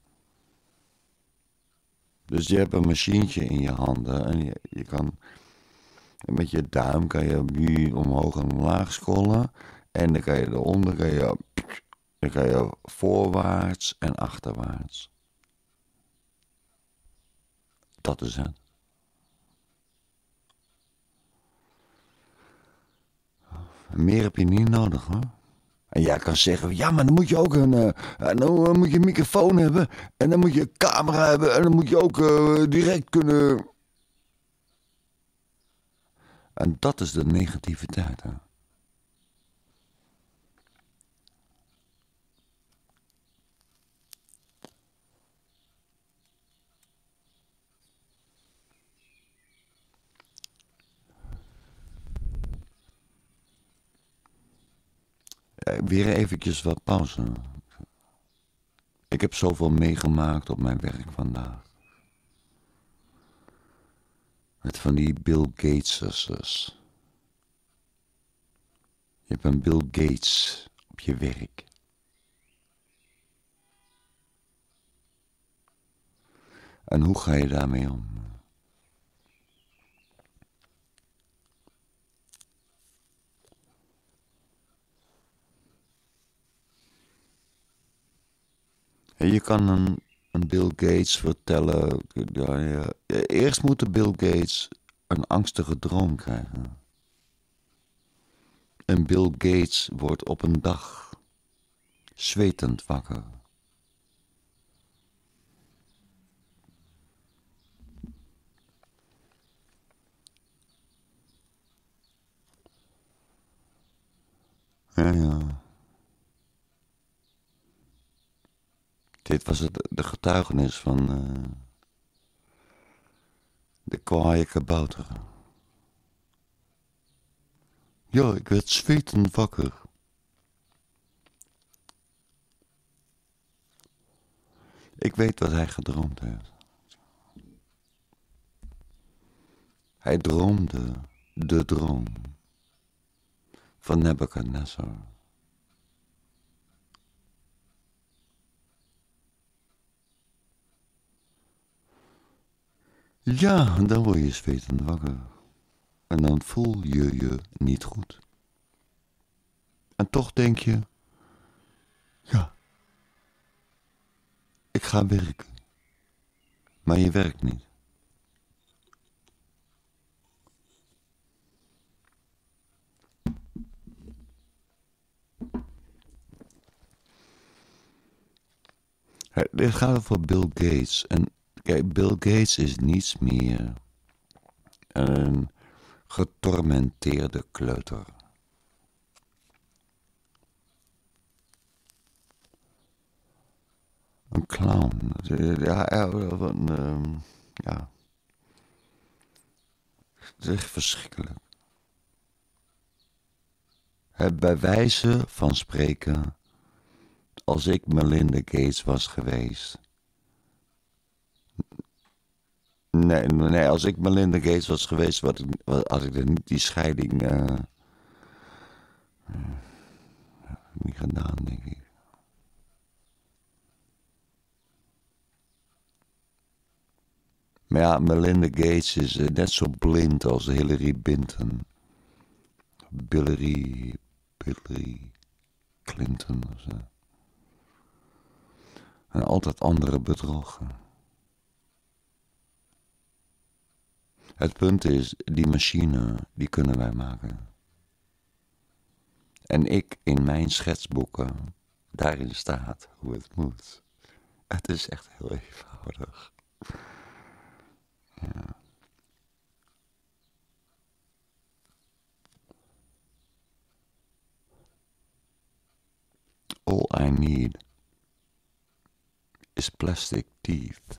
Dus je hebt een machientje in je handen en je, je kan met je duim kan je nu omhoog en omlaag scrollen. En dan kan je eronder, kan je, dan kan je voorwaarts en achterwaarts. Dat is het. Meer heb je niet nodig, hoor. En jij kan zeggen, ja, maar dan moet je ook een, uh, dan moet je een microfoon hebben. En dan moet je een camera hebben. En dan moet je ook uh, direct kunnen... En dat is de negativiteit, hè. Weer eventjes wat pauze. Ik heb zoveel meegemaakt op mijn werk vandaag. Met van die Bill Gateses. Je hebt een Bill Gates op je werk. En hoe ga je daarmee om? En je kan een, een Bill Gates vertellen. Ja, ja. Eerst moet de Bill Gates een angstige droom krijgen. En Bill Gates wordt op een dag zwetend wakker. Ja, ja. Dit was het, de getuigenis van uh, de kwaaie kabouter. Ja, ik werd zwetend wakker. Ik weet wat hij gedroomd heeft. Hij droomde de droom van Nebuchadnezzar. Ja, dan word je zwetend wakker. En dan voel je je niet goed. En toch denk je, ja, ik ga werken. Maar je werkt niet. Dit gaat over Bill Gates. En kijk, Bill Gates is niets meer een getormenteerde kleuter. Een clown. Ja, ja, een, um, ja. Het is echt verschrikkelijk. Het bij wijze van spreken, als ik Melinda Gates was geweest. Nee, nee, als ik Melinda Gates was geweest, had ik, had ik er niet die scheiding uh, niet gedaan, denk ik. Maar ja, Melinda Gates is uh, net zo blind als Hillary Binton. Hillary, Hillary Clinton of zo. En altijd andere bedroggen. Het punt is, die machine, die kunnen wij maken. En ik in mijn schetsboeken, daarin staat hoe het moet. Het is echt heel eenvoudig. Ja. All I need is plastic teeth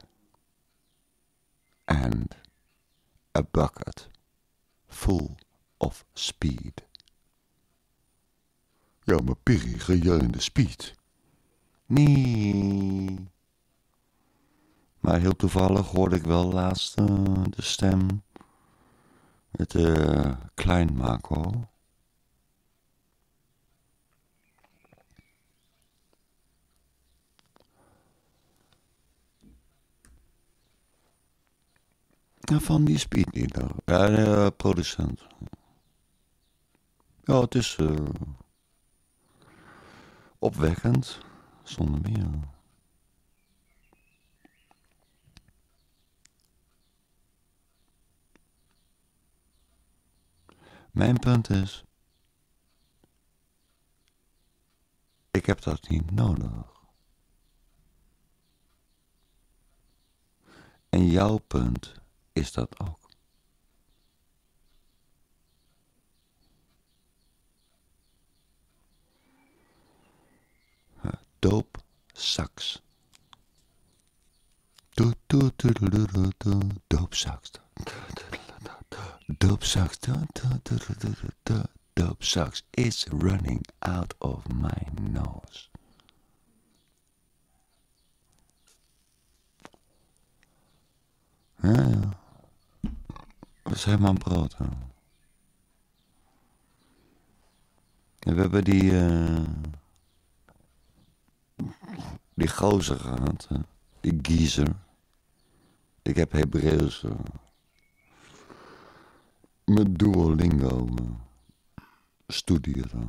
and a bucket full of speed. Ja, maar Piggy, ga jij in de speed? Nee. Maar heel toevallig hoorde ik wel laatst uh, de stem met uh, Klein Marco. Ja, van die speedleader. Ja, de uh, producent. Ja, het is uh, opwekkend, zonder meer. Mijn punt is, ik heb dat niet nodig. En jouw punt is dat ook. Dope sax. Dope sax. Dope sax. Dope sax is running out of my nose. Ja, ja. We zijn maar brood, hè. We hebben die, uh, die gozer gehad, hè? Die geezer. Ik heb Hebreeuws uh, met Duolingo uh, studeren.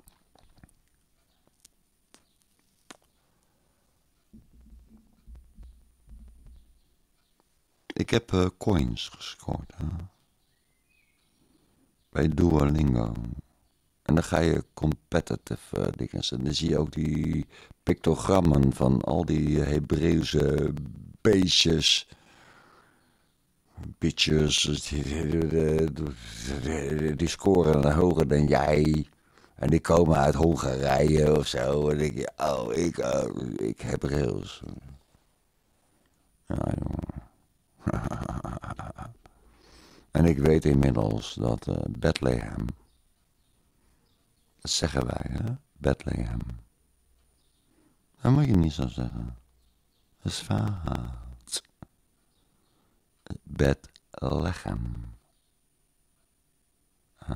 Ik heb uh, coins gescoord hè? Bij Duolingo. En dan ga je competitive uh, dingen. En dan zie je ook die pictogrammen van al die Hebreeuwse beestjes. Bitches. Die, die scoren hoger dan jij. En die komen uit Hongarije of zo. En dan denk je, oh, ik, uh, ik Hebreeuws. Ja, jongen. En ik weet inmiddels dat uh, Bethlehem, dat zeggen wij, hè? Bethlehem. Dat moet je niet zo zeggen. Dat is fout. Bethlehem. Uh.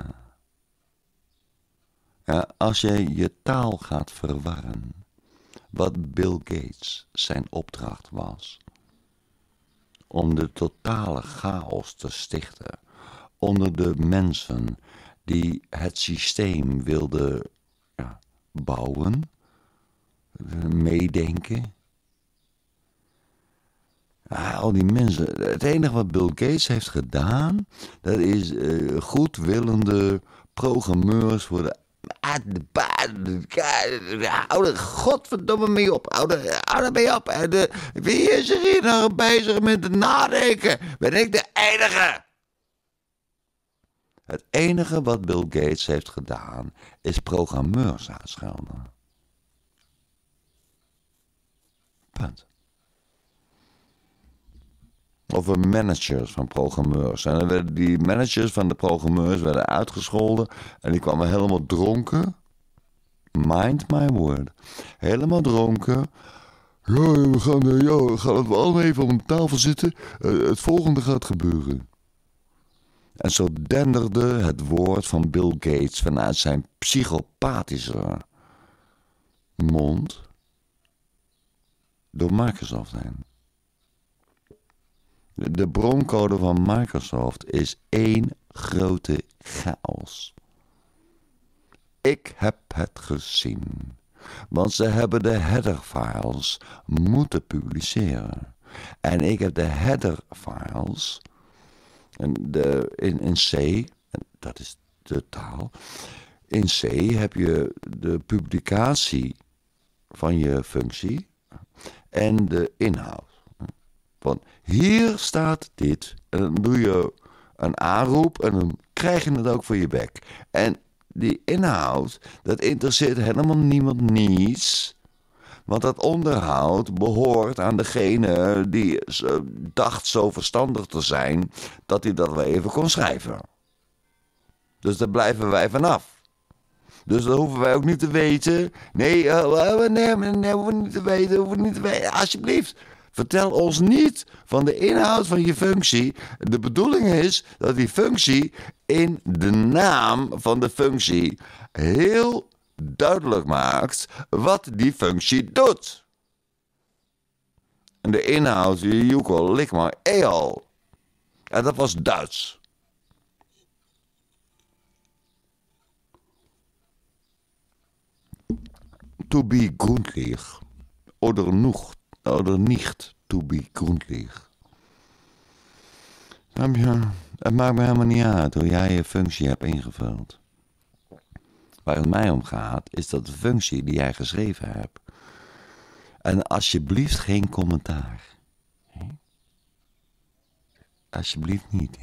Ja, als je je taal gaat verwarren, wat Bill Gates zijn opdracht was, om de totale chaos te stichten onder de mensen die het systeem wilden ja, bouwen, meedenken. Ja, al die mensen, het enige wat Bill Gates heeft gedaan, dat is uh, goedwillende programmeurs voor de Hou er godverdomme mee op. Hou er, hou er mee op. En de, wie is er hier nog bezig met het nadenken? Ben ik de enige? Het enige wat Bill Gates heeft gedaan is programmeurs aanschelden. Punt. Of managers van programmeurs. En dan werden die managers van de programmeurs werden uitgescholden. En die kwamen helemaal dronken. Mind my word. Helemaal dronken. Ja, we gaan, uh, ja, we gaan het allemaal even op een tafel zitten. Uh, het volgende gaat gebeuren. En zo denderde het woord van Bill Gates vanuit zijn psychopathische mond door Microsoft heen. De broncode van Microsoft is één grote chaos. Ik heb het gezien, want ze hebben de header-files moeten publiceren. En ik heb de header-files de, in, in C, dat is de taal, in C heb je de publicatie van je functie en de inhoud. Van hier staat dit. En dan doe je een aanroep en dan krijg je het ook voor je bek. En die inhoud, dat interesseert helemaal niemand niets. Want dat onderhoud behoort aan degene die dacht zo verstandig te zijn dat hij dat wel even kon schrijven. Dus daar blijven wij vanaf. Dus dat hoeven wij ook niet te weten. Nee, uh, nee, nee, nee, hoeven niet te weten, hoeven niet te weten. Alsjeblieft. Vertel ons niet van de inhoud van je functie. De bedoeling is dat die functie in de naam van de functie heel duidelijk maakt wat die functie doet. En de inhoud, Joekel, lik maar, eal. Ja, dat was Duits. To be gründlich oder noch. Oder niet to be gründlich. Het maakt me helemaal niet uit hoe jij je functie hebt ingevuld. Waar het mij om gaat, is dat de functie die jij geschreven hebt. En alsjeblieft geen commentaar. Alsjeblieft niet.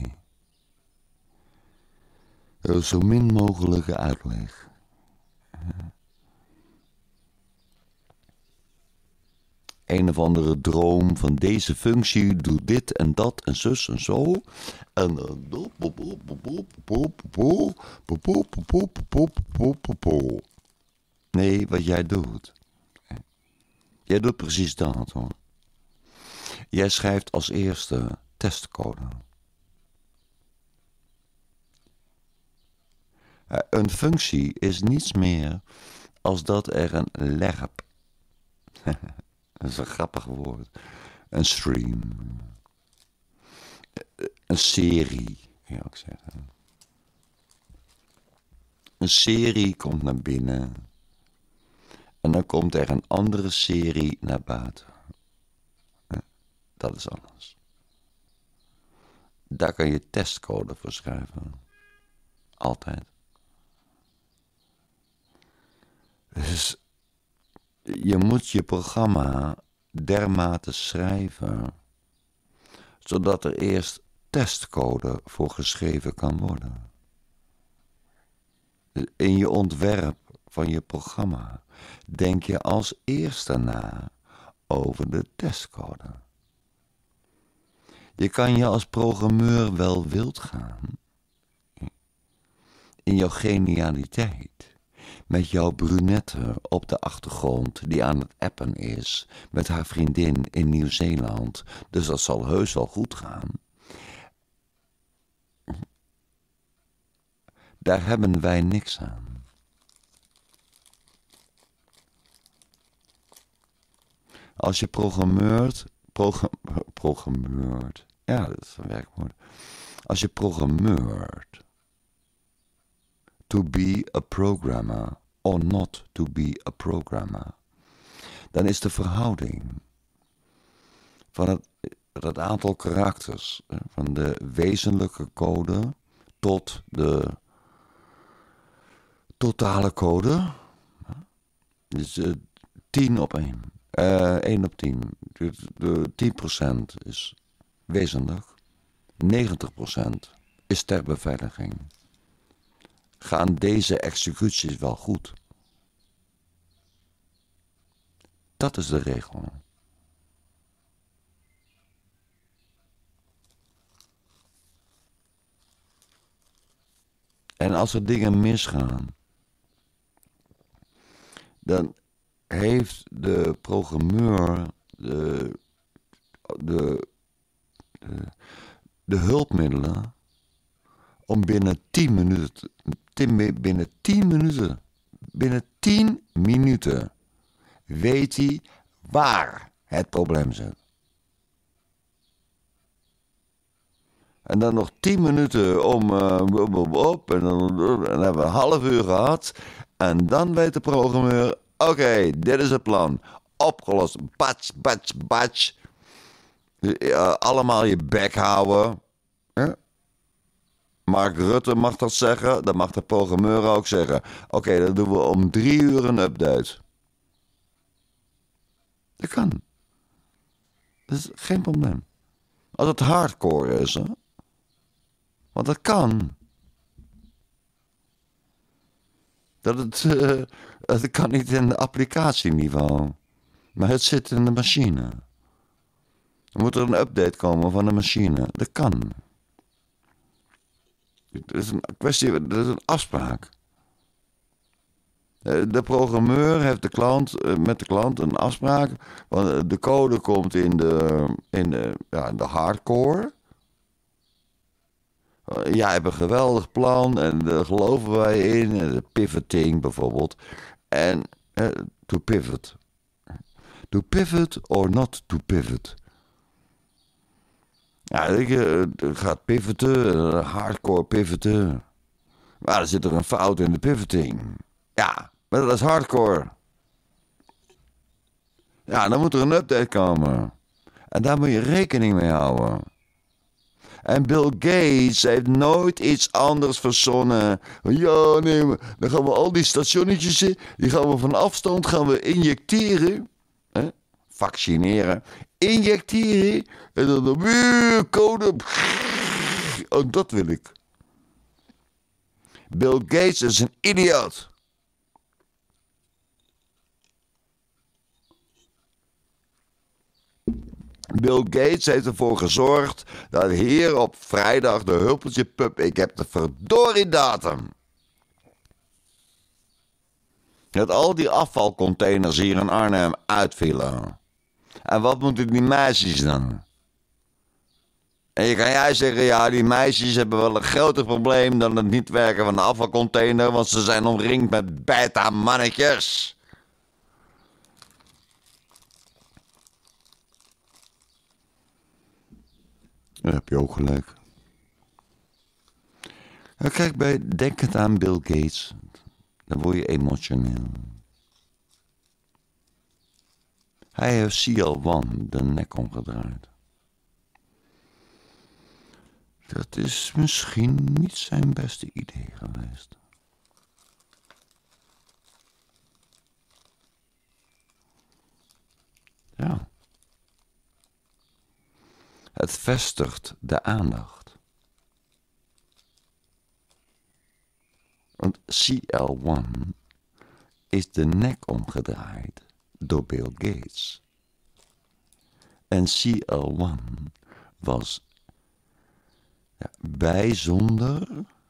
He. Zo min mogelijke uitleg. Een of andere droom van deze functie doet dit en dat en zus en zo. En nee, wat jij doet. Jij doet precies dat, hoor. Jij schrijft als eerste testcode. Uh, een functie is niets meer als dat er een lerp, dat is een grappig woord, een stream, een serie, kan je ook zeggen. Een serie komt naar binnen en dan komt er een andere serie naar buiten. Dat is alles. Daar kan je testcode voor schrijven. Altijd. Dus je moet je programma dermate schrijven, zodat er eerst testcode voor geschreven kan worden. In je ontwerp van je programma denk je als eerste na over de testcode. Je kan je als programmeur wel wild gaan in jouw genialiteit, met jouw brunette op de achtergrond die aan het appen is met haar vriendin in Nieuw-Zeeland, dus dat zal heus wel goed gaan. Daar hebben wij niks aan. Als je programmeurt, program, programmeurt, ja, dat is een werkwoord. Als je programmeurt, to be a programmer or not to be a programmer, dan is de verhouding van het, het aantal karakters, van de wezenlijke code tot de totale code, dus uh, tien op één. Uh, één op tien. De, de tien procent is wezenlijk. negentig procent is ter beveiliging. Gaan deze executies wel goed? Dat is de regel. En als er dingen misgaan, dan heeft de programmeur de, de, de, de hulpmiddelen om binnen tien minuten, binnen tien minuten, binnen tien minuten weet hij waar het probleem zit. En dan nog tien minuten om uh, op en dan, dan hebben we een half uur gehad. En dan weet de programmeur, oké, okay, dit is het plan. Opgelost. Batsch, batsch, batsch. Uh, allemaal je bek houden. Huh? Mark Rutte mag dat zeggen. Dat mag de programmeur ook zeggen. Oké, okay, dan doen we om drie uur een update. Dat kan. Dat is geen probleem. Als het hardcore is, hè. Want dat kan. Dat, het, uh, dat kan niet in de applicatieniveau. Maar het zit in de machine. Er moet er een update komen van de machine. Dat kan. Het is een kwestie, het is een afspraak. De programmeur heeft de klant, met de klant een afspraak. Want de code komt in de, in de, ja, in de hardcore. Jij hebt een geweldig plan en daar geloven wij in. De pivoting bijvoorbeeld. En uh, to pivot. To pivot or not to pivot. Ja, je uh, gaat pivoten, hardcore pivoten. Maar er zit er een fout in de pivoting. Ja, maar dat is hardcore. Ja, dan moet er een update komen. En daar moet je rekening mee houden. En Bill Gates heeft nooit iets anders verzonnen. Ja, nee, dan gaan we al die stationnetjes, die gaan we van afstand gaan we injecteren. Hè? Vaccineren. Injecteren. En dan weer code. Oh, dat wil ik. Bill Gates is een idioot. Bill Gates heeft ervoor gezorgd dat hier op vrijdag de Huppeltje Pup, ik heb de verdorie datum, dat al die afvalcontainers hier in Arnhem uitvielen. En wat moeten die meisjes dan? En je kan juist zeggen, ja, die meisjes hebben wel een groter probleem dan het niet werken van de afvalcontainer, want ze zijn omringd met beta-mannetjes. Daar heb je ook gelijk. Ja, kijk, bij denk het aan Bill Gates, dan word je emotioneel. Hij heeft C L één de nek omgedraaid. Dat is misschien niet zijn beste idee geweest. Ja. Het vestigt de aandacht. Want C L één is de nek omgedraaid door Bill Gates. En C L één was ja, bijzonder,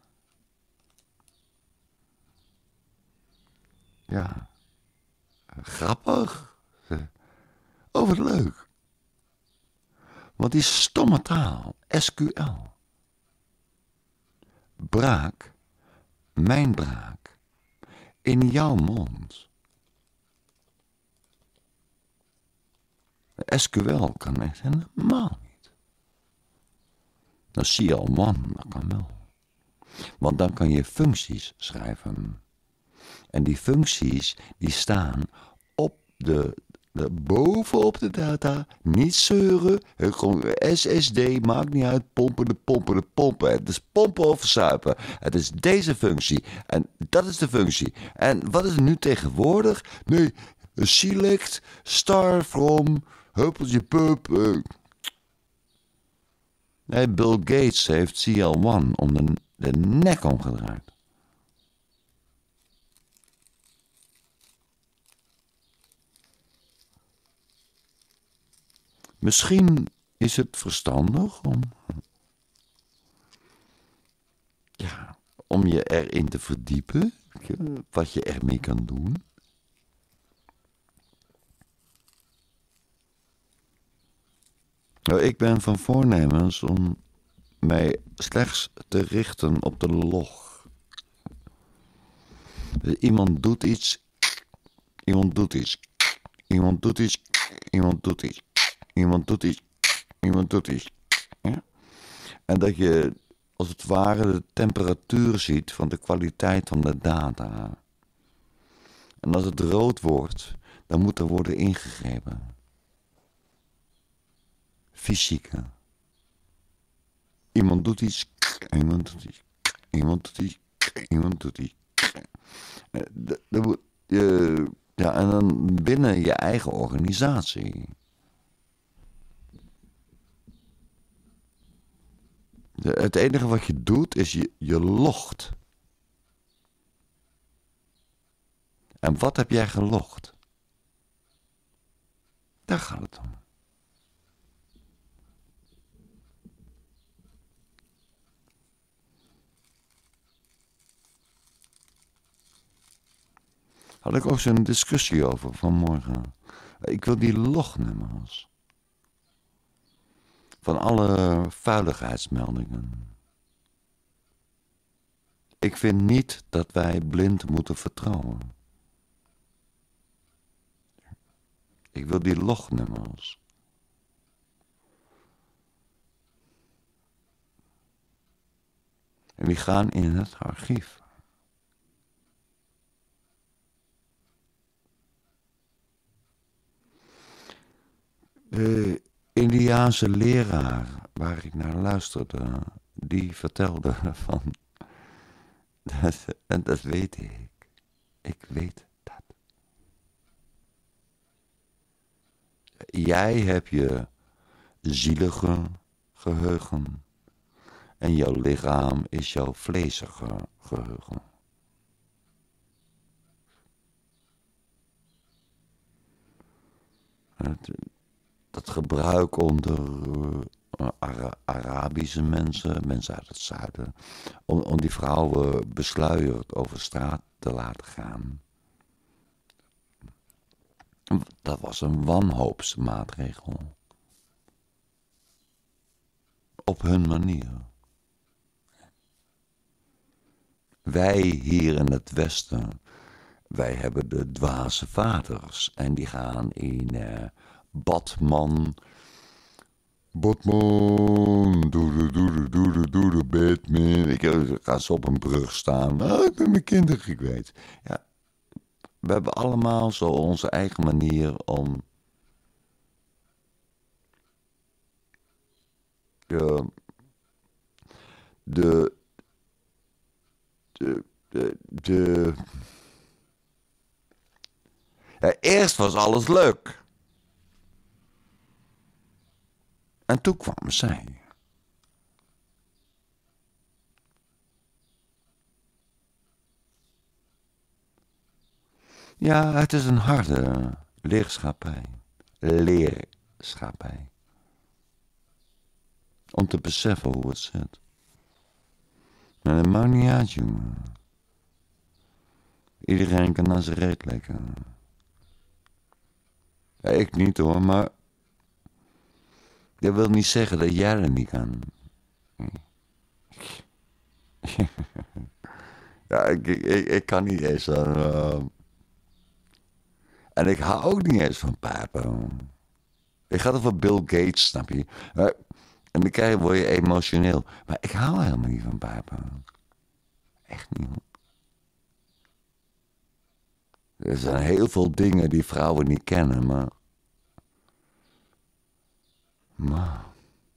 ja, grappig. Oh, wat leuk. Want die stomme taal, S Q L, braak, mijn braak, in jouw mond. S Q L kan echt helemaal niet. Nou, C L één, dat kan wel. Want dan kan je functies schrijven. En die functies, die staan op de, de bovenop de data. Niet zeuren, gewoon S S D, maakt niet uit, pompen de pompen de pompen. Het is pompen of verzuipen. Het is deze functie. En dat is de functie. En wat is er nu tegenwoordig? Nee, select, star from, huppeltje pup. Uh. Nee, Bill Gates heeft C L één om de, de nek omgedraaid. Misschien is het verstandig om, ja, om je erin te verdiepen, wat je ermee kan doen. Nou, ik ben van voornemens om mij slechts te richten op de log. Dus iemand doet iets, iemand doet iets, iemand doet iets, iemand doet iets, iemand doet iets, iemand doet iets. Ja? En dat je als het ware de temperatuur ziet van de kwaliteit van de data. En als het rood wordt, dan moet er worden ingegrepen. Fysieke. Iemand doet iets, iemand doet iets, iemand doet iets, iemand doet iets. Ja, en dan binnen je eigen organisatie. De, het enige wat je doet is je, je logt. En wat heb jij gelogd? Daar gaat het om. Had ik ook zo'n discussie over vanmorgen. Ik wil die lognummers. Van alle veiligheidsmeldingen. Ik vind niet dat wij blind moeten vertrouwen. Ik wil die lognummers. En die gaan in het archief. De Indiaanse leraar waar ik naar luisterde, die vertelde van, dat, en dat weet ik, ik weet dat. Jij hebt je zielige geheugen en jouw lichaam is jouw vleesige geheugen. Het, dat gebruik onder uh, Ara Arabische mensen, mensen uit het zuiden, om, om die vrouwen besluierd over straat te laten gaan. Dat was een wanhoopsmaatregel. Op hun manier. Wij hier in het Westen, wij hebben de dwaze vaders. En die gaan in uh, Batman... Batman, doe de, doe de, doe de, doe de, Batman. Ik ga ze op een brug staan. Ah, ik ben mijn kinderen kwijt. Ja, we hebben allemaal zo onze eigen manier om... De... De... De... De... de ja, eerst was alles leuk. En toen kwam zij. Ja, het is een harde leerschappij. Leerschappij. Om te beseffen hoe het zit. Maar dat maakt niet uit, jongen. Iedereen kan naar zijn reet lekken. Ja, ik niet hoor, maar... Dat wil niet zeggen dat jij er niet kan. Ja, ik, ik, ik, ik kan niet eens aan... Uh... En ik hou ook niet eens van pijpen. Ik ga over Bill Gates, snap je? Uh, en dan krijg je, word je emotioneel. Maar ik hou helemaal niet van pijpen. Echt niet. Er zijn heel veel dingen die vrouwen niet kennen, maar... Maar...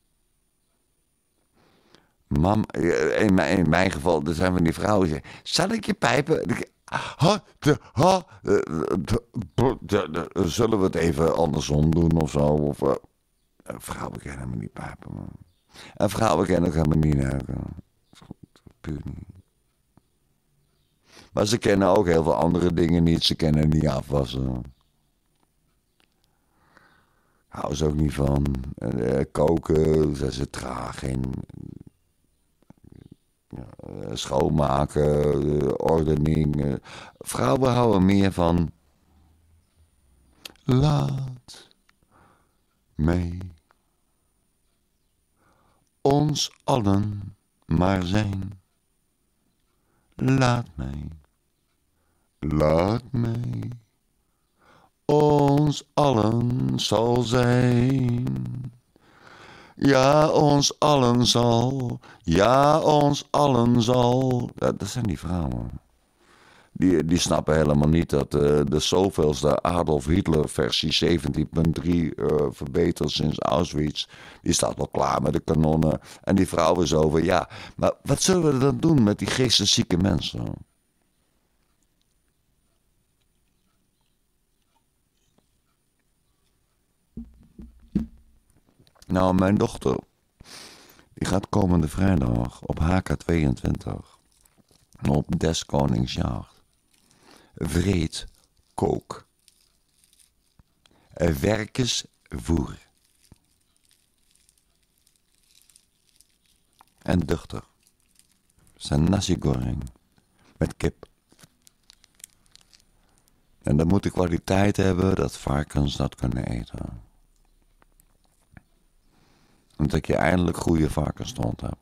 Mam, in mijn, in mijn geval, er zijn van die vrouwen die zeggen... Zal ik je pijpen? Ha, de, ha, de, de, de, de, zullen we het even andersom doen of zo? Of, uh, vrouwen kennen helemaal niet pijpen, man. En vrouwen kennen ook helemaal niet neuken. Puur niet. Maar ze kennen ook heel veel andere dingen niet. Ze kennen niet afwassen. Houden ze ook niet van. Uh, koken, zijn ze traag in. Uh, schoonmaken, uh, ordening. Uh, vrouwen houden meer van... Laat mij ons allen maar zijn. Laat mij, laat mij ons allen zal zijn. Ja, ons allen zal, ja, ons allen zal. Ja, dat zijn die vrouwen. Die, die snappen helemaal niet dat uh, de zoveelste Adolf Hitler versie zeventien punt drie uh, verbeterd sinds Auschwitz. Die staat al klaar met de kanonnen. En die vrouw is over, ja, maar wat zullen we dan doen met die geesteszieke mensen? Nou, mijn dochter, die gaat komende vrijdag op H K tweeëntwintig op Des Koningsjacht. Vreed kook. Werkersvoer. En duchter. Zijn nasi goreng. Met kip. En dan moet de kwaliteit hebben dat varkens dat kunnen eten. En dat je eindelijk goede varkensstond hebt.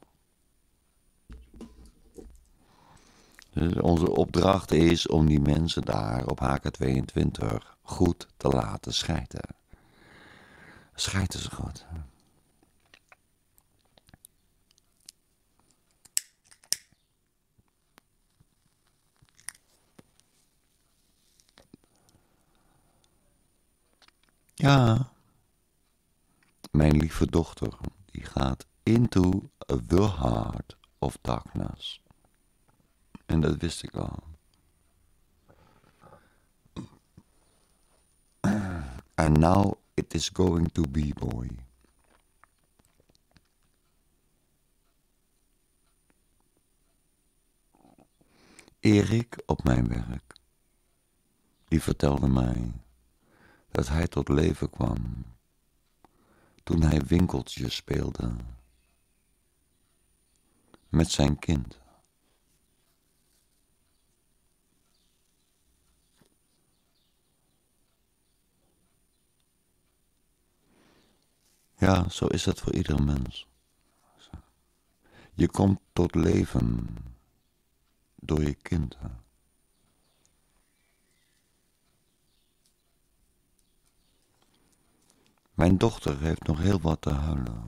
Dus onze opdracht is om die mensen daar op H K tweeëntwintig goed te laten schijten. Schijten ze goed. Ja. Mijn lieve dochter, die gaat into the heart of darkness. En dat wist ik al. And now it is going to be, boy. Erik op mijn werk, die vertelde mij dat hij tot leven kwam toen hij winkeltjes speelde met zijn kind. Ja, zo is het voor ieder mens. Je komt tot leven door je kinderen. Mijn dochter heeft nog heel wat te huilen.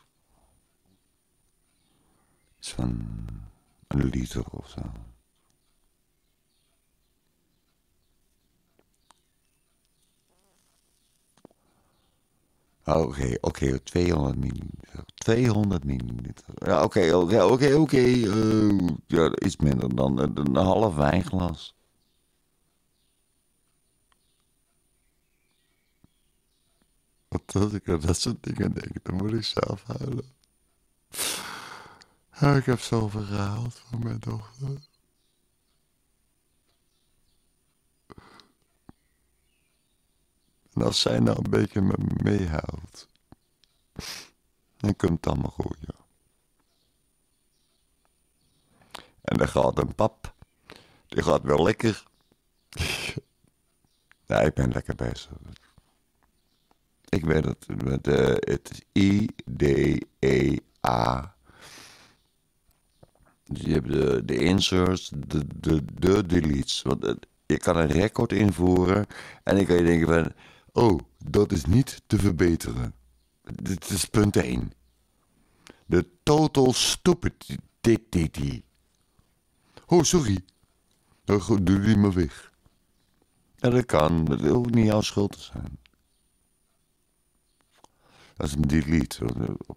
Iets van een liter of zo. Oké, okay, oké, okay, tweehonderd milliliter. tweehonderd milliliter. Ja, oké, oké, oké, oké. Ja, iets minder dan een, een half wijnglas. Wat als ik aan dat soort dingen denk, dan moet ik zelf huilen. Ja, ik heb zoveel gehaald van mijn dochter. En als zij nou een beetje met me meehuilt, dan komt het allemaal goed, ja. En dan gaat een pap, die gaat wel lekker. Ja, ik ben lekker bezig. Ik weet het, met, uh, het is I D E A. Dus je hebt de, de inserts, de, de, de deletes. Want uh, je kan een record invoeren en dan kan je denken van, oh, dat is niet te verbeteren. Dit is punt één. De total stupidity. Oh, sorry. Nou goed, doe die maar weg. Ja, dat kan. Dat hoeft niet jouw schuld te zijn. Dat is een delete.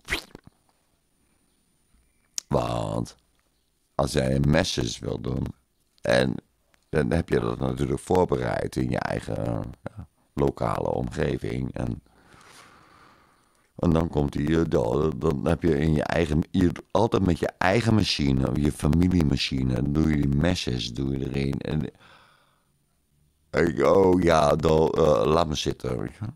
Want als jij een message wil doen, en dan heb je dat natuurlijk voorbereid in je eigen ja, lokale omgeving. En, en dan komt die, dan, dan heb je in je eigen, je, altijd met je eigen machine, je familiemachine, dan doe je die message, doe je erin. En ik, oh ja, dan, uh, laat me zitten, weet je.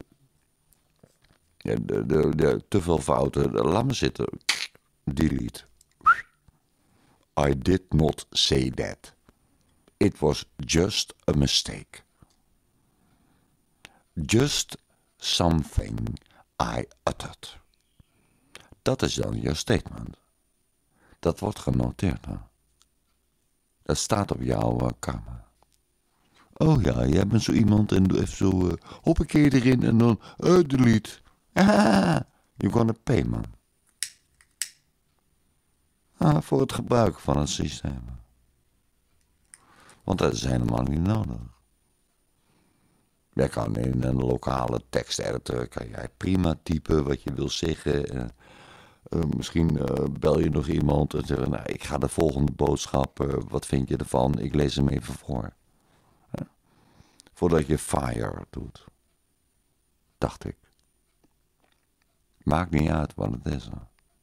Ja, de, de, de, te veel fouten, laat me zitten. Delete. I did not say that. It was just a mistake. Just something I uttered. Dat is dan je statement. Dat wordt genoteerd. Hè? Dat staat op jouw uh, kamer. Oh ja, jij bent zo iemand en doe even zo uh, hoppakee erin en dan uh, delete. Ah, you're gonna pay, man. Ah, voor het gebruik van het systeem. Want dat is helemaal niet nodig. Jij kan in een lokale teksteditor kan jij prima typen wat je wil zeggen. Uh, uh, misschien uh, bel je nog iemand en zeg, nou, ik ga de volgende boodschap, uh, wat vind je ervan? Ik lees hem even voor. Uh, voordat je fire doet. Dacht ik. Maakt niet uit wat het is. Hè.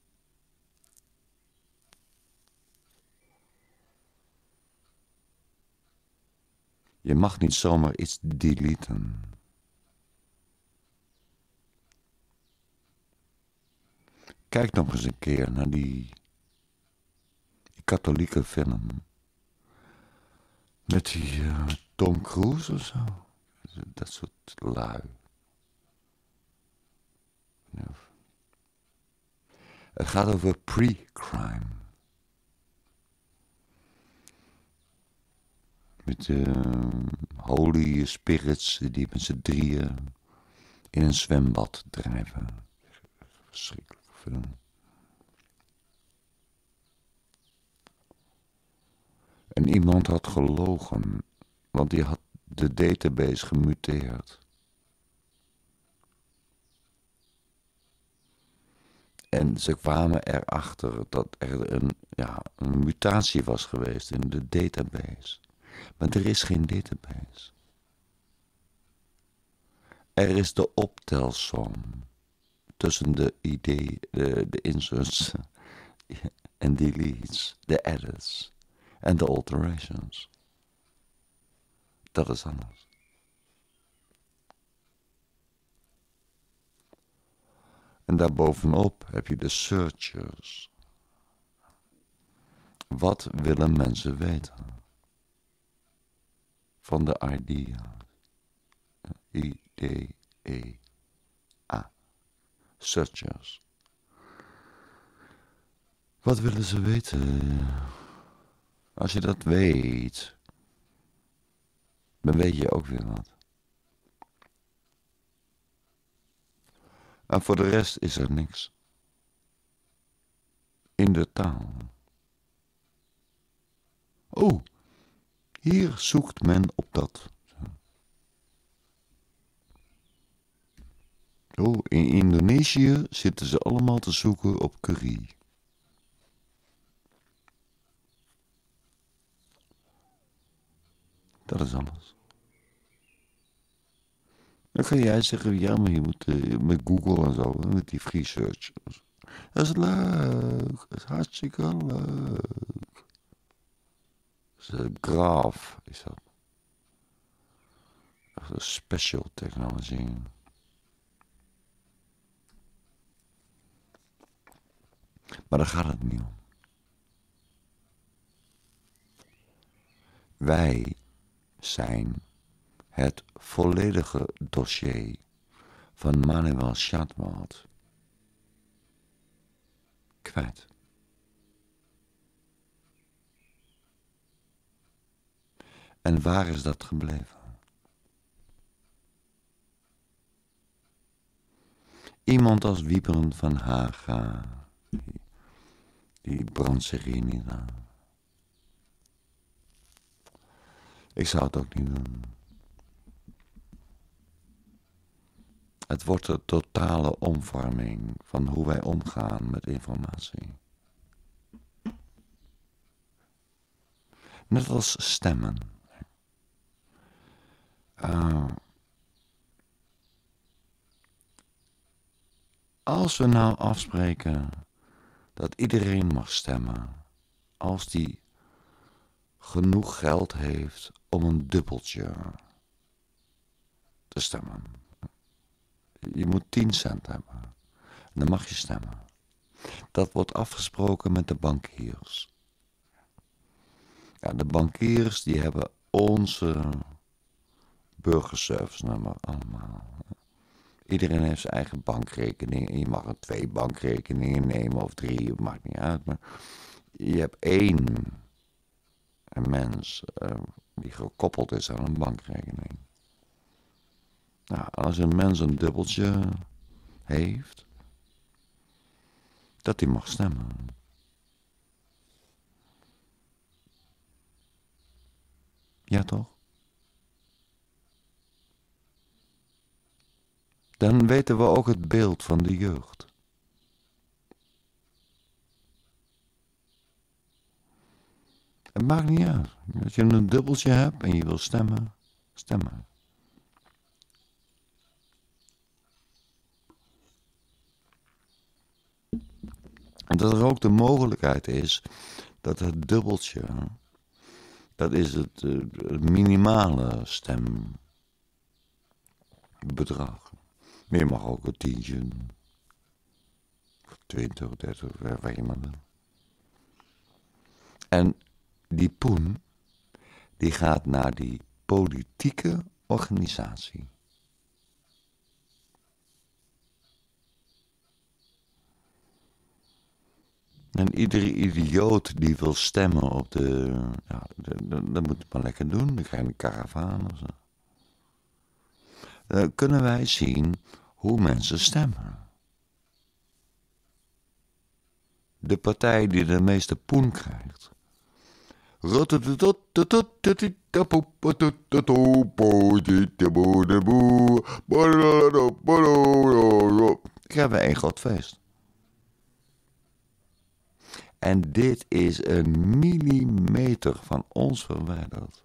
Je mag niet zomaar iets deleten. Kijk nog eens een keer naar die, die katholieke film. Met die uh, Tom Cruise of zo. Dat soort lui. Ja. Het gaat over pre-crime. Met uh, holy spirits die met z'n drieën in een zwembad drijven. Verschrikkelijke film. En iemand had gelogen, want die had de database gemuteerd. En ze kwamen erachter dat er een, ja, een mutatie was geweest in de database. Maar er is geen database. Er is de optelsom tussen de idee, de, de inserts en deletes, de edits en de alterations. Dat is anders. En daarbovenop heb je de searchers. Wat willen mensen weten? Van de idea. I D E A. Searchers. Wat willen ze weten? Als je dat weet, dan weet je ook weer wat. En voor de rest is er niks. In de taal. Oh, hier zoekt men op dat. Oh, in Indonesië zitten ze allemaal te zoeken op curry. Dat is alles. Dan kan jij zeggen, ja, maar je moet uh, met Google en zo, met die free search. Dat is leuk, dat is hartstikke leuk. Dat is een graaf, is dat. Dat is een special technology. Maar daar gaat het niet om. Wij zijn het volledige dossier van Manuel Sjadmard kwijt. En waar is dat gebleven? Iemand als Wieberen van Haga, die, die brandt zich hier niet aan. Ik zou het ook niet doen. Het wordt een totale omvorming van hoe wij omgaan met informatie. Net als stemmen. Uh, als we nou afspreken dat iedereen mag stemmen, als die genoeg geld heeft om een dubbeltje te stemmen. Je moet tien cent hebben. En dan mag je stemmen. Dat wordt afgesproken met de bankiers. Ja, de bankiers die hebben onze burgerservice nummer allemaal. Iedereen heeft zijn eigen bankrekening. En je mag er twee bankrekeningen nemen of drie, het maakt niet uit. Maar je hebt één een mens uh, die gekoppeld is aan een bankrekening. Nou, als een mens een dubbeltje heeft, dat hij mag stemmen. Ja, toch? Dan weten we ook het beeld van de jeugd. Het maakt niet uit. Als je een dubbeltje hebt en je wil stemmen, stemmen. En dat er ook de mogelijkheid is dat het dubbeltje, dat is het, het minimale stembedrag. Maar je mag ook een tientje, twintig, dertig, wat je maar wil. En die poen, die gaat naar die politieke organisatie. En iedere idioot die wil stemmen op de... Ja, dat moet het maar lekker doen. Dan krijg je een karavaan of zo. Dan kunnen wij zien hoe mensen stemmen. De partij die de meeste poen krijgt. Krijgen we één groot feest. En dit is een millimeter van ons verwijderd.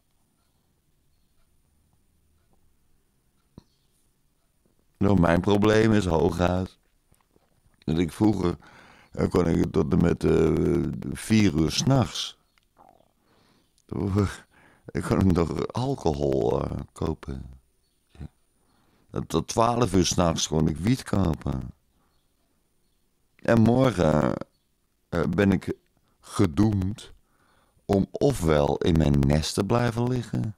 Nou, mijn probleem is hooguit dat ik vroeger dan kon ik tot en met uh, vier uur s'nachts. Ik kon nog alcohol uh, kopen. Ja. Tot twaalf uur s'nachts kon ik wiet kopen. En morgen uh, ben ik gedoemd om ofwel in mijn nest te blijven liggen,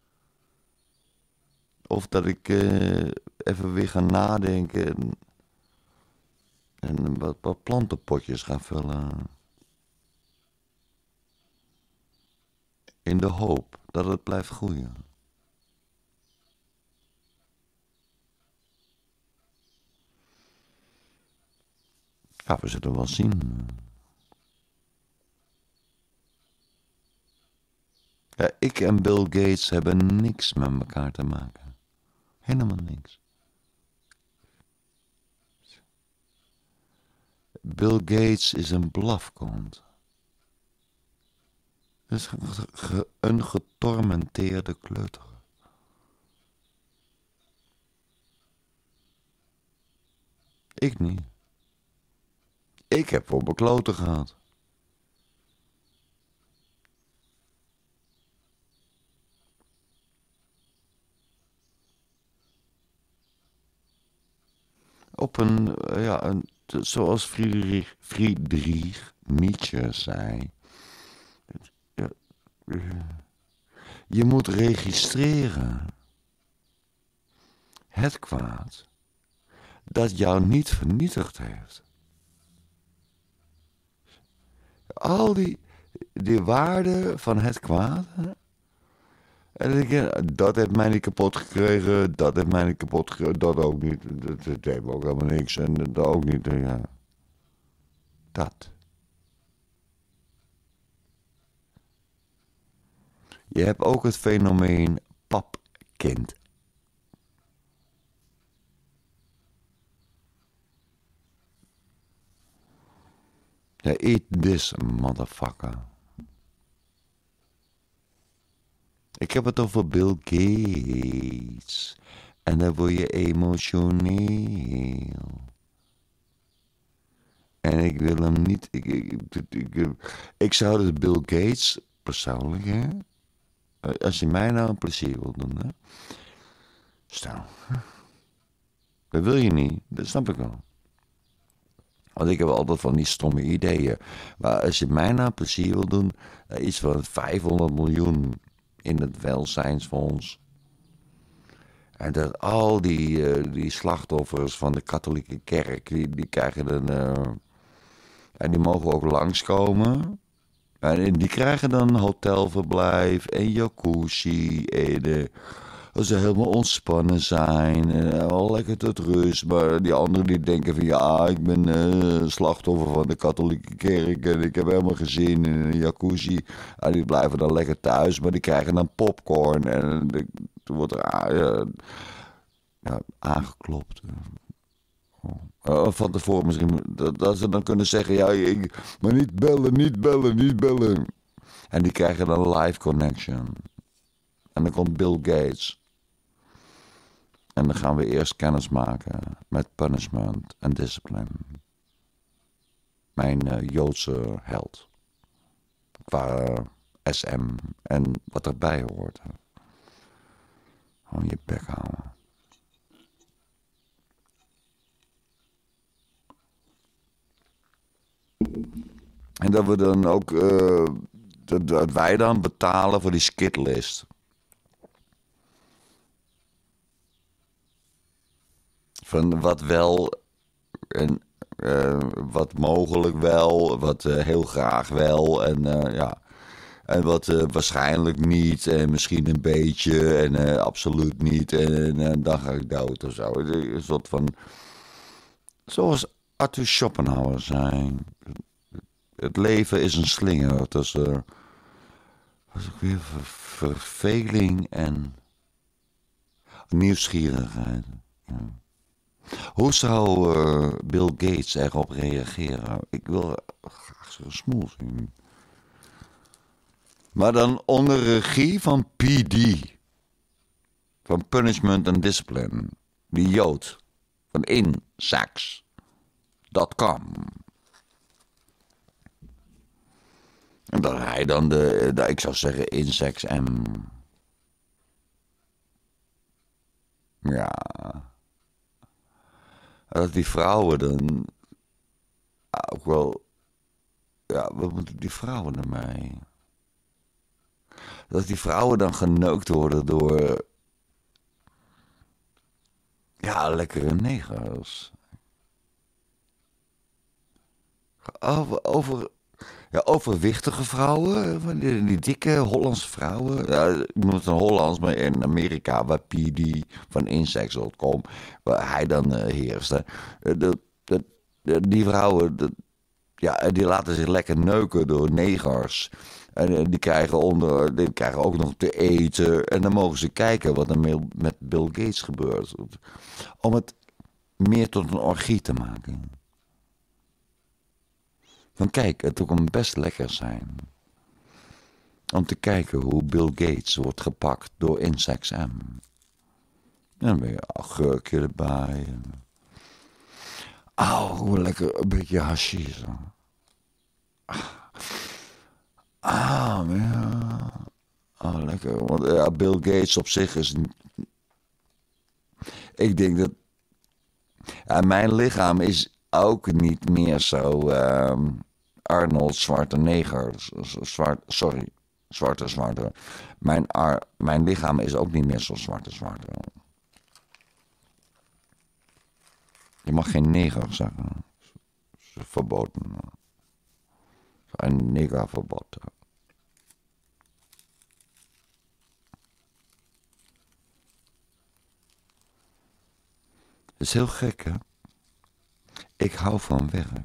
of dat ik uh, even weer ga nadenken en, en wat, wat plantenpotjes ga vullen. In de hoop dat het blijft groeien. Ja, we zullen wel zien. Ja, ik en Bill Gates hebben niks met elkaar te maken. Helemaal niks. Bill Gates is een blafkont. Is een getormenteerde kleuter. Ik niet. Ik heb voor mijn kloten gehad. Op een, ja, een, zoals Friedrich, Friedrich Nietzsche zei. Je moet registreren. Het kwaad dat jou niet vernietigd heeft. Al die, die waarden van het kwaad. En dan denk je, dat heeft mij niet kapot gekregen, dat heeft mij niet kapot gekregen, dat ook niet. Dat, dat heeft ook helemaal niks en dat ook niet. Ja. Dat. Je hebt ook het fenomeen papkind. Ja, eat this, motherfucker. Ik heb het over Bill Gates. En dan word je emotioneel. En ik wil hem niet... Ik, ik, ik, ik, ik zou dus Bill Gates, persoonlijk, hè... Als je mij nou een plezier wilt doen, hè... Stel. Dat wil je niet, dat snap ik wel. Want ik heb altijd van die stomme ideeën. Maar als je mij nou een plezier wilt doen... Iets van vijfhonderd miljoen... in het welzijnsfonds. En dat al die, uh, die slachtoffers van de katholieke kerk, die, die krijgen een... Uh, en die mogen ook langskomen. En die krijgen dan hotelverblijf en jacuzzi. En uh, dat ze helemaal ontspannen zijn. En al lekker tot rust. Maar die anderen die denken van... Ja, ik ben uh, slachtoffer van de katholieke kerk. En ik heb helemaal geen zin in een jacuzzi. En die blijven dan lekker thuis. Maar die krijgen dan popcorn. En er wordt er uh, ja, aangeklopt. Uh, van tevoren misschien. Dat, dat ze dan kunnen zeggen... Ja, ik, maar niet bellen, niet bellen, niet bellen. En die krijgen dan een live connection. En dan komt Bill Gates... En dan gaan we eerst kennis maken met punishment en discipline. Mijn uh, Joodse held. Qua uh, S M en wat erbij hoort. Gewoon je bek houden. En dat we dan ook... Uh, dat, dat wij dan betalen voor die skitlist. Van wat wel en uh, wat mogelijk wel, wat uh, heel graag wel en uh, ja. En wat uh, waarschijnlijk niet en misschien een beetje en uh, absoluut niet en uh, dan ga ik dood of zo. Een soort van, zoals Arthur Schopenhauer zei, het leven is een slinger tussen was ik weer ver, verveling en nieuwsgierigheid. Ja. Hoe zou uh, Bill Gates erop reageren? Ik wil graag zo'n smoel zien. Maar dan onder regie van P D. Van Punishment and Discipline. Die Jood. Van Insax punt com. En dat hij dan de, de ik zou zeggen Insax M. Ja... Dat die vrouwen dan ook wel... Ja, wat moeten die vrouwen ermee? Dat die vrouwen dan geneukt worden door... Ja, lekkere negers. Over... over Ja, overwichtige vrouwen, van die, die dikke Hollandse vrouwen. Ja, ik noem het een Hollands, maar in Amerika, waar P D van Insects dot com, waar hij dan uh, heerst. Hè. Uh, de, de, de, die vrouwen, de, ja, die laten zich lekker neuken door negers. En uh, die krijgen, onder, die krijgen ook nog te eten. En dan mogen ze kijken wat er met Bill Gates gebeurt. Om het meer tot een orgie te maken. Van kijk, het kan best lekker zijn om te kijken hoe Bill Gates wordt gepakt door InsectM. En dan ben je een augurkje erbij. Auw, hoe lekker, een beetje hashish. Ah, ja. Ah, lekker. Want ja, Bill Gates op zich is... Ik denk dat... Ja, mijn lichaam is ook niet meer zo... Uh, Arnold Schwarzenegger. Zwart, sorry. Zwarte zwarte. Mijn, ar, mijn lichaam is ook niet meer zo zwarte zwarte. Je mag geen neger zeggen. Dat is verboden. Een negerverbod. Het is heel gek, hè? Ik hou van werk.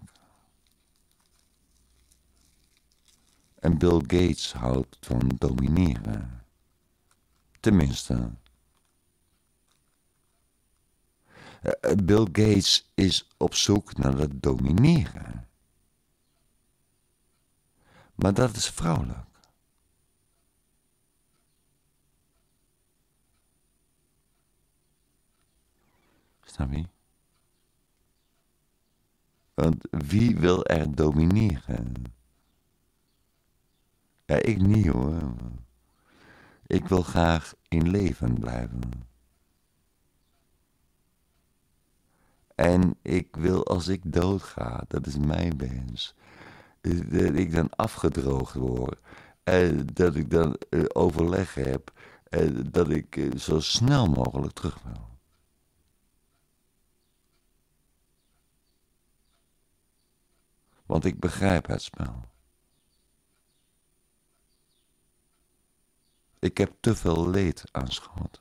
En Bill Gates houdt van domineren. Tenminste. Bill Gates is op zoek naar het domineren. Maar dat is vrouwelijk. Snap je? Want wie wil er domineren? Ja, ik niet hoor. Ik wil graag in leven blijven. En ik wil als ik doodga, dat is mijn wens, dat ik dan afgedroogd word. En dat ik dan overleg heb. En dat ik zo snel mogelijk terug wil. Want ik begrijp het spel. Ik heb te veel leed aanschouwd.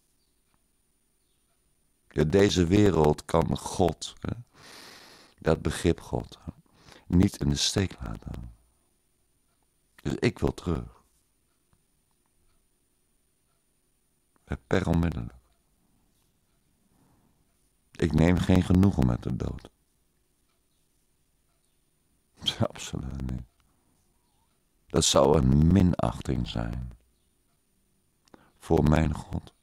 Ja, deze wereld kan God, hè, dat begrip God, hè, niet in de steek laten. Dus ik wil terug. Per onmiddellijk. Ik neem geen genoegen met de dood. Absoluut niet. Dat zou een minachting zijn. Voor mijn God.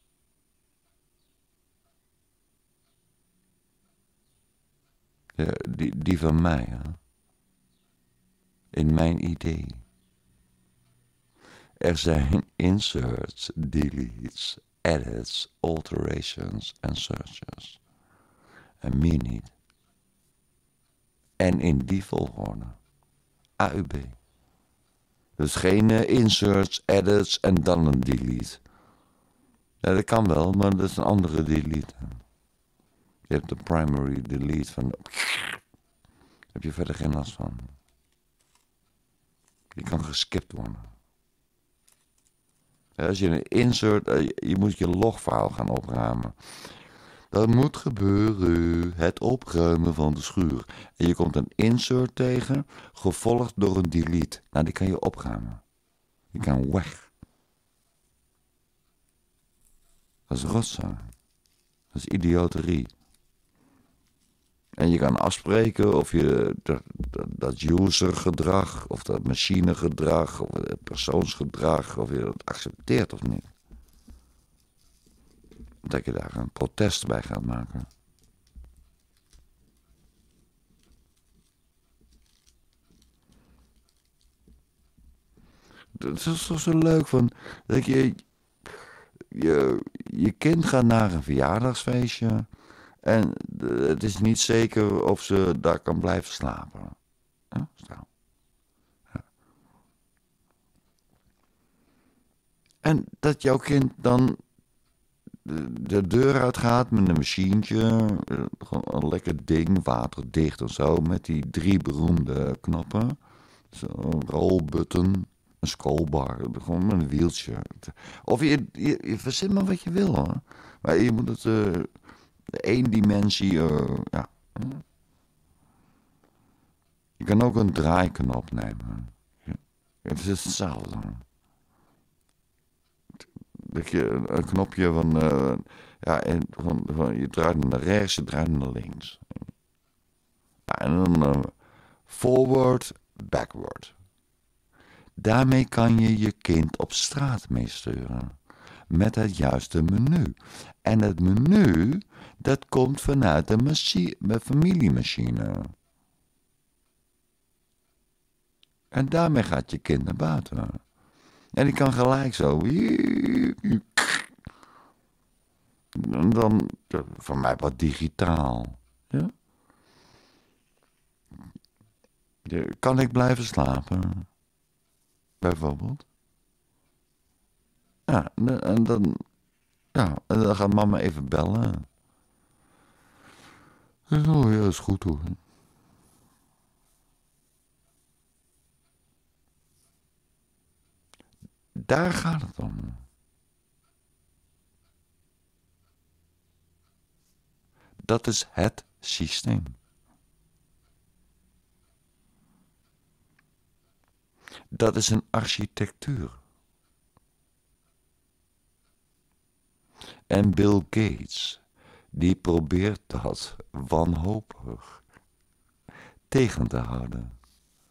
Ja, die, die van mij, hè? In mijn idee. Er zijn inserts, deletes, edits, alterations en searches. En meer niet. En in die volgorde. A U B. Dus geen uh, inserts, edits en dan een delete. Ja, dat kan wel, maar dat is een andere delete. Je hebt de primary delete van... Daar heb je verder geen last van. Die kan geskipt worden. Ja, als je een insert... Je moet je logfile gaan opruimen. Dat moet gebeuren. Het opruimen van de schuur. En je komt een insert tegen, gevolgd door een delete. Nou, die kan je opruimen. Die kan weg. Dat is rotzooi. Dat is idioterie. En je kan afspreken of je dat, dat, dat usergedrag, of dat machinegedrag, of het persoonsgedrag, of je dat accepteert of niet. Dat je daar een protest bij gaat maken. Het is toch zo leuk van dat je, je je kind gaat naar een verjaardagsfeestje en het is niet zeker of ze daar kan blijven slapen. Ja, stel. Ja. En dat jouw kind dan de deur uitgaat met een machientje, gewoon een lekker ding, waterdicht of zo, met die drie beroemde knoppen. Zo'n rollbutton, een schoolbar, gewoon met een wieltje. Of je, je, je verzint maar wat je wil hoor. Maar je moet het uh, één dimensie, uh, ja. Je kan ook een draaiknop nemen. Het is hetzelfde. Dat je een knopje van, uh, ja, en van, van, je draait naar rechts, je draait naar links. Ja, en dan uh, forward, backward. Daarmee kan je je kind op straat meesturen. Met het juiste menu. En het menu, dat komt vanuit de machi- familiemachine. En daarmee gaat je kind naar buiten. En die kan gelijk zo. En dan, voor mij wat digitaal. Ja? Kan ik blijven slapen? Bijvoorbeeld. Ja, en dan, ja, en dan gaat mama even bellen. Oh ja, is goed hoor. Daar gaat het om. Dat is het systeem. Dat is een architectuur. En Bill Gates, die probeert dat wanhopig tegen te houden.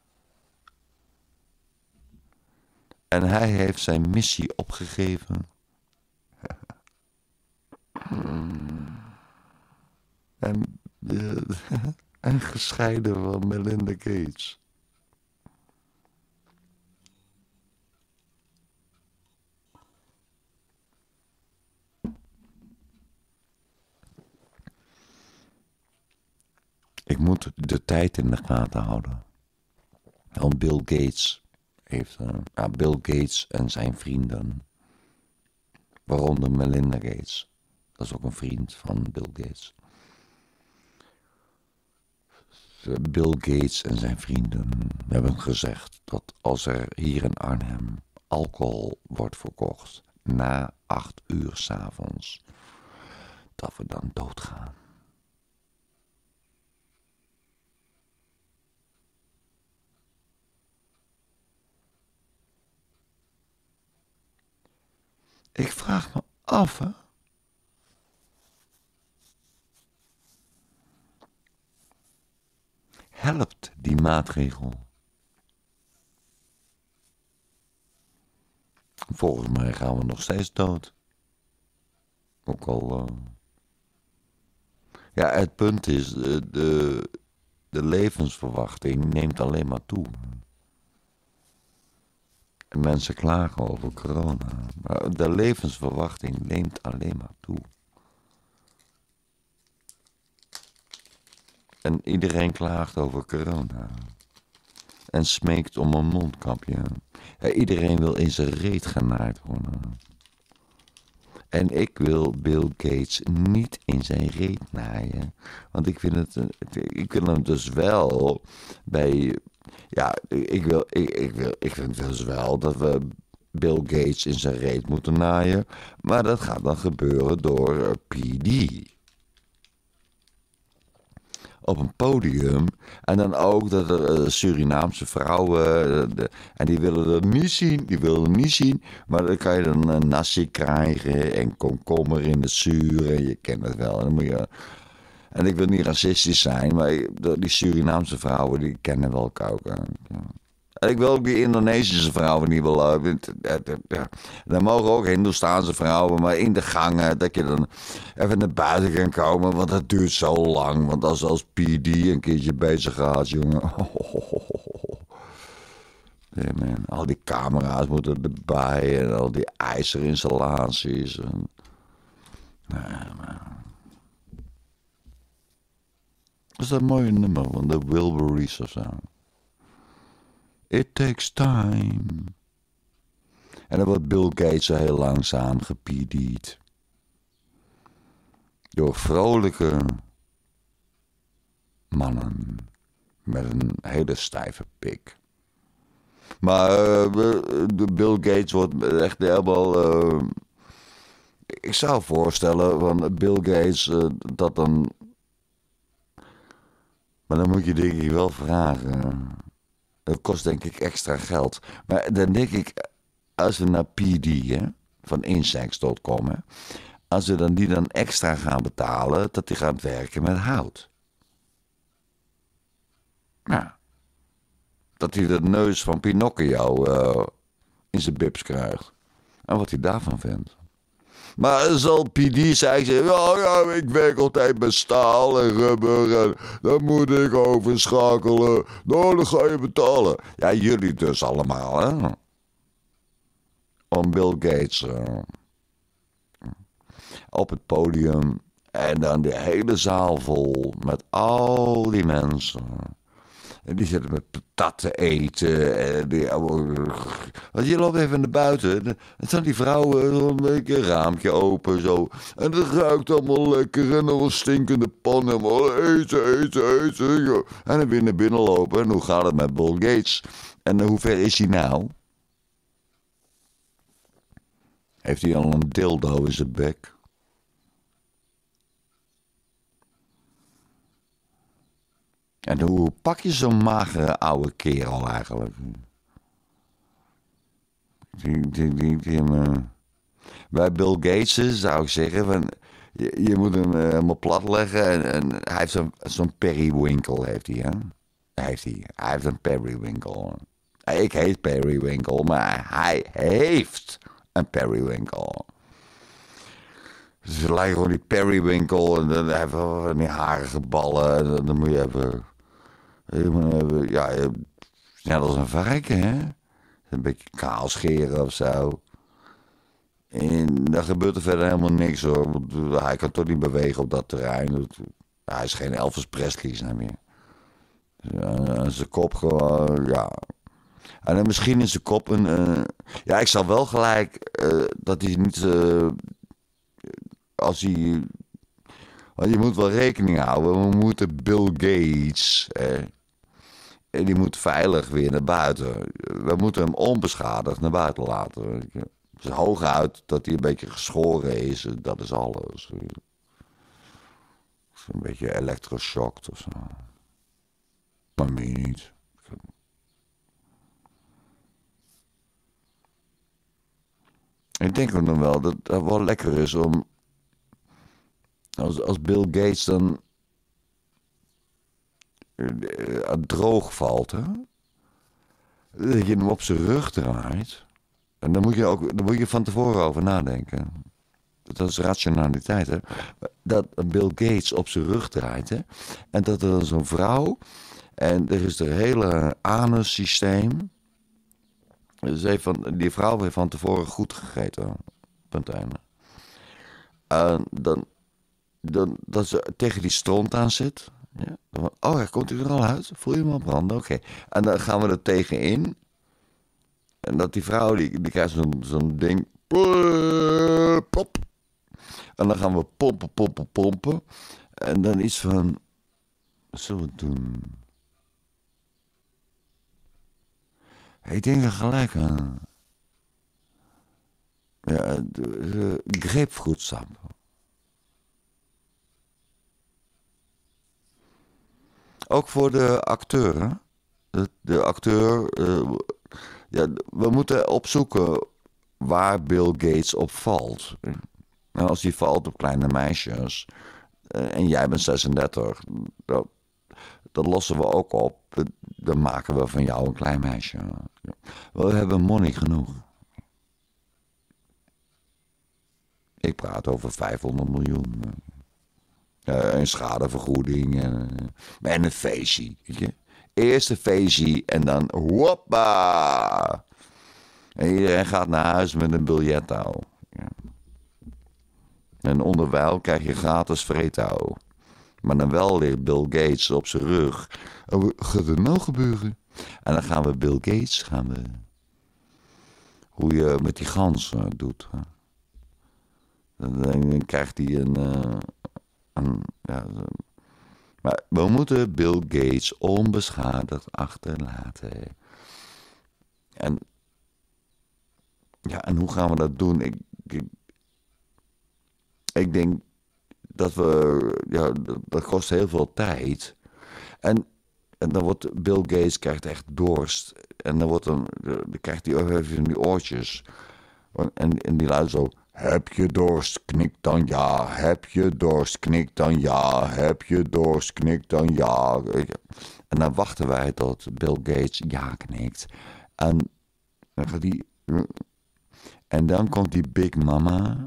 En hij heeft zijn missie opgegeven. en, uh, en gescheiden van Melinda Gates. Ik moet de tijd in de gaten houden. Want Bill Gates heeft... Uh, ja, Bill Gates en zijn vrienden. Waaronder Melinda Gates. Dat is ook een vriend van Bill Gates. Bill Gates en zijn vrienden hebben gezegd dat als er hier in Arnhem alcohol wordt verkocht na acht uur 's avonds, dat we dan doodgaan. Ik vraag me af, hè. Helpt die maatregel? Volgens mij gaan we nog steeds dood. Ook al... Uh... Ja, het punt is, de, de, de levensverwachting neemt alleen maar toe. En mensen klagen over corona. Maar de levensverwachting neemt alleen maar toe. En iedereen klaagt over corona. En smeekt om een mondkapje. Ja, iedereen wil in zijn reet genaaid worden. En ik wil Bill Gates niet in zijn reet naaien. Want ik vind het... Ik wil hem dus wel bij... Ja, ik, wil, ik, ik, wil, ik vind dus wel dat we Bill Gates in zijn reet moeten naaien. Maar dat gaat dan gebeuren door P D. Op een podium. En dan ook dat er uh, Surinaamse vrouwen... Uh, de, en die willen het niet zien. Die willen het niet zien. Maar dan kan je dan een nasi krijgen. En komkommer in de zuur. En je kent het wel. En, dan moet je, en ik wil niet racistisch zijn. Maar die Surinaamse vrouwen die kennen wel koken. Ja. En ik wil ook die Indonesische vrouwen niet wel... Uh, ja. Dan mogen ook Hindoestaanse vrouwen, maar in de gangen... dat je dan even naar buiten kan komen, want dat duurt zo lang. Want als, als P D een keertje bezig gaat, jongen... Yeah, man. Al die camera's moeten erbij en al die ijzerinstallaties. En... Nee, man. Dat is dat mooie nummer van de Wilburys of zo. It takes time. En dan wordt Bill Gates zo heel langzaam gep d'd. Door vrolijke mannen met een hele stijve pik. Maar uh, de Bill Gates wordt echt helemaal... Uh, ik zou voorstellen van Bill Gates uh, dat dan... Maar dan moet je denk ik wel vragen. Dat kost denk ik extra geld. Maar dan denk ik, als we naar P D hè, van insects punt com... Hè, als we dan die dan extra gaan betalen, dat die gaat werken met hout. Nou, dat hij de neus van Pinocchio uh, in zijn bips krijgt. En wat hij daarvan vindt. Maar zal P D zeggen, ja, ja, ik werk altijd met staal en rubber en dan moet ik overschakelen. Nou, dan ga je betalen. Ja, jullie dus allemaal, hè. Om Bill Gates uh, op het podium en dan de hele zaal vol met al die mensen. En die zitten met patat te eten. En die, want je loopt even naar buiten. En staan die vrouwen een beetje een raampje open zo. En het ruikt allemaal lekker. En dan een stinkende pan. En maar eten, eten, eten. En dan weer naar binnen lopen. En hoe gaat het met Bill Gates? En hoe ver is hij nou? Heeft hij al een dildo in zijn bek? En hoe pak je zo'n magere oude kerel eigenlijk? Die, die, die, die hem, uh... Bij Bill Gates zou ik zeggen, van, je, je moet hem uh, helemaal plat leggen. En, en hij heeft zo'n zo'n periwinkle, heeft hij, hè? Heeft hij. Hij heeft een periwinkle. Ik heet periwinkle, maar hij heeft een periwinkle. Dus het lijkt gewoon die periwinkle en dan heeft hij van die harige ballen. En dan, dan moet je even... Je moet even ja, net als een varken, hè? Een beetje kaal scheren of zo. En dan gebeurt er verder helemaal niks, hoor. Want hij kan toch niet bewegen op dat terrein. Hij is geen Elvis Presley meer. En zijn kop gewoon, ja... En dan misschien in zijn kop een... Uh, ja, ik zal wel gelijk uh, dat hij niet... Uh, als hij... Want je moet wel rekening houden. We moeten Bill Gates... Uh, die moet veilig weer naar buiten. We moeten hem onbeschadigd naar buiten laten. Het is hooguit dat hij een beetje geschoren is. Dat is alles. Een beetje elektroshocked of zo. Maar meer niet. Ik denk ook nog wel dat het wel lekker is om... Als, als Bill Gates dan... Uh, droog valt, hè? Dat je hem op zijn rug draait. En dan moet je ook dan moet je van tevoren over nadenken. Dat is rationaliteit, hè? Dat Bill Gates op zijn rug draait, hè? En dat er dan zo'n vrouw... En er is het hele anussysteem... Dus heeft van, die vrouw heeft van tevoren goed gegeten. Punt einde. En dan, dan... Dat ze tegen die stront aan zit... Ja, dan, oh, ja, komt u er al uit? Voel je hem al branden? Oké. Okay. En dan gaan we er tegenin. En dat die vrouw, die, die krijgt zo'n zo'n ding. Pop. En dan gaan we pompen, pompen, pompen. En dan iets van... Wat zullen we doen? Ik denk er gelijk aan. Ja, de, de grapefruitsap. Ook voor de acteur, hè? De, de acteur... Uh, ja, we moeten opzoeken waar Bill Gates op valt. En als hij valt op kleine meisjes... Uh, en jij bent zesendertig... Dat, dat lossen we ook op. Dan maken we van jou een klein meisje. We hebben money genoeg. Ik praat over vijfhonderd miljoen... Uh, een schadevergoeding en, en een feestje. Weet je? Eerst een feestje en dan hoppa. En iedereen gaat naar huis met een biljettouw. Ja. En onderwijl krijg je gratis vreetouw. Maar dan wel ligt Bill Gates op zijn rug. En wat gaat er nou gebeuren? En dan gaan we Bill Gates, gaan we... Hoe je met die gans uh, doet. Hè? Dan, dan krijgt hij een... Uh, En, ja, maar we moeten Bill Gates onbeschadigd achterlaten. En, ja, en hoe gaan we dat doen? Ik, ik, ik denk dat we... Ja, dat, dat kost heel veel tijd. En, en dan wordt Bill Gates krijgt echt dorst. En dan, wordt dan, dan krijgt hij even die oortjes. En, en die luiden zo... Heb je dorst, knik dan ja. Heb je dorst, knik dan ja. Heb je dorst, knik dan ja. En dan wachten wij tot Bill Gates ja knikt. En dan gaat die... En dan komt die Big Mama...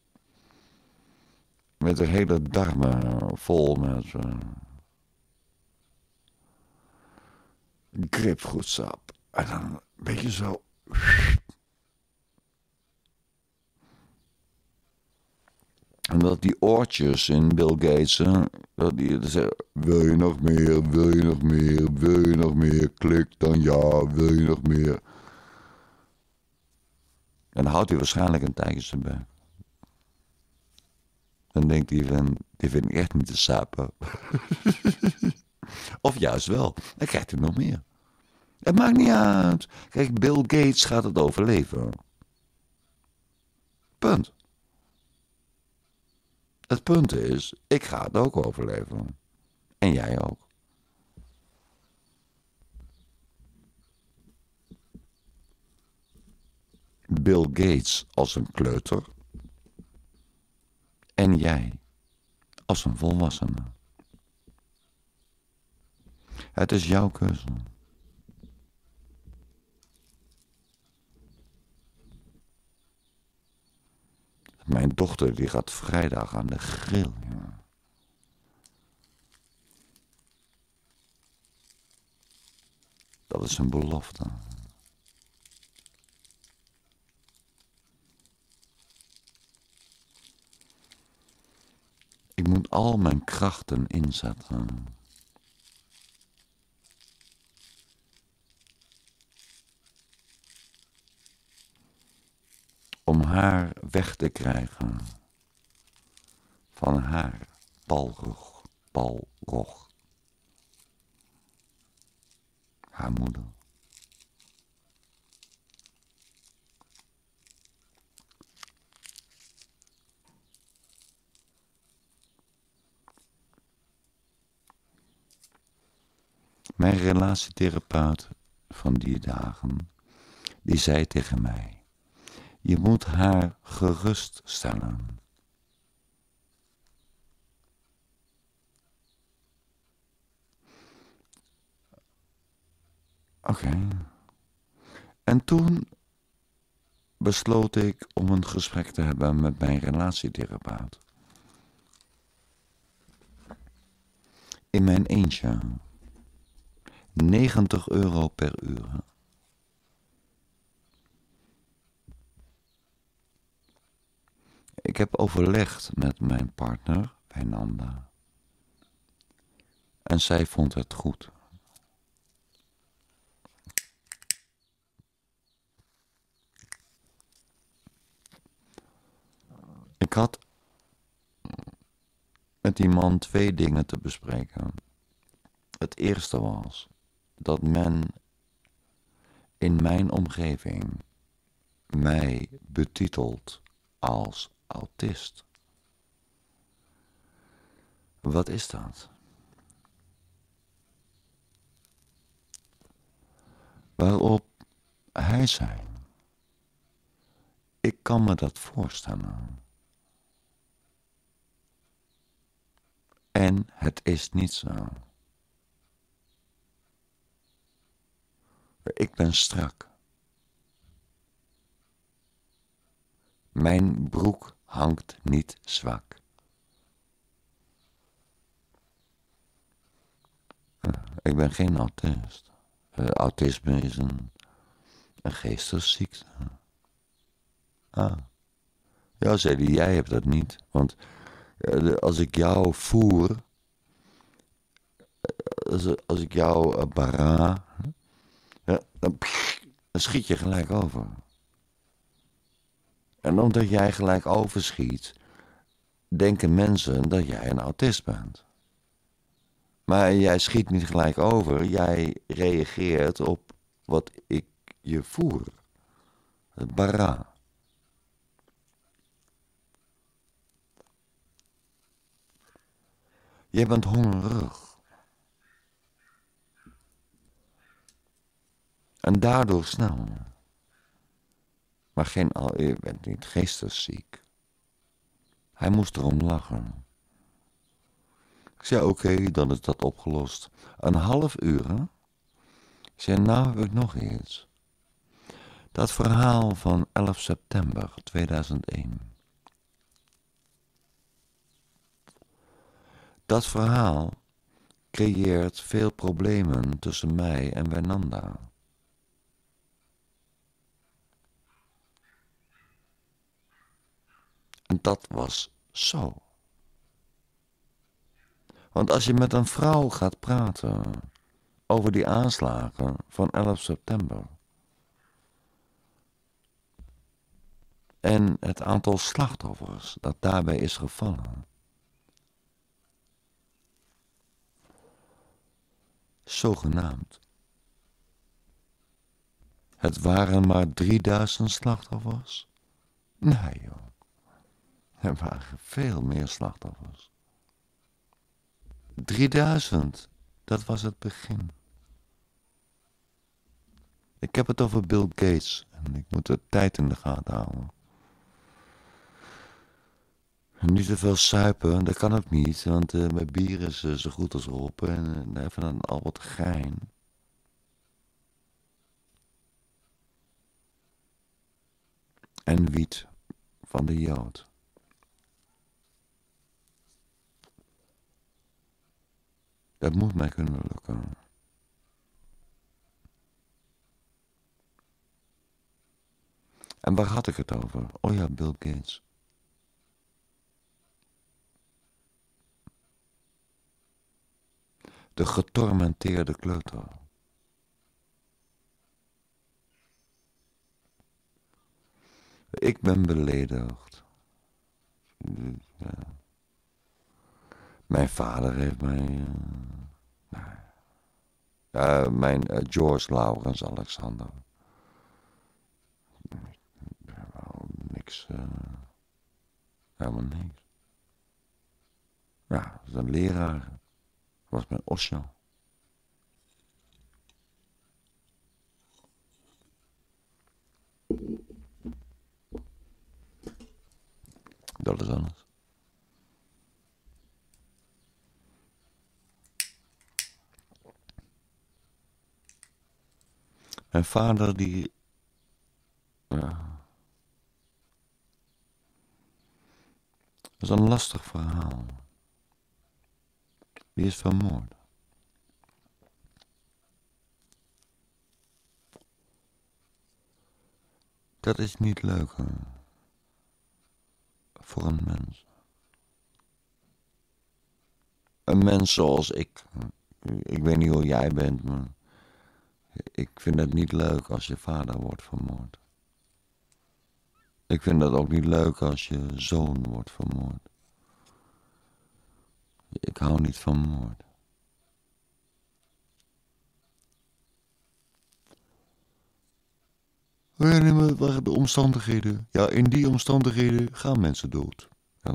met de hele darmen vol met... Uh, grapefruitsap. En dan een beetje zo... En dat die oortjes in Bill Gates, hè, dat die zeggen, wil je nog meer, wil je nog meer, wil je nog meer, klik dan ja, wil je nog meer. En dan houdt hij waarschijnlijk een tijdje erbij. Dan denkt hij van, die vind ik echt niet te sapen. Of juist wel, dan krijgt hij nog meer. Het maakt niet uit. Kijk, Bill Gates gaat het overleven. Punt. Het punt is, ik ga het ook overleven. En jij ook. Bill Gates als een kleuter. En jij als een volwassene. Het is jouw keuze. Mijn dochter die gaat vrijdag aan de grill. Ja. Dat is een belofte. Ik moet al mijn krachten inzetten. Om haar weg te krijgen van haar balrog, balrog. Haar moeder. Mijn relatietherapeut van die dagen, die zei tegen mij, je moet haar geruststellen. Oké. Okay. En toen besloot ik om een gesprek te hebben met mijn relatietherapeut. In mijn eentje. negentig euro per uur. Ik heb overlegd met mijn partner, Wijnanda. En zij vond het goed. Ik had met die man twee dingen te bespreken. Het eerste was dat men in mijn omgeving mij betitelt als autist. Wat is dat? Waarop hij zei, ik kan me dat voorstellen. En het is niet zo. Ik ben strak. Mijn broek hangt niet zwak. Ik ben geen autist. Uh, autisme is een, een geestesziekte. Ah. Ja, zei hij, jij hebt dat niet. Want uh, als ik jou voer, als, als ik jou uh, bara, ja, dan, pff, dan schiet je gelijk over. En omdat jij gelijk overschiet, denken mensen dat jij een autist bent. Maar jij schiet niet gelijk over, jij reageert op wat ik je voer. Het bara. Je bent hongerig. En daardoor snel. Maar geen, je bent niet geestesziek. Hij moest erom lachen. Ik zei, oké, okay, dan is dat opgelost. Een half uur, hè? Ik zei, nou heb ik nog iets. Dat verhaal van elf september tweeduizend één. Dat verhaal creëert veel problemen tussen mij en Wijnanda. En dat was zo. Want als je met een vrouw gaat praten over die aanslagen van elf september... en het aantal slachtoffers dat daarbij is gevallen... zogenaamd. Het waren maar drieduizend slachtoffers? Nee joh, er waren veel meer slachtoffers. drieduizend, dat was het begin. Ik heb het over Bill Gates en ik moet de tijd in de gaten houden. En niet te veel suipen, dat kan ook niet, want uh, mijn bier is uh, zo goed als op en uh, even dan al wat gein. En wiet van de Jood. Dat moet mij kunnen lukken. En waar had ik het over? Oh ja, Bill Gates. De getormenteerde kleuter. Ik ben beledigd. Ja. Mijn vader heeft mij... Uh, nou, uh, mijn uh, George Laurens Alexander. Well, niks... Uh, helemaal niks. Ja, dat is een leraar. Dat was mijn Osho. Dat is alles. Mijn vader die... Ja, dat is een lastig verhaal. Die is vermoord. Dat is niet leuk, hè? Voor een mens. Een mens zoals ik. Ik weet niet hoe jij bent, maar... ik vind het niet leuk als je vader wordt vermoord. Ik vind het ook niet leuk als je zoon wordt vermoord. Ik hou niet van moord. Oh ja, nee, maar het waren de omstandigheden. Ja, in die omstandigheden gaan mensen dood. Ja,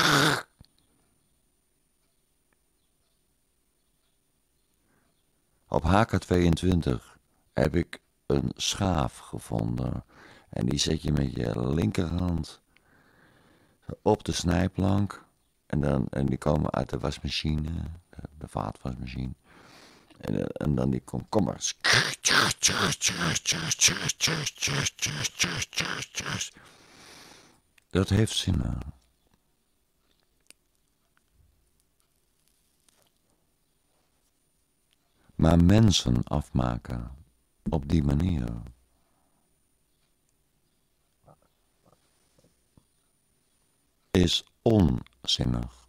op H K tweeëntwintig heb ik een schaaf gevonden. En die zet je met je linkerhand op de snijplank. En, dan, en die komen uit de wasmachine, de, de vaatwasmachine. En, en dan die komkommers. Dat heeft zin. Maar mensen afmaken op die manier is onzinnig.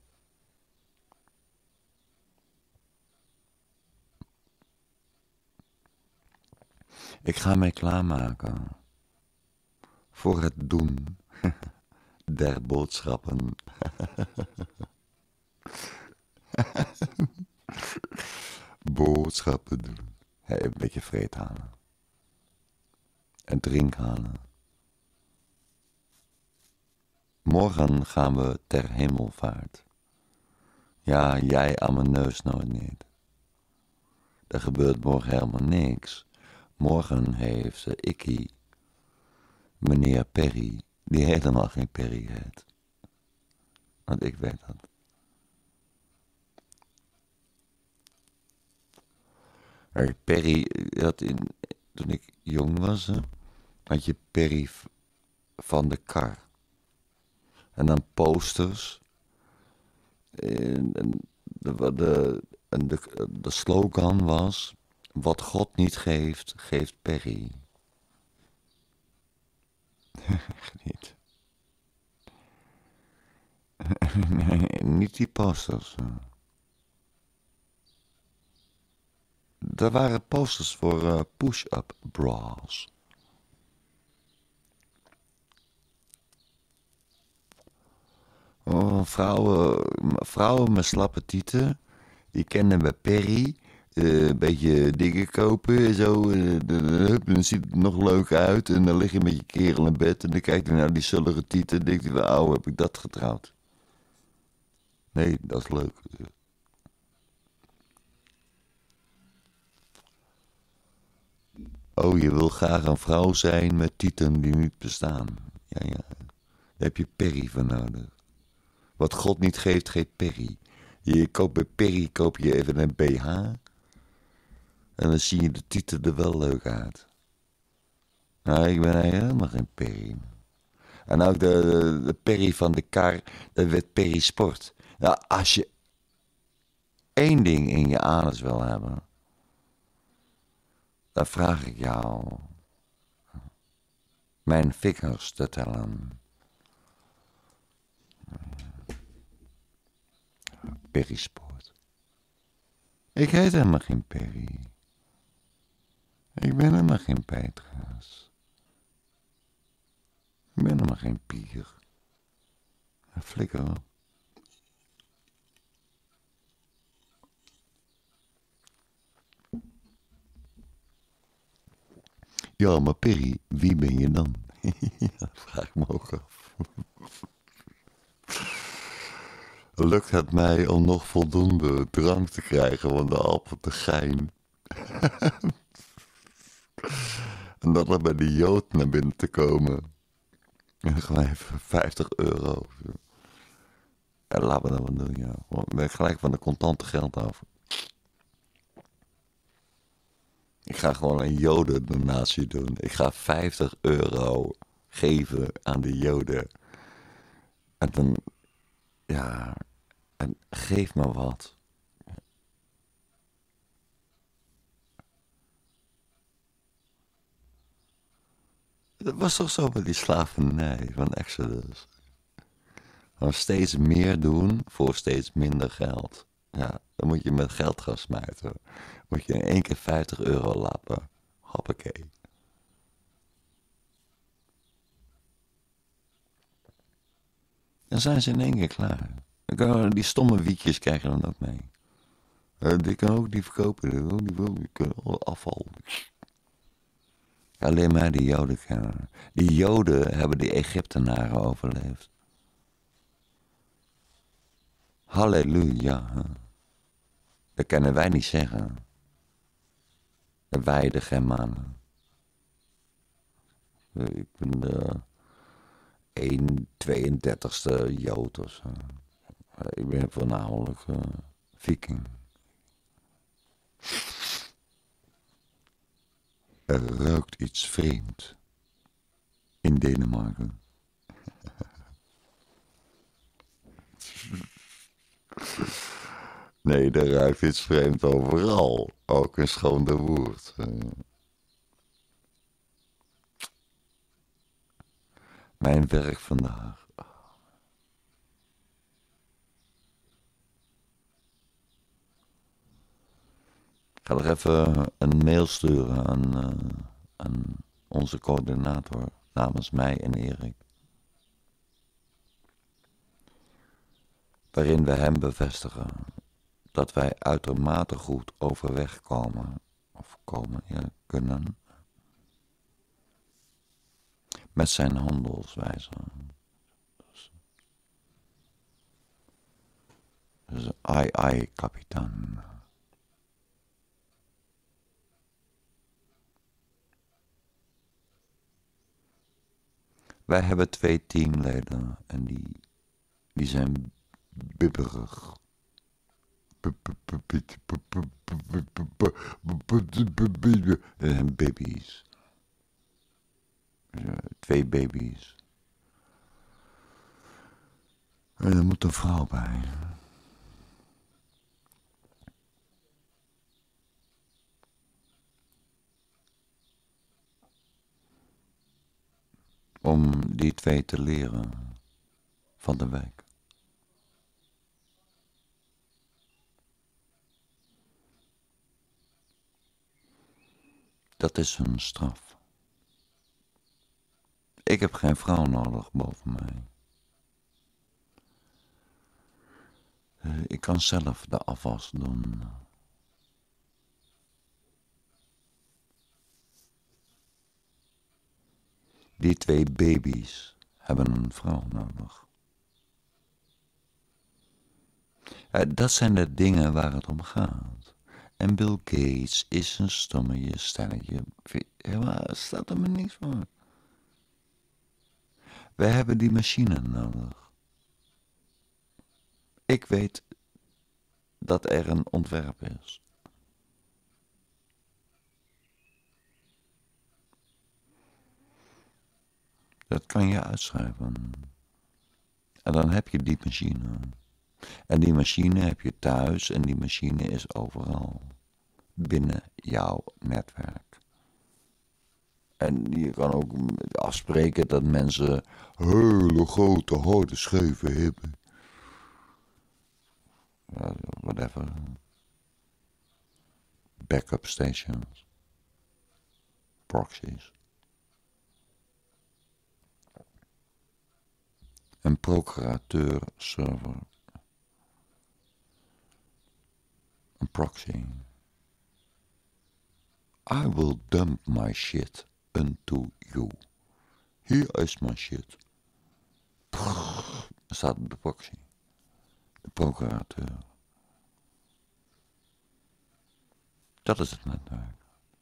Ik ga mij klaarmaken voor het doen der boodschappen. Boodschappen doen. Hey, een beetje vreed halen. en drink halen. Morgen gaan we ter hemelvaart. Ja, jij aan mijn neus nooit niet. Er gebeurt morgen helemaal niks. Morgen heeft uh, Ikkie, meneer Perry, die helemaal geen Perry heet. Want ik weet dat. Maar Perry, had in, toen ik jong was, had je Perry van de Kar. En dan posters. En, en, de, de, en de, de slogan was: wat God niet geeft, geeft Perry. Echt niet. Nee, niet die posters. Er waren posters voor uh, push-up bras. Oh, vrouwen, vrouwen met slappe tieten, die kennen bij Perry. Uh, een beetje dingen kopen en zo. Uh, dan ziet het nog leuk uit. En dan lig je met je kerel in bed. En dan kijk je naar die zullige tieten. En denk je, wauw, heb ik dat getrouwd? Nee, dat is leuk. Oh, je wil graag een vrouw zijn met tieten die niet bestaan. Ja, ja. Daar heb je Perry voor nodig. Wat God niet geeft, geeft Perry. Je koopt bij Perry koop je even een B H. En dan zie je de tieten er wel leuk uit. Nou, ik ben helemaal geen Perry. En ook de, de, de Perry van de Kar, dat werd Perry Sport. Nou, als je één ding in je anus wil hebben, dan vraag ik jou mijn vingers te tellen. Perry Sport. Ik heet helemaal geen Perry. Ik ben helemaal geen Petrus. Ik ben helemaal geen Pier. Flikker op. Ja, maar Perry, wie ben je dan? Ja, vraag ik me ook af. Lukt het mij om nog voldoende drank te krijgen van de Alpen te Gein? En dan er bij de Jood naar binnen te komen. En gewoon even vijftig euro. Ja, laten we dat wel doen, ja. Ik ben gelijk van de contante geld af. Ik ga gewoon een Joden-donatie doen. Ik ga vijftig euro geven aan de Joden. En dan, ja, en geef me wat. Dat was toch zo met die slavernij van Exodus. Gewoon steeds meer doen voor steeds minder geld. Ja, dan moet je met geld gaan smijten. Moet je in één keer vijftig euro lappen. Hoppakee. Dan zijn ze in één keer klaar. Dan kunnen die stomme wietjes krijgen dan ook mee. Uh, die kan ook niet verkopen. Die, die, die kunnen afval. Alleen maar die Joden kennen. Die Joden hebben die Egyptenaren overleefd. Halleluja. Dat kunnen wij niet zeggen. Wij de Germanen. Ik ben de een tweeëndertigste Jood of zo. Ik ben voornamelijk uh, Viking. Er ruikt iets vreemd in Denemarken. Nee, er ruikt iets vreemd overal. Ook in Schoon de Woerd. Mijn werk vandaag. Ik ga nog even een mail sturen aan, uh, aan onze coördinator namens mij en Erik. Waarin we hem bevestigen dat wij uitermate goed overweg komen, of komen, ja, kunnen, Met zijn handelswijze. Dus, ai, ai, kapitein. Wij hebben twee teamleden en die, die zijn bibberig. En baby's. Twee baby's. En er moet een vrouw bij. Om die twee te leren van de wijk. Dat is een straf. Ik heb geen vrouw nodig boven mij. Ik kan zelf de afwas doen. Die twee baby's hebben een vrouw nodig. Dat zijn de dingen waar het om gaat. En Bill Gates is een stommetje stelletje. Maar staat er me niks voor. We hebben die machine nodig. Ik weet dat er een ontwerp is. Dat kan je uitschrijven. En dan heb je die machine. En die machine heb je thuis en die machine is overal. Binnen jouw netwerk. En je kan ook afspreken dat mensen hele grote harde schijven hebben. Whatever. Backup stations. Proxies. Een procurateur server. Een proxy. I will dump my shit unto you. Hier is my shit. Er staat op de proxy. De procurateur. Dat is het netwerk.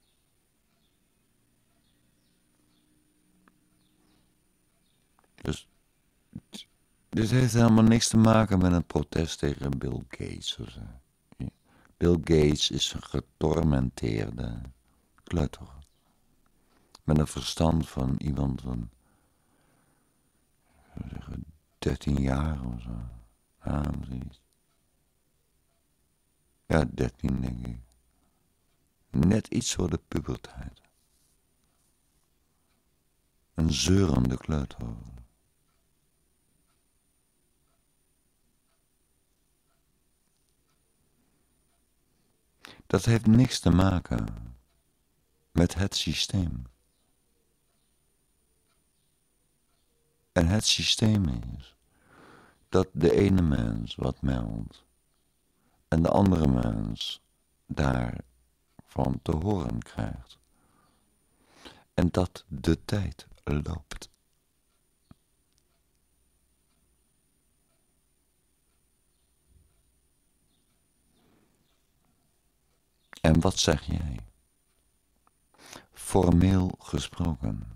Dus dit heeft helemaal niks te maken met een protest tegen Bill Gates of zo. Bill Gates is een getormenteerde kleuter. Met een verstand van iemand van zeggen, dertien jaar of zo. Ja, zoiets. Ja, dertien denk ik. Net iets voor de puberteit. Een zeurende kleuter. Dat heeft niks te maken met het systeem. En het systeem is dat de ene mens wat meldt en de andere mens daarvan te horen krijgt. En dat de tijd loopt. En wat zeg jij? Formeel gesproken.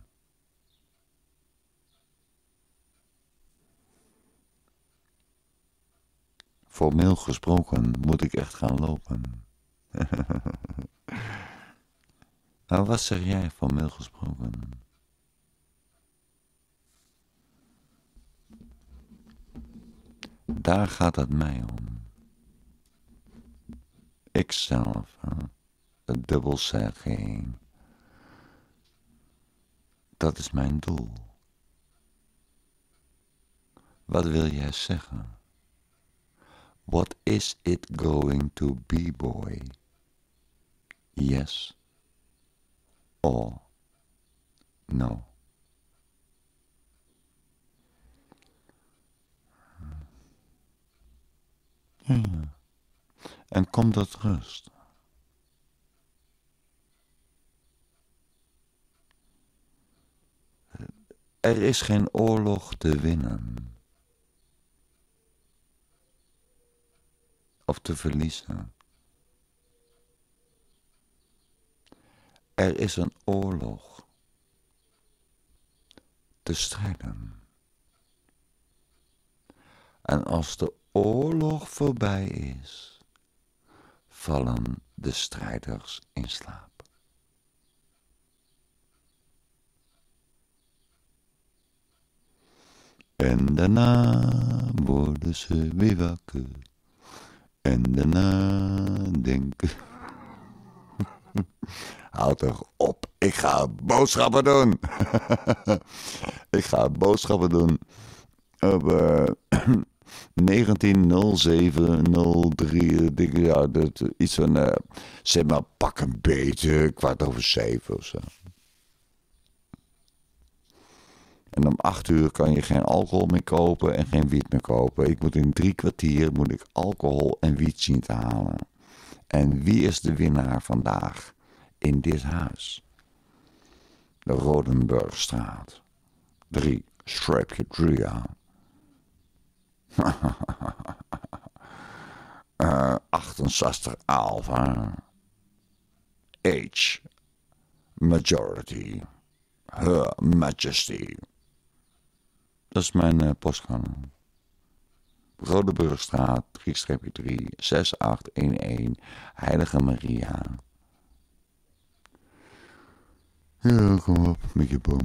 Formeel gesproken moet ik echt gaan lopen. Maar wat zeg jij formeel gesproken? Daar gaat het mij om. Ikzelf, het dubbelzegging. Dat is mijn doel. Wat wil jij zeggen? What is it going to be, boy? Yes or no? Ja, ja. En kom tot rust. Er is geen oorlog te winnen. Of te verliezen. Er is een oorlog te strijden. En als de oorlog voorbij is, vallen de strijders in slaap. En daarna worden ze weer wakker. En daarna denken... Houd toch op, ik ga boodschappen doen. Ik ga boodschappen doen op uh, negentien nul zeven nul drie, denk, ja, dat, iets van, uh, zeg maar, pak een beetje, kwart over zeven of zo. En om acht uur kan je geen alcohol meer kopen en geen wiet meer kopen. Ik moet in drie kwartier moet ik alcohol en wiet zien te halen. En wie is de winnaar vandaag in dit huis? De Rodenburgstraat. Drie, streepje drie aan. uh, achtenzestig Alpha. H. Majority. Her Majesty. Dat is mijn uh, postcode. Rodenburgstraat, drie drie, zes acht een een, Heilige Maria. Ja, kom op met je boom.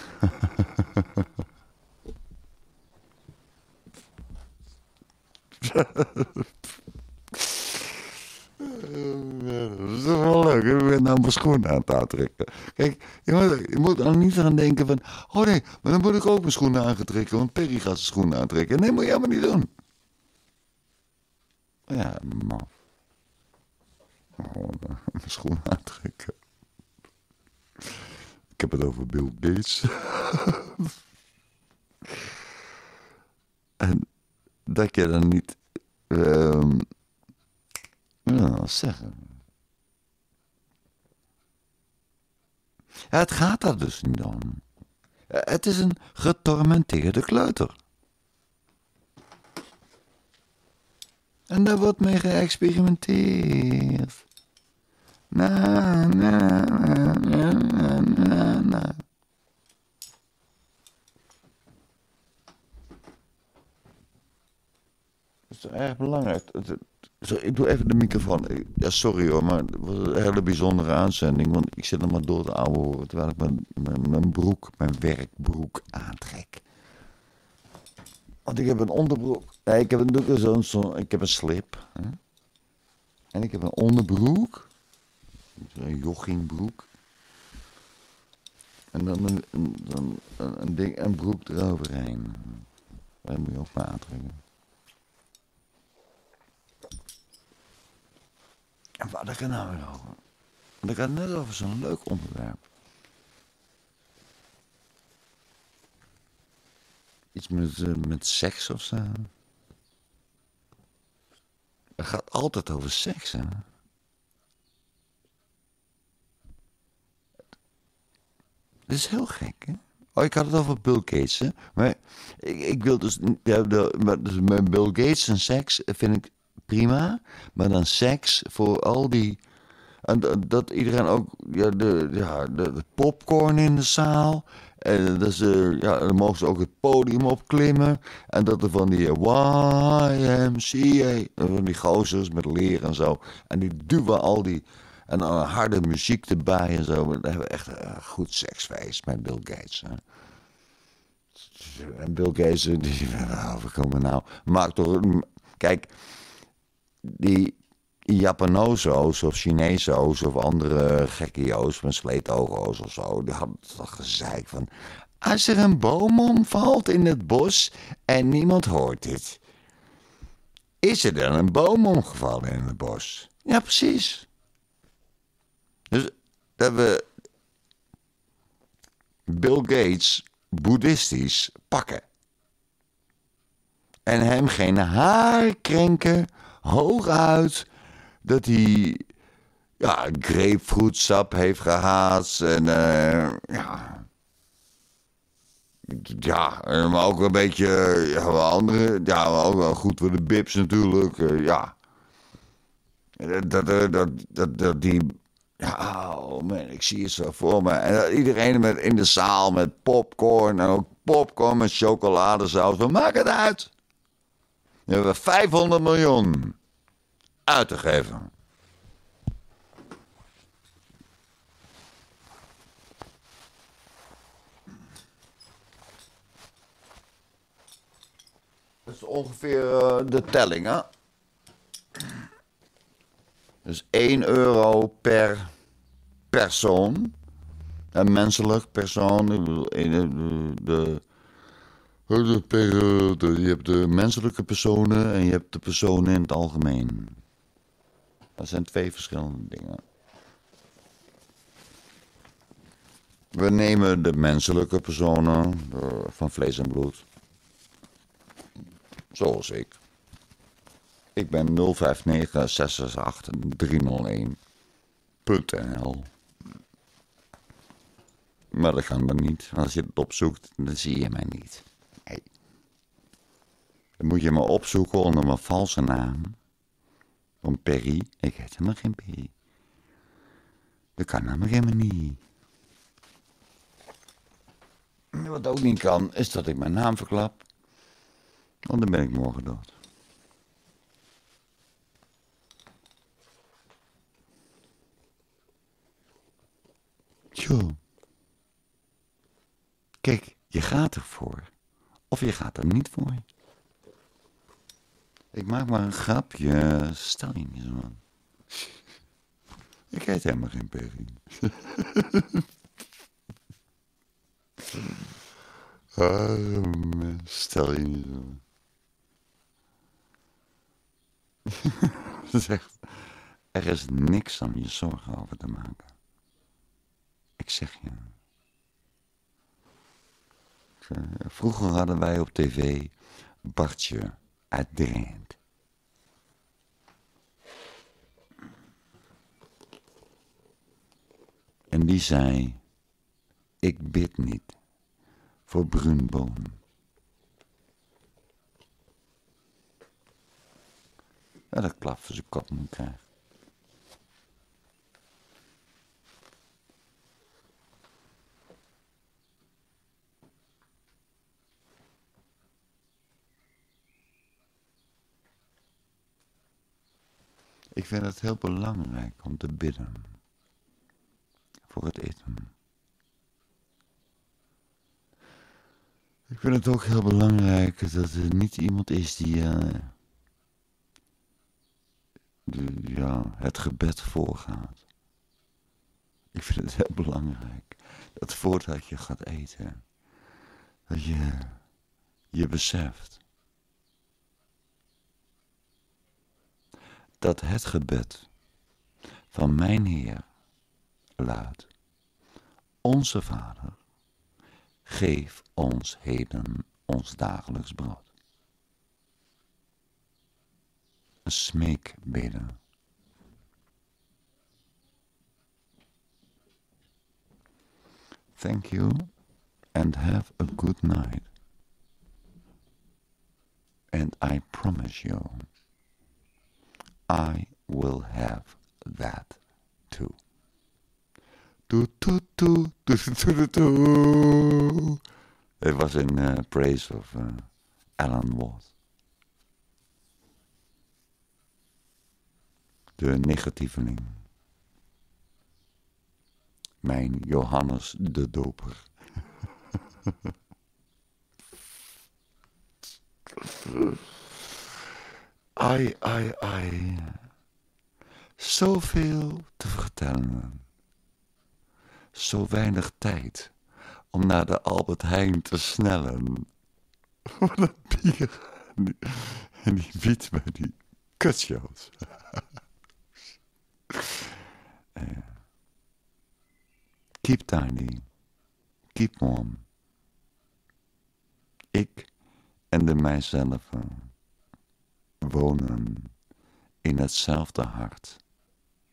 Dat is toch wel leuk, ik ben nou mijn schoenen aan het aantrekken. Kijk, je moet, je moet er niet aan denken van... Oh nee, maar dan moet ik ook mijn schoenen aangetrekken, want Perry gaat zijn schoenen aantrekken. Nee, moet je helemaal niet doen. Ja, man. Oh, mijn schoenen aantrekken. Ik heb het over Bill Gates. En dat je dan niet... Um, ja, zeggen. Ja, het gaat daar dus niet om. Het is een getormenteerde kleuter. En daar wordt mee geëxperimenteerd. Na, na, na, na, na, na. Dat is erg belangrijk. Ik doe even de microfoon. Ja, sorry hoor, maar het was een hele bijzondere aanzending. Want ik zit er maar door te ouwehoeren terwijl ik mijn, mijn, mijn broek, mijn werkbroek aantrek. Want ik heb een onderbroek. Nee, ik heb een, zo'n, zo, ik heb een slip. Hè? En ik heb een onderbroek. Een joggingbroek. En dan een, een, een, een, ding, een broek eroverheen. Dat moet je ook maar aantrekken. En waar ik er nou weer over? Want ik had net over zo'n leuk onderwerp. Iets met, uh, met seks of zo. Het gaat altijd over seks, hè? Dat is heel gek, hè? Oh, ik had het over Bill Gates, hè? Maar ik, ik wil dus... Ja, de, dus met Bill Gates en seks vind ik prima. Maar dan seks voor al die... En dat, dat iedereen ook... Ja, de, ja, de, de popcorn in de zaal... En dat ze, ja, dan mogen ze ook het podium opklimmen. En dat er van die Y M C A, van die gozers met leer en zo. En die duwen al die... En dan een harde muziek erbij en zo. Dan hebben we echt een goed seksfeest met Bill Gates. Hè. En Bill Gates, die... Nou, we komen nou... Maak toch... Kijk, die... Japanozo's of Chinezo's of andere gekkio's met sleetogo's of zo, die hadden toch gezeik van... Als er een boom omvalt in het bos en niemand hoort het, is er dan een boom omgevallen in het bos? Ja, precies. Dus dat we Bill Gates boeddhistisch pakken. En hem geen haar krenken, hooguit... Dat hij ja, grapefruitsap heeft gehaald en uh, ja, Ja, maar ook een beetje, ja, wel andere, ja, maar ook wel goed voor de bips natuurlijk, uh, ja. Dat, dat, dat, dat, dat, die, ja, oh man, ik zie het zo voor me. En dat iedereen met, in de zaal met popcorn en ook popcorn met chocoladesaus. We maken het uit. We hebben vijfhonderd miljoen uit te geven. Dat is ongeveer uh, de telling, hè? Dus één euro per persoon. Een menselijk persoon. Ik bedoel, de, de, de, de, de, je hebt de menselijke personen en je hebt de personen in het algemeen. Dat zijn twee verschillende dingen. We nemen de menselijke personen de, van vlees en bloed. Zoals ik. Ik ben nul vijf negen zes zes acht drie nul een punt n l. Maar dat kan dan niet. Als je het opzoekt, dan zie je mij niet. Nee. Dan moet je me opzoeken onder mijn valse naam. Van Perry. Ik heet helemaal geen Perry. Dat kan namelijk helemaal niet. Wat ook niet kan, is dat ik mijn naam verklap. Want dan ben ik morgen dood. Tjoh. Kijk, je gaat ervoor. Of je gaat er niet voor. Ik maak maar een grapje. Stel je niet zo aan. Ik heet helemaal geen Perry. Ah, stel je niet zo. Zegt, er is niks om je zorgen over te maken. Ik zeg je. Vroeger hadden wij op tv Bartje uit Drenthe. En die zei, ik bid niet voor Brunboom. Ja, dat klap voor zijn kop moet krijgen. Ik vind het heel belangrijk om te bidden voor het eten. Ik vind het ook heel belangrijk dat er niet iemand is die uh, de, ja, het gebed voorgaat. Ik vind het heel belangrijk dat voordat je gaat eten, dat je je beseft dat het gebed van mijn Heer luidt: Onze Vader, geef ons heden ons dagelijks brood. Een smeekbede. Thank you and have a good night. And I promise you, I will have that too. Toet, toet, toet, toet, toet, toet. Het was in uh, praise of uh, Alan Watts. De negatieveling. Mijn Johannes de Doper. Ai, ai, ai. Zoveel te vertellen. Zo weinig tijd om naar de Albert Heijn te snellen. Wat een bier. En die biedt me die kutshows. uh, keep tiny. Keep warm. Ik en de mijzelf wonen in hetzelfde hart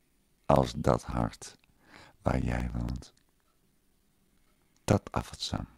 als dat hart waar jij woont. Dat afzam.